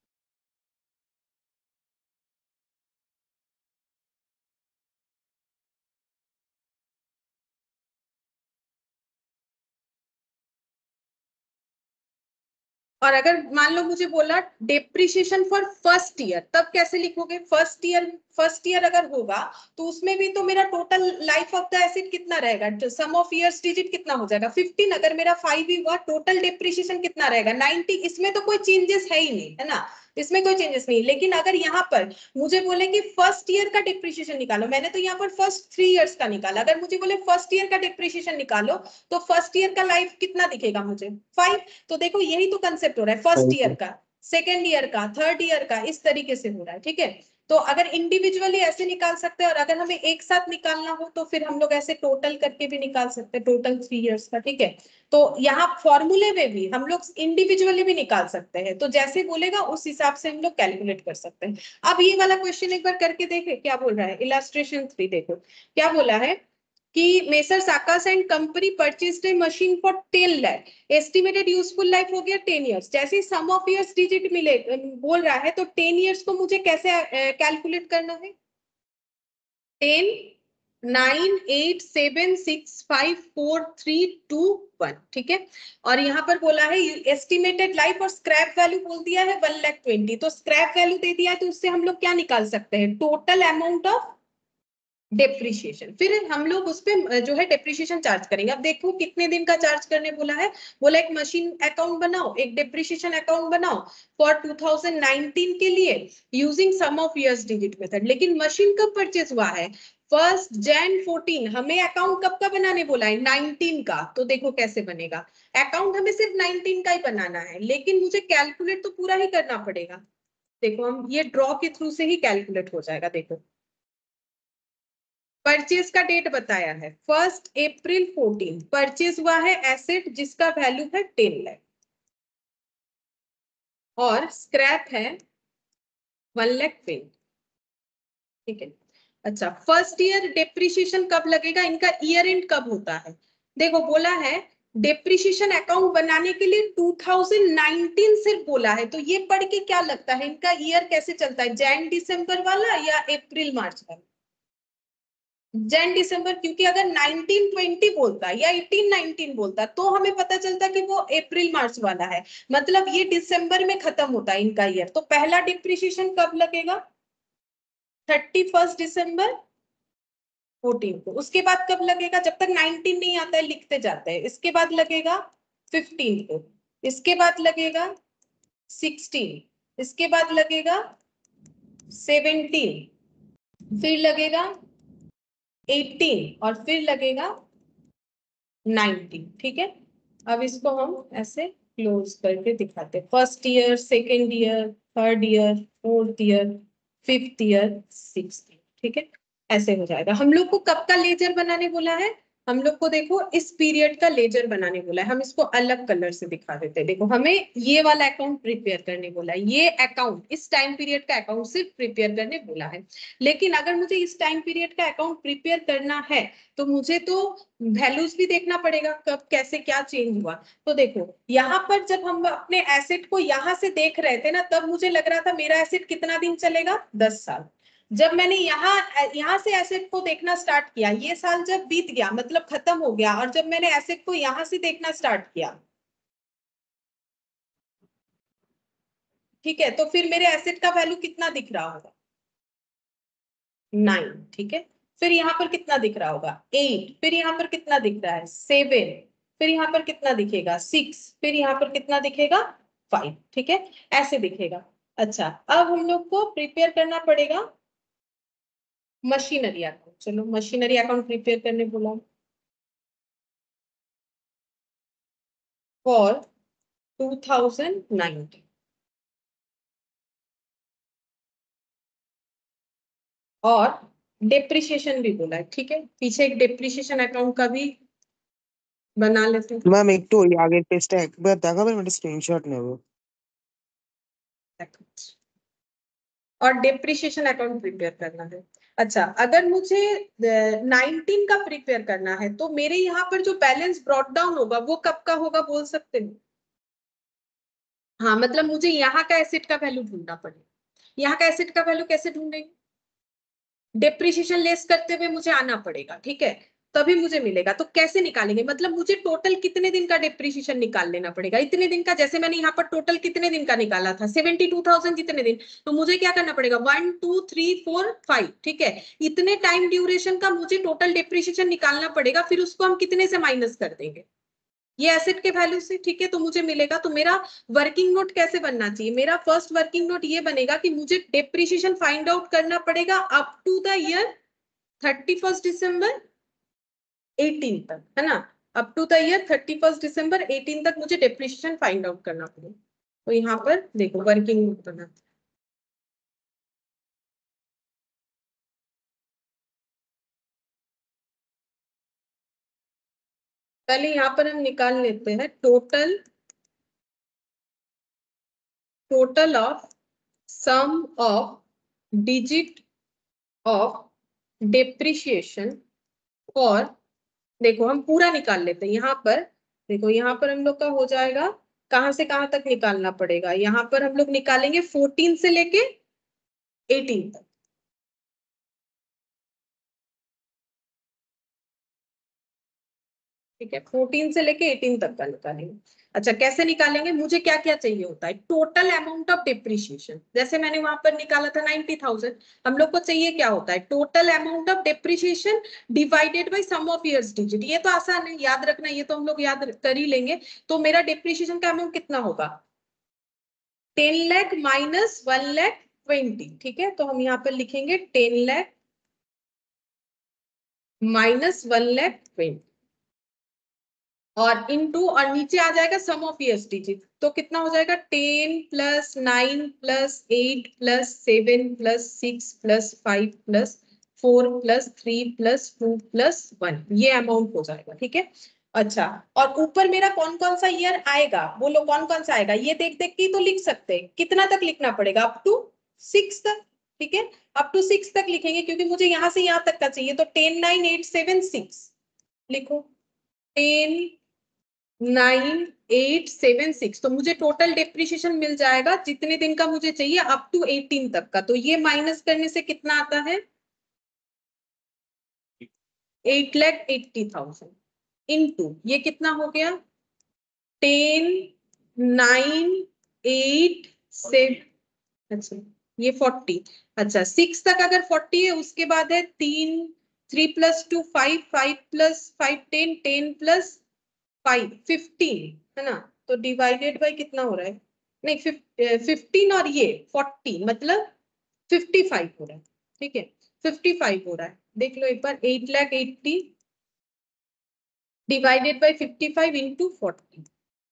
और अगर मान लो मुझे बोला डेप्रिसिएशन फॉर फर्स्ट ईयर, तब कैसे लिखोगे? फर्स्ट ईयर अगर होगा तो उसमें भी तो मेरा total life of the asset कितना रहेगा? सम ऑफ इयर्स डिजिट कितना हो जाएगा? 15। अगर मेरा 5 ही हुआ, टोटल डेप्रिसिएशन कितना रहेगा? 90। इसमें तो कोई चेंजेस है ही नहीं, है ना, इसमें कोई चेंजेस नहीं। लेकिन अगर यहाँ पर मुझे बोले कि फर्स्ट ईयर का डिप्रिसिएशन निकालो, मैंने तो यहाँ पर फर्स्ट 3 इयर्स का निकाला, अगर मुझे बोले फर्स्ट ईयर का डिप्रिसिएशन निकालो तो फर्स्ट ईयर का लाइफ कितना दिखेगा मुझे? 5। तो देखो यही तो कंसेप्ट हो रहा है, फर्स्ट ईयर का, सेकेंड ईयर का, थर्ड ईयर का, इस तरीके से हो रहा है। ठीक है, तो अगर इंडिविजुअली ऐसे निकाल सकते हैं, और अगर हमें एक साथ निकालना हो तो फिर हम लोग ऐसे टोटल करके भी निकाल सकते हैं, टोटल 3 इयर्स का। ठीक है, तो यहाँ फॉर्मूले में भी हम लोग इंडिविजुअली भी निकाल सकते हैं, तो जैसे बोलेगा उस हिसाब से हम लोग कैलकुलेट कर सकते हैं। अब ये वाला क्वेश्चन एक बार करके देखे क्या बोल रहा है। इलस्ट्रेशन 3 देखो क्या बोला है कि messrs Akash and company purchased a machine for 10 lakh, estimated useful life हो गया 10 इयर्स। जैसे सम ऑफ इयर्स डिजिट मिले बोल रहा है तो 10 इयर्स को मुझे कैसे कैलकुलेट करना है? 10 9 8 7 6 5 4 3 2 1। ठीक है, और यहाँ पर बोला है एस्टिमेटेड लाइफ और स्क्रैप वैल्यू बोल दिया है 1,20,000। तो स्क्रैप वैल्यू दे दिया है तो उससे हम लोग क्या निकाल सकते हैं? Total amount of depreciation. फिर हम लोग उस पे जो है डेप्रिसिएशन चार्ज करेंगे। अब देखो कितने दिन का चार्ज करने बोला है। बोला एक मशीन अकाउंट बनाओ, एक डेप्रिसिएशन अकाउंट बनाओ फॉर 2019 के लिए using sum of years digit method. लेकिन मशीन कब परचेज हुआ है? 1 Jan 14। हमें अकाउंट कब का बनाने बोला है? 19 का। तो देखो कैसे बनेगा अकाउंट, हमें सिर्फ 19 का ही बनाना है, लेकिन मुझे कैलकुलेट तो पूरा ही करना पड़ेगा। देखो हम ये ड्रॉ के थ्रू से ही कैलकुलेट हो जाएगा। देखो परचेज का डेट बताया है 1 अप्रैल 14, परचेज हुआ है एसेट जिसका वैल्यू है 10 लाख और स्क्रैप है 1 लाख पेंट, ठीक है। अच्छा, फर्स्ट ईयर डेप्रिसिएशन कब लगेगा, इनका ईयर एंड कब होता है? देखो बोला है डेप्रिसिएशन अकाउंट बनाने के लिए 2019 सिर्फ बोला है, तो ये पढ़ के क्या लगता है इनका ईयर कैसे चलता है, जैन दिसंबर वाला या अप्रैल मार्च वाला? जैन दिसंबर, क्योंकि अगर 1920 बोलता या 1819 बोलता तो हमें पता चलता कि वो अप्रैल मार्च वाला है, मतलब ये दिसंबर में खत्म होता है इनका ईयर। तो पहला डिप्रिसिएशन कब लगेगा, 31 दिसंबर 14 को। उसके बाद कब लगेगा, जब तक 19 नहीं आता है लिखते जाते हैं, इसके बाद लगेगा 15 को, इसके बाद लगेगा 16, इसके बाद लगेगा 17, फिर लगेगा 18 और फिर लगेगा 19, ठीक है। अब इसको हम ऐसे क्लोज करके दिखाते हैं, first year, second year, third year, fourth year, fifth year, sixth year, ठीक है। ऐसे हो जाएगा। हम लोग को कब का लेजर बनाने बोला है, हम लोग को देखो इस पीरियड का लेजर बनाने बोला है। हम इसको अलग कलर से दिखा देते हैं। देखो हमें ये वाला अकाउंट प्रिपेयर करने बोला है, ये अकाउंट इस टाइम पीरियड का अकाउंट सिर्फ प्रिपेयर करने बोला है। लेकिन अगर मुझे इस टाइम पीरियड का अकाउंट प्रिपेयर करना है तो मुझे तो वैल्यूज भी देखना पड़ेगा, कब कैसे क्या चेंज हुआ। तो देखो यहाँ पर जब हम अपने एसेट को यहाँ से देख रहे थे ना, तब मुझे लग रहा था मेरा एसेट कितना दिन चलेगा, 10 साल। जब मैंने यहाँ से एसेट को देखना स्टार्ट किया, ये साल जब बीत गया मतलब खत्म हो गया, और जब मैंने एसेट को यहाँ से देखना स्टार्ट किया, ठीक है, तो फिर मेरे एसेट का वैल्यू कितना दिख रहा होगा, 9, ठीक है। फिर यहाँ पर कितना दिख रहा होगा, 8, फिर यहाँ पर कितना दिख रहा है, 7, फिर यहाँ पर कितना दिखेगा, 6, फिर यहाँ पर कितना दिखेगा, 5, ठीक है, ऐसे दिखेगा। अच्छा, अब हम लोग को प्रिपेयर करना पड़ेगा मशीनरी अकाउंट। चलो मशीनरी अकाउंट प्रिपेयर करने बोला फॉर 2019, और डेप्रिसिएशन भी बोला है, ठीक है। पीछे एक डेप्रिसिएशन अकाउंट का भी बना लेते हैं। ম্যাম একটু ওই আগের পেজটা একবার দেখাবেন, একটা স্ক্রিনশট নেব। और डेप्रिसिएशन अकाउंट प्रिपेयर करना है। अच्छा, अगर मुझे 19 का प्रिपेयर करना है तो मेरे यहाँ पर जो बैलेंस ब्रॉट डाउन होगा वो कब का होगा बोल सकते हैं? हाँ, मतलब मुझे यहाँ का एसेट का वैल्यू ढूंढना पड़ेगा। यहाँ का एसेट का वैल्यू कैसे ढूंढेंगे, डेप्रिसिएशन लेस करते हुए मुझे आना पड़ेगा, ठीक है, तभी मुझे मिलेगा। तो कैसे निकालेंगे, मतलब मुझे टोटल कितने दिन का डेप्रिसिएशन निकाल लेना पड़ेगा, इतने दिन का। जैसे मैंने यहाँ पर टोटल कितने दिन का निकाला था, 72,000 कितने दिन, तो मुझे क्या करना पड़ेगा, 1 2 3 4 5, ठीक है, इतने टाइम ड्यूरेशन का मुझे टोटल डेप्रिसिएशन निकालना पड़ेगा। फिर उसको हम कितने से माइनस कर देंगे, ये एसेट के वैल्यू से, ठीक है, तो मुझे मिलेगा। तो मेरा वर्किंग नोट कैसे बनना चाहिए, मेरा फर्स्ट वर्किंग नोट ये बनेगा कि मुझे डेप्रिसिएशन फाइंड आउट करना पड़ेगा अप टू द ईयर 31 दिसंबर 18 तक, है ना। अप टू द ईयर 31 दिसंबर 18 तक मुझे डेप्रिसिएशन फाइंड आउट करना पड़ेगा। तो यहाँ पर देखो वर्किंग नोट बना, पहले यहाँ पर हम निकाल लेते हैं total of sum of digit of depreciation. और देखो हम पूरा निकाल लेते हैं यहाँ पर। देखो यहाँ पर हम लोग का हो जाएगा, कहां से कहां तक निकालना पड़ेगा, यहाँ पर हम लोग निकालेंगे 14 से लेके 18 तक, ठीक है, 14 से लेके 18 तक का निकालेंगे। अच्छा, कैसे निकालेंगे, मुझे क्या क्या चाहिए होता है, टोटल अमाउंट ऑफ डेप्रिसिएशन। जैसे मैंने वहां पर निकाला था 90,000, हम लोग को चाहिए क्या होता है, total amount of depreciation divided by sum of years digit. ये तो आसान है, याद रखना, ये तो हम लोग याद कर ही लेंगे। तो मेरा डेप्रिसिएशन का अमाउंट कितना होगा, 10 लाख माइनस 1 लाख 20, ठीक है। तो हम यहाँ पर लिखेंगे 10 लाख माइनस 1 लाख 20, और इनटू, और नीचे आ जाएगा सम ऑफ ईयर्स डिजिट। तो कितना हो जाएगा, 10 plus 9 plus 8 plus 7 plus 6 plus 5 plus 4 + 3 + 2 + 1 ये अमाउंट हो जाएगा, ठीक है। अच्छा, और ऊपर मेरा कौन कौन सा ईयर आएगा, बोलो कौन कौन सा आएगा, ये देख देख के तो लिख सकते हैं। कितना तक लिखना पड़ेगा, अप टू 6 तक, ठीक है, अप टू 6 तक लिखेंगे क्योंकि मुझे यहां से यहां तक का चाहिए। तो 10 9 8 7 6 लिखो, 10 9 8 7 6। तो मुझे टोटल डेप्रिसिएशन मिल जाएगा जितने दिन का मुझे चाहिए, अप टू 18 तक का। तो ये माइनस करने से कितना आता है, 8,80,000 इनटू ये कितना हो गया, 10 9 8 7, अच्छा ये 40, अच्छा 6 तक अगर 40 है, उसके बाद है 3 + 2 5 5 + 5 10 10 + 5 15 है ना। तो डिवाइडेड बाय कितना हो रहा है, नहीं 15 और ये 40 मतलब 55 हो रहा है, ठीक है 55 हो रहा है। देख लो एक बार, 8,80,000 डिवाइडेड बाय 55 इंटू 40,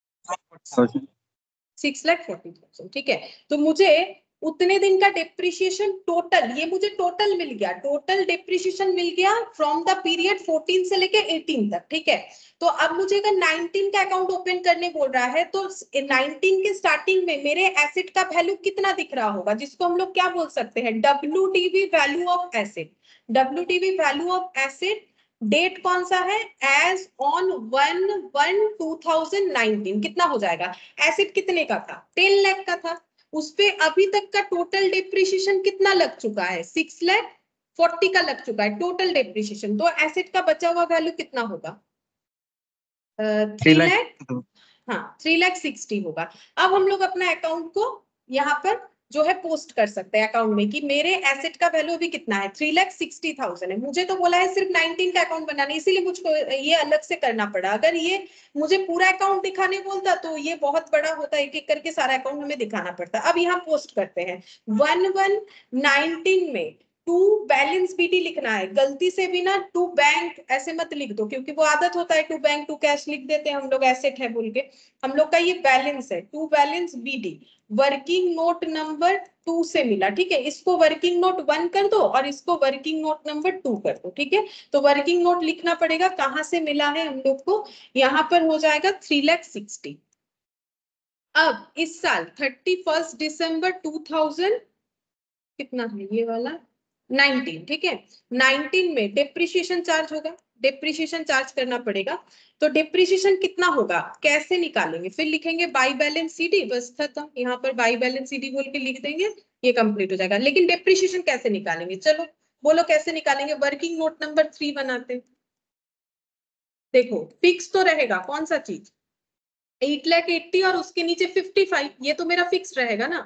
6,40,000, ठीक है। तो मुझे उतने दिन का डेप्रिसिएशन टोटल, ये मुझे टोटल मिल गया, टोटल डेप्रिसिएशन मिल गया फ्रॉम द पीरियड 14 से लेके 18 तक, ठीक है। तो अब मुझे अगर 19 का अकाउंट ओपन करने बोल रहा है तो 19 के स्टार्टिंग में मेरे एसेट का वैल्यू कितना दिख रहा होगा, जिसको हम लोग क्या बोल सकते हैं, WDV value of asset. WDV value of asset date कौन सा है, एज ऑन 1/1/2019 कितना हो जाएगा, एसेट कितने का था, 10 लाख का था, उस पे अभी तक का टोटल डेप्रिसिएशन कितना लग चुका है, 6,40,000 का लग चुका है टोटल डेप्रिसिएशन। तो एसेट का बचा हुआ वैल्यू कितना होगा, 3 लाख, हाँ 3,60,000 होगा। अब हम लोग अपना अकाउंट को यहाँ पर जो है पोस्ट कर सकते हैं अकाउंट में कि मेरे एसेट का वैल्यू भी कितना है, 3,60,000 है। मुझे तो बोला है सिर्फ 19 का अकाउंट बनाने, इसीलिए मुझको ये अलग से करना पड़ा। अगर ये मुझे पूरा अकाउंट दिखाने बोलता तो ये बहुत बड़ा होता, एक एक करके सारा अकाउंट हमें दिखाना पड़ता। अब यहाँ पोस्ट करते हैं 1/1/19 में टू बैलेंस बीटी लिखना है, गलती से भी ना टू बैंक ऐसे मत लिख दो, क्योंकि वो आदत होता है टू बैंक टू कैश लिख देते हैं हम लोग, एसेट है बोल के। हम लोग का ये बैलेंस है, to balance BD, working note number 2 से मिला, ठीक है। इसको वर्किंग नोट 1 कर दो और इसको वर्किंग नोट नंबर 2 कर दो, ठीक है। तो वर्किंग नोट लिखना पड़ेगा, कहां से मिला है हम लोग को, यहाँ पर हो जाएगा 3,60,000। अब इस साल 31 दिसंबर 2000 कितना है ये वाला 19, ठीक है, 19 में डेप्रिसिएशन चार्ज होगा, डेप्रिसिएशन चार्ज करना पड़ेगा। तो डेप्रिसिएशन कितना होगा, कैसे निकालेंगे, फिर लिखेंगे बाई बैलेंस सीडी, बस खत्म। यहाँ पर बाई बैलेंस सीडी बोल के लिख देंगे, ये कंप्लीट हो जाएगा। लेकिन डेप्रिसिएशन कैसे निकालेंगे, चलो बोलो कैसे निकालेंगे। वर्किंग नोट नंबर 3 बनाते हैं। देखो फिक्स तो रहेगा कौन सा चीज, 8,80,000 और उसके नीचे 55, ये तो मेरा फिक्स रहेगा ना,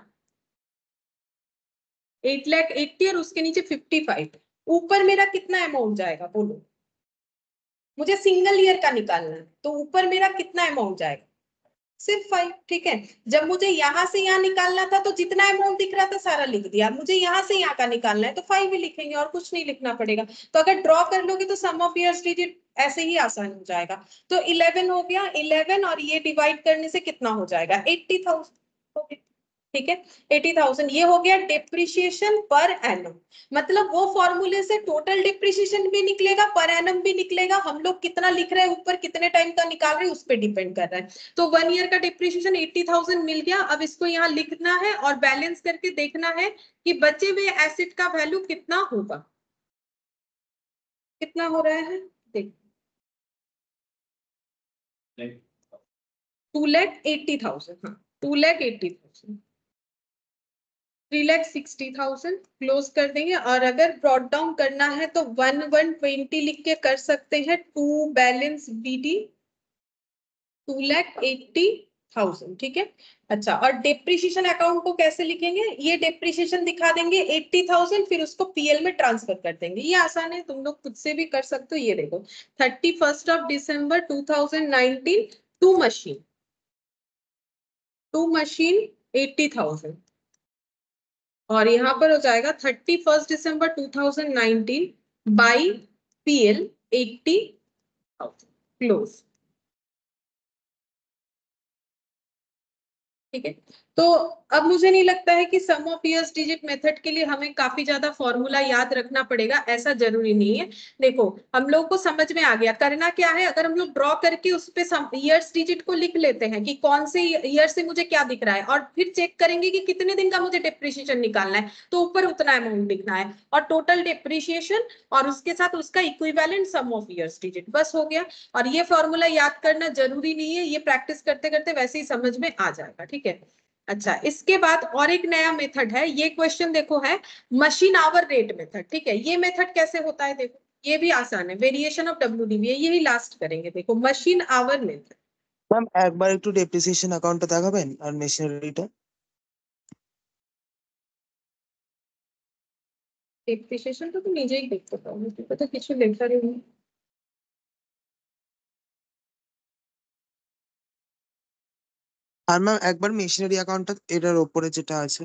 8,80,000 और उसके नीचे 55। ऊपर मेरा कितना अमाउंट जाएगा बोलो, मुझे सिंगल ईयर का निकालना है, तो ऊपर मेरा कितना अमाउंट जाएगा, सिर्फ 5, ठीक है। जब मुझे यहां से यहाँ निकालना था तो जितना अमाउंट दिख रहा था सारा लिख दिया, मुझे यहाँ से यहाँ का निकालना है तो 5 ही लिखेंगे और कुछ नहीं लिखना पड़ेगा। तो अगर ड्रॉ कर लोगे तो सम ऑफ ईयर्स डिजिट ऐसे ही आसान हो जाएगा। तो 11 हो गया, 11 और ये डिवाइड करने से कितना हो जाएगा, 80,000, ठीक है 80,000। ये हो गया डेप्रिसिएशन पर एनम, मतलब वो फॉर्मूले से टोटल डेप्रिसिएशन भी निकलेगा, पर एनम भी निकलेगा। हम लोग कितना लिख रहे हैं ऊपर, कितने टाइम का निकाल रहे हैं उस पर डिपेंड कर रहा है। तो 1 ईयर का डेप्रिसिएशन 80,000 मिल गया। अब इसको यहाँ लिखना है और बैलेंस करके देखना है कि बचे हुए एसेट का वैल्यू कितना होगा, कितना हो रहा है देख, 2,80,000, हाँ 2,80,000, 3,60,000 क्लोज कर देंगे। और अगर ब्रॉड डाउन करना है तो 1/120 लिख के कर सकते हैं, टू बैलेंस बीडी 2,80,000, ठीक है। अच्छा, और डेप्रिसिएशन अकाउंट को कैसे लिखेंगे, ये डेप्रिसिएशन दिखा देंगे 80,000, फिर उसको पीएल में ट्रांसफर कर देंगे। ये आसान है, तुम लोग खुद से भी कर सकते हो। ये देखो 31 दिसंबर 2019 टू मशीन 80,000, और यहाँ पर हो जाएगा 31 दिसंबर 2019 बाई पीएल 80,000 क्लोज, ठीक है। तो अब मुझे नहीं लगता है कि sum of years digit method के लिए हमें काफी ज्यादा फॉर्मूला याद रखना पड़ेगा, ऐसा जरूरी नहीं है। देखो हम लोग को समझ में आ गया, करना क्या है, अगर हम लोग ड्रॉ करके उस पे ईयर्स डिजिट को लिख लेते हैं कि कौन से ईयर से मुझे क्या दिख रहा है, और फिर चेक करेंगे कि कितने दिन का मुझे डिप्रिसिएशन निकालना है, तो ऊपर उतना अमाउंट लिखना है और टोटल डिप्रिसिएशन और उसके साथ उसका equivalent sum of years digit, बस हो गया। और ये फॉर्मूला याद करना जरूरी नहीं है, ये प्रैक्टिस करते करते वैसे ही समझ में आ जाएगा, ठीक है। अच्छा, इसके बाद और एक नया मेथड है, ये क्वेश्चन देखो है मशीन आवर रेट मेथड, ठीक है। ये मेथड कैसे होता है, देखो ये भी आसान है, वेरिएशन ऑफ डब्ल्यूडीवी, यही लास्ट करेंगे। देखो मशीन आवर मेथड, ম্যাম একবার একটু ডেপ্রিসিয়েশন অ্যাকাউন্টটা দেখাবেন আর মেশিনারিটা। डेप्रिसिएशन तो तुम নিজেই দেখতে পারো, এটা তো কিছু লেখারই নেই। আর ম্যাম একবার মেশিনারি অ্যাকাউন্টটা এটার উপরে যেটা আছে।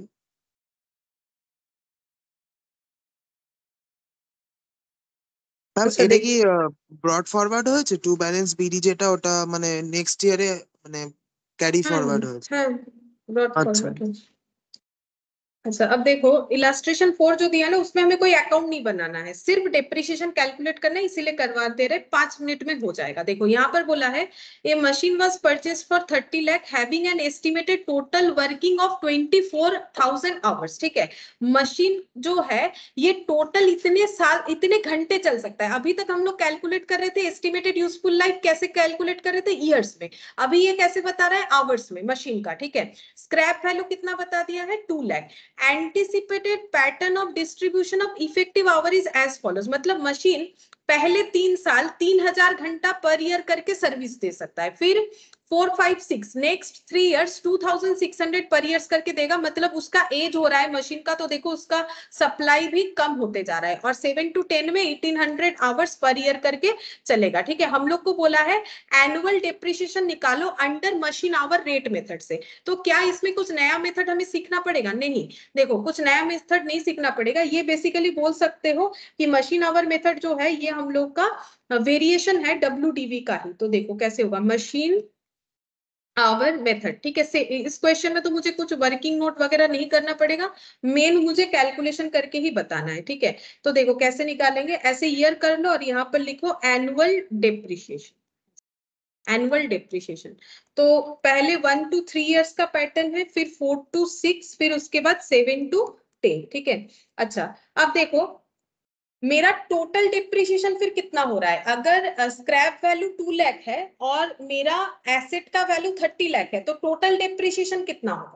ম্যাম আচ্ছা এটা দেখ, কি ব্রড ফরওয়ার্ড হয়েছে টু ব্যালেন্স বিডি যেটা, ওটা মানে নেক্সট ইয়ারে মানে ক্যারি হ্যাঁ ফরওয়ার্ড হয়েছে। হ্যাঁ, ব্রড আচ্ছা। ফরওয়ার্ড। अच्छा, अब देखो इलास्ट्रेशन 4 जो दिया ना, उसमें हमें कोई अकाउंट नहीं बनाना है, सिर्फ डेप्रिसिएशन कैलकुलेट करना है, इसीलिए करवा दे रहे, 5 मिनट में हो जाएगा। देखो यहाँ पर बोला है a machine was purchase for 30 lakh having an estimated total working of 24,000 hours, ठीक है। मशीन जो है ये टोटल इतने साल इतने घंटे चल सकता है। अभी तक हम लोग कैलकुलेट कर रहे थे एस्टिमेटेड यूजफुल लाइफ, कैसे कैलकुलेट कर रहे थे, ईयर्स में। अभी ये कैसे बता रहा है, आवर्स में मशीन का, ठीक है। स्क्रैप वैल्यू कितना बता दिया है, 2 lakh. anticipated pattern of distribution of effective hour is as follows, मतलब मशीन पहले 3 साल 3000 घंटा पर ईयर करके सर्विस दे सकता है, फिर 4 5 6 नेक्स्ट 3 इयर्स 2600 पर ईयर्स करके देगा, मतलब उसका एज हो रहा है मशीन का, तो देखो उसका सप्लाई भी कम होते जा रहा है, और 7 to 10 में 1800 आवर्स पर ईयर करके चलेगा, ठीक है। हम लोग को बोला है एनुअल डेप्रिसिएशन निकालो under machine hour rate method से, तो क्या इसमें कुछ नया मेथड हमें सीखना पड़ेगा, नहीं। देखो कुछ नया मेथड नहीं सीखना पड़ेगा, ये बेसिकली बोल सकते हो कि मशीन आवर मेथड जो है ये हम लोग का वेरिएशन है डब्ल्यूडीवी का ही। तो देखो कैसे होगा, मशीन आवर मेथड, ठीक है। इस क्वेश्चन में तो मुझे कुछ वर्किंग नोट वगैरह नहीं करना पड़ेगा, मेन मुझे कैलकुलेशन करके ही बताना है, ठीक है। तो देखो कैसे निकालेंगे, ऐसे ईयर कर लो और यहाँ पर लिखो एनुअल डेप्रिसिएशन, एनुअल डेप्रिसिएशन। तो पहले 1 to 3 इयर्स का पैटर्न है, फिर 4 to 6, फिर उसके बाद 7 to 10, ठीक है। अच्छा, अब देखो मेरा टोटल डिप्रिसिएशन फिर कितना हो रहा है, अगर स्क्रैप वैल्यू 2 लाख है और मेरा एसेट का वैल्यू 30 लाख है, तो टोटल डिप्रिसिएशन कितना होगा,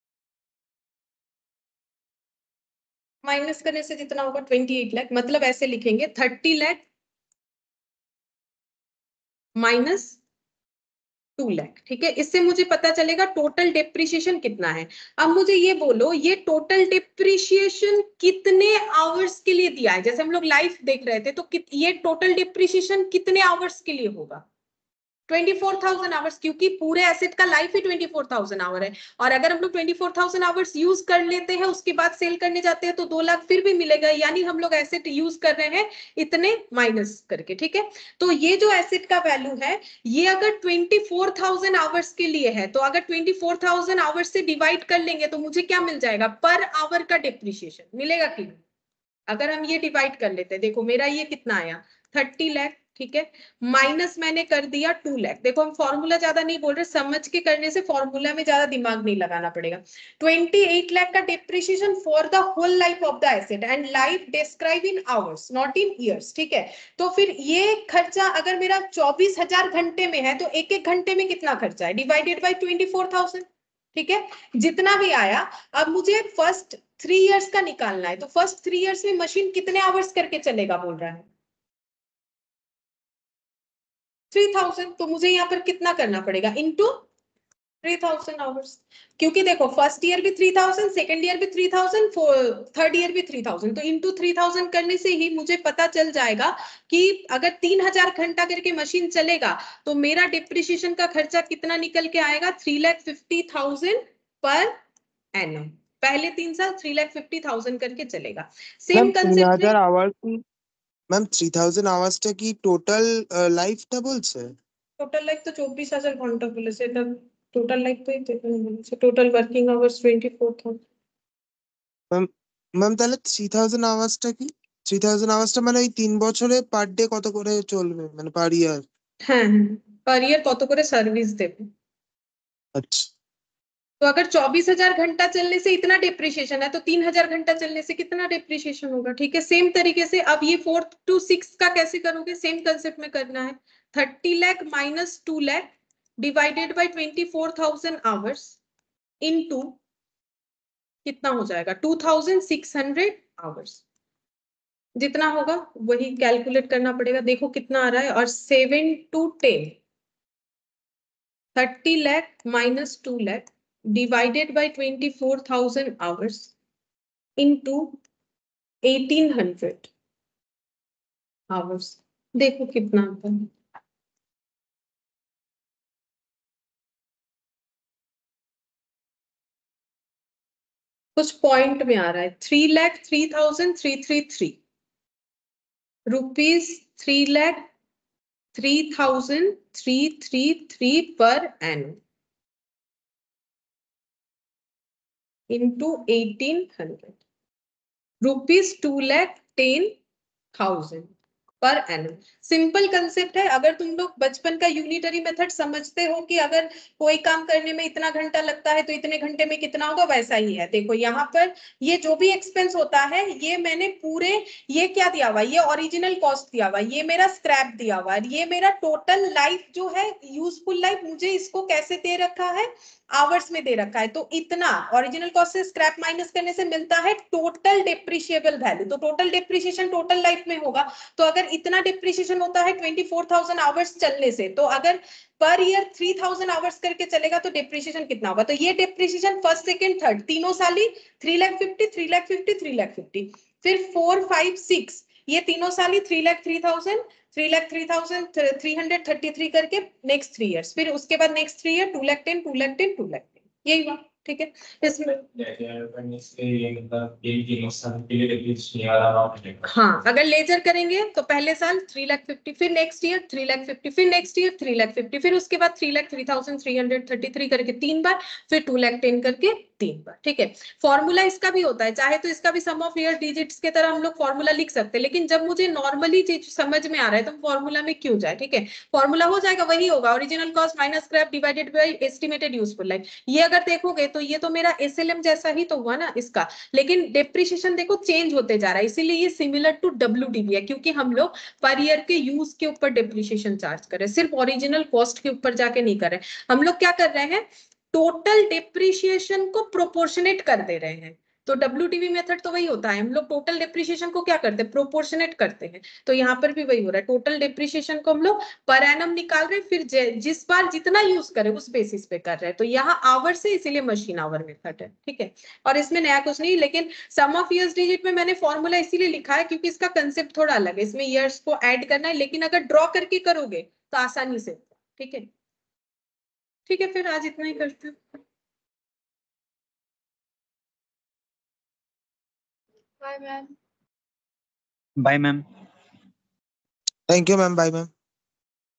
माइनस करने से जितना होगा 28 लाख, मतलब ऐसे लिखेंगे 30 लाख माइनस 2 लाख, ठीक है। इससे मुझे पता चलेगा टोटल डिप्रिसिएशन कितना है। अब मुझे ये बोलो, ये टोटल डिप्रिसिएशन कितने आवर्स के लिए दिया है, जैसे हम लोग लाइफ देख रहे थे, तो ये टोटल डिप्रिसिएशन कितने आवर्स के लिए होगा, 24,000 आवर्स, क्योंकि पूरे एसेट का लाइफ ही 24,000 आवर है। और अगर हम लोग 24,000 आवर्स यूज कर लेते हैं, उसके बाद सेल करने जाते हैं, तो 2 लाख फिर भी मिलेगा, यानी हम लोग एसेट यूज कर रहे हैं इतने माइनस करके, ठीक है। तो ये जो एसेट का वैल्यू है, ये अगर 24,000 आवर्स के लिए है, तो अगर 24,000 आवर्स से डिवाइड कर लेंगे तो मुझे क्या मिल जाएगा, पर आवर का डिप्रिसिएशन मिलेगा कि नहीं। अगर हम ये डिवाइड कर लेते हैं, देखो मेरा ये कितना आया 30 लाख, ठीक है, माइनस मैंने कर दिया 2 लाख। देखो हम फॉर्मूला ज्यादा नहीं बोल रहे, समझ के करने से फॉर्मूला में ज्यादा दिमाग नहीं लगाना पड़ेगा। 28 लाख का depreciation for the whole life of the asset, and life describe in hours not in years, ठीक है। तो फिर ये खर्चा अगर मेरा 24,000 घंटे में है, तो एक एक घंटे में कितना खर्चा है, डिवाइडेड बाई 24,000, ठीक है। जितना भी आया, अब मुझे फर्स्ट 3 इयर्स का निकालना है, तो फर्स्ट 3 इयर्स में मशीन कितने आवर्स करके चलेगा बोल रहा है, 3000, तो मुझे यहाँ पर कितना करना पड़ेगा, इनटू 3000 आवर्स, क्योंकि देखो फर्स्ट ईयर भी 3000, सेकेंड ईयर भी 3000, थर्ड ईयर भी 3000, तो इनटू 3000 करने से ही मुझे पता चल जाएगा कि अगर 3000 घंटा करके मशीन चलेगा, तो मेरा डिप्रिसिएशन का खर्चा कितना निकल के आएगा, 3,50,000 पर एनम। पहले 3 साल 3,50,000 करके चलेगा। ম্যাম सेम कंसेप्ट है, 3000 আওয়ার কি, ম্যাম 3000 আওয়ার্সটা কি টোটাল লাইফটা বলছে? টোটাল লাইফ তো 24,000 ঘন্টা বলেছে, এটা टोटल लाइफ पे टोटल वर्किंग आवर्स 24 था। ম্যাম তাহলে 3000 আওয়ার্সটা কি? 3000 আওয়ার্সটা মানে ওই 3 বছরে পার ডে কত করে চলবে মানে পার ইয়ার? হ্যাঁ पर ईयर কত করে সার্ভিস দেবে। আচ্ছা तो अगर 24,000 घंटा चलने से इतना डिप्रिशिएशन है तो 3,000 घंटा चलने से कितना डिप्रिशिएशन होगा। ठीक है, सेम तरीके से अब ये 4 to 6 का कैसे करोगे, सेम कंसेप्ट में करना है। 30 lakh minus 2 lakh divided by 24,000 hours into कितना हो जाएगा 2,600 आवर्स। जितना होगा वही कैलकुलेट करना पड़ेगा। देखो कितना आ रहा है, और 7 to 10 30 lakh minus 2 lakh divided by 24,000 hours into 1,800 hours। देखो कितना आता है। कुछ पॉइंट में आ रहा है 3,03,333 rupees 3,03,333 per annum into 1,800 rupees 2,10,000 per annum. Simple concept है। अगर तुम लोग बचपन का यूनिटरी मेथड समझते हो कि अगर कोई काम करने में इतना घंटा लगता है तो इतने घंटे में कितना होगा, वैसा ही है। देखो यहाँ पर ये जो भी एक्सपेंस होता है ये मैंने पूरे, ये क्या दिया हुआ, ये ओरिजिनल कॉस्ट दिया हुआ, ये मेरा स्क्रैप दिया हुआ, ये मेरा टोटल लाइफ जो है यूजफुल लाइफ, मुझे इसको कैसे दे रखा है, आवर्स में दे रखा है। तो इतना ओरिजिनल कॉस्ट से स्क्रैप माइनस करने से मिलता है टोटल डिप्रिशिएबल वैल्यू। तो टोटल डिप्रिशिएशन टोटल लाइफ में होगा। तो अगर इतना डिप्रिशिएशन होता है 24,000 आवर्स चलने से, तो अगर पर ईयर 3,000 आवर्स करके चलेगा तो डिप्रिशिएशन कितना होगा। तो ये डिप्रिशिएशन फर्स्ट सेकंड थर्ड तीनों साल ही 3,50,000 3,50,000 3,50,000, फिर 4 5 6 ये तीनों साल ही 3,03,000 3,03,333 करके नेक्स्ट 3 इयर्स, फिर उसके बाद नेक्स्ट 3 ईयर 2,10,000 2,10,000 2,10,000, यही हुआ। ठीक है, इसमें हाँ अगर लेजर करेंगे तो पहले साल 3,50,000, फिर नेक्स्ट ईयर 3,50,000, फिर नेक्स्ट ईयर 3,50,000, फिर उसके बाद 3,03,333 करके 3 बार, फिर 2,10,000 करके 3 बार। ठीक है, फॉर्मूला इसका भी होता है, चाहे तो इसका भी सम ऑफ ईयर डिजिट्स के तरह हम लोग फॉर्मूला लिख सकते हैं, लेकिन जब मुझे नॉर्मली चीज समझ में आ रहा है तो फॉर्मूला में क्यों जाए। ठीक है, फॉर्मूला हो जाएगा, वही होगा original cost minus scrap divided by estimated useful life. ये अगर देखोगे तो ये तो मेरा एसएलएम जैसा ही तो हुआ ना इसका, लेकिन डेप्रिसिएशन देखो चेंज होते जा रहा है, इसीलिए ये सिमिलर टू डब्ल्यूडीवी है, क्योंकि हम लोग पर ईयर के यूज के ऊपर डेप्रिसिएशन चार्ज कर रहे हैं, सिर्फ ओरिजिनल कॉस्ट के ऊपर जाके नहीं कर रहे। हम लोग क्या कर रहे हैं, टोटल डेप्रिसिएशन को प्रोपोर्शनेट कर दे रहे हैं। तो डब्ल्यूडीवी मेथड तो वही होता है, हम लोग टोटल डेप्रिसिएशन को क्या करते हैं, प्रोपोर्शनेट करते हैं। तो यहाँ पर भी वही हो रहा है, टोटल डेप्रिसिएशन को हम लोग पर एनम निकाल रहे हैं, फिर जिस बार जितना यूज करें उस बेसिस पे कर रहे हैं। तो यहाँ आवर से इसीलिए मशीन आवर मेथड है। ठीक है, और इसमें नया कुछ नहीं, लेकिन सम ऑफ ईयर्स डिजिट में मैंने फॉर्मूला इसीलिए लिखा है क्योंकि इसका कंसेप्ट थोड़ा अलग है, इसमें ईयर्स को ऐड करना है, लेकिन अगर ड्रॉ करके करोगे तो आसानी से। ठीक है, ठीक है, फिर आज इतना ही करते हैं। Bye ma'am. Bye ma'am. Thank you ma'am, bye ma'am.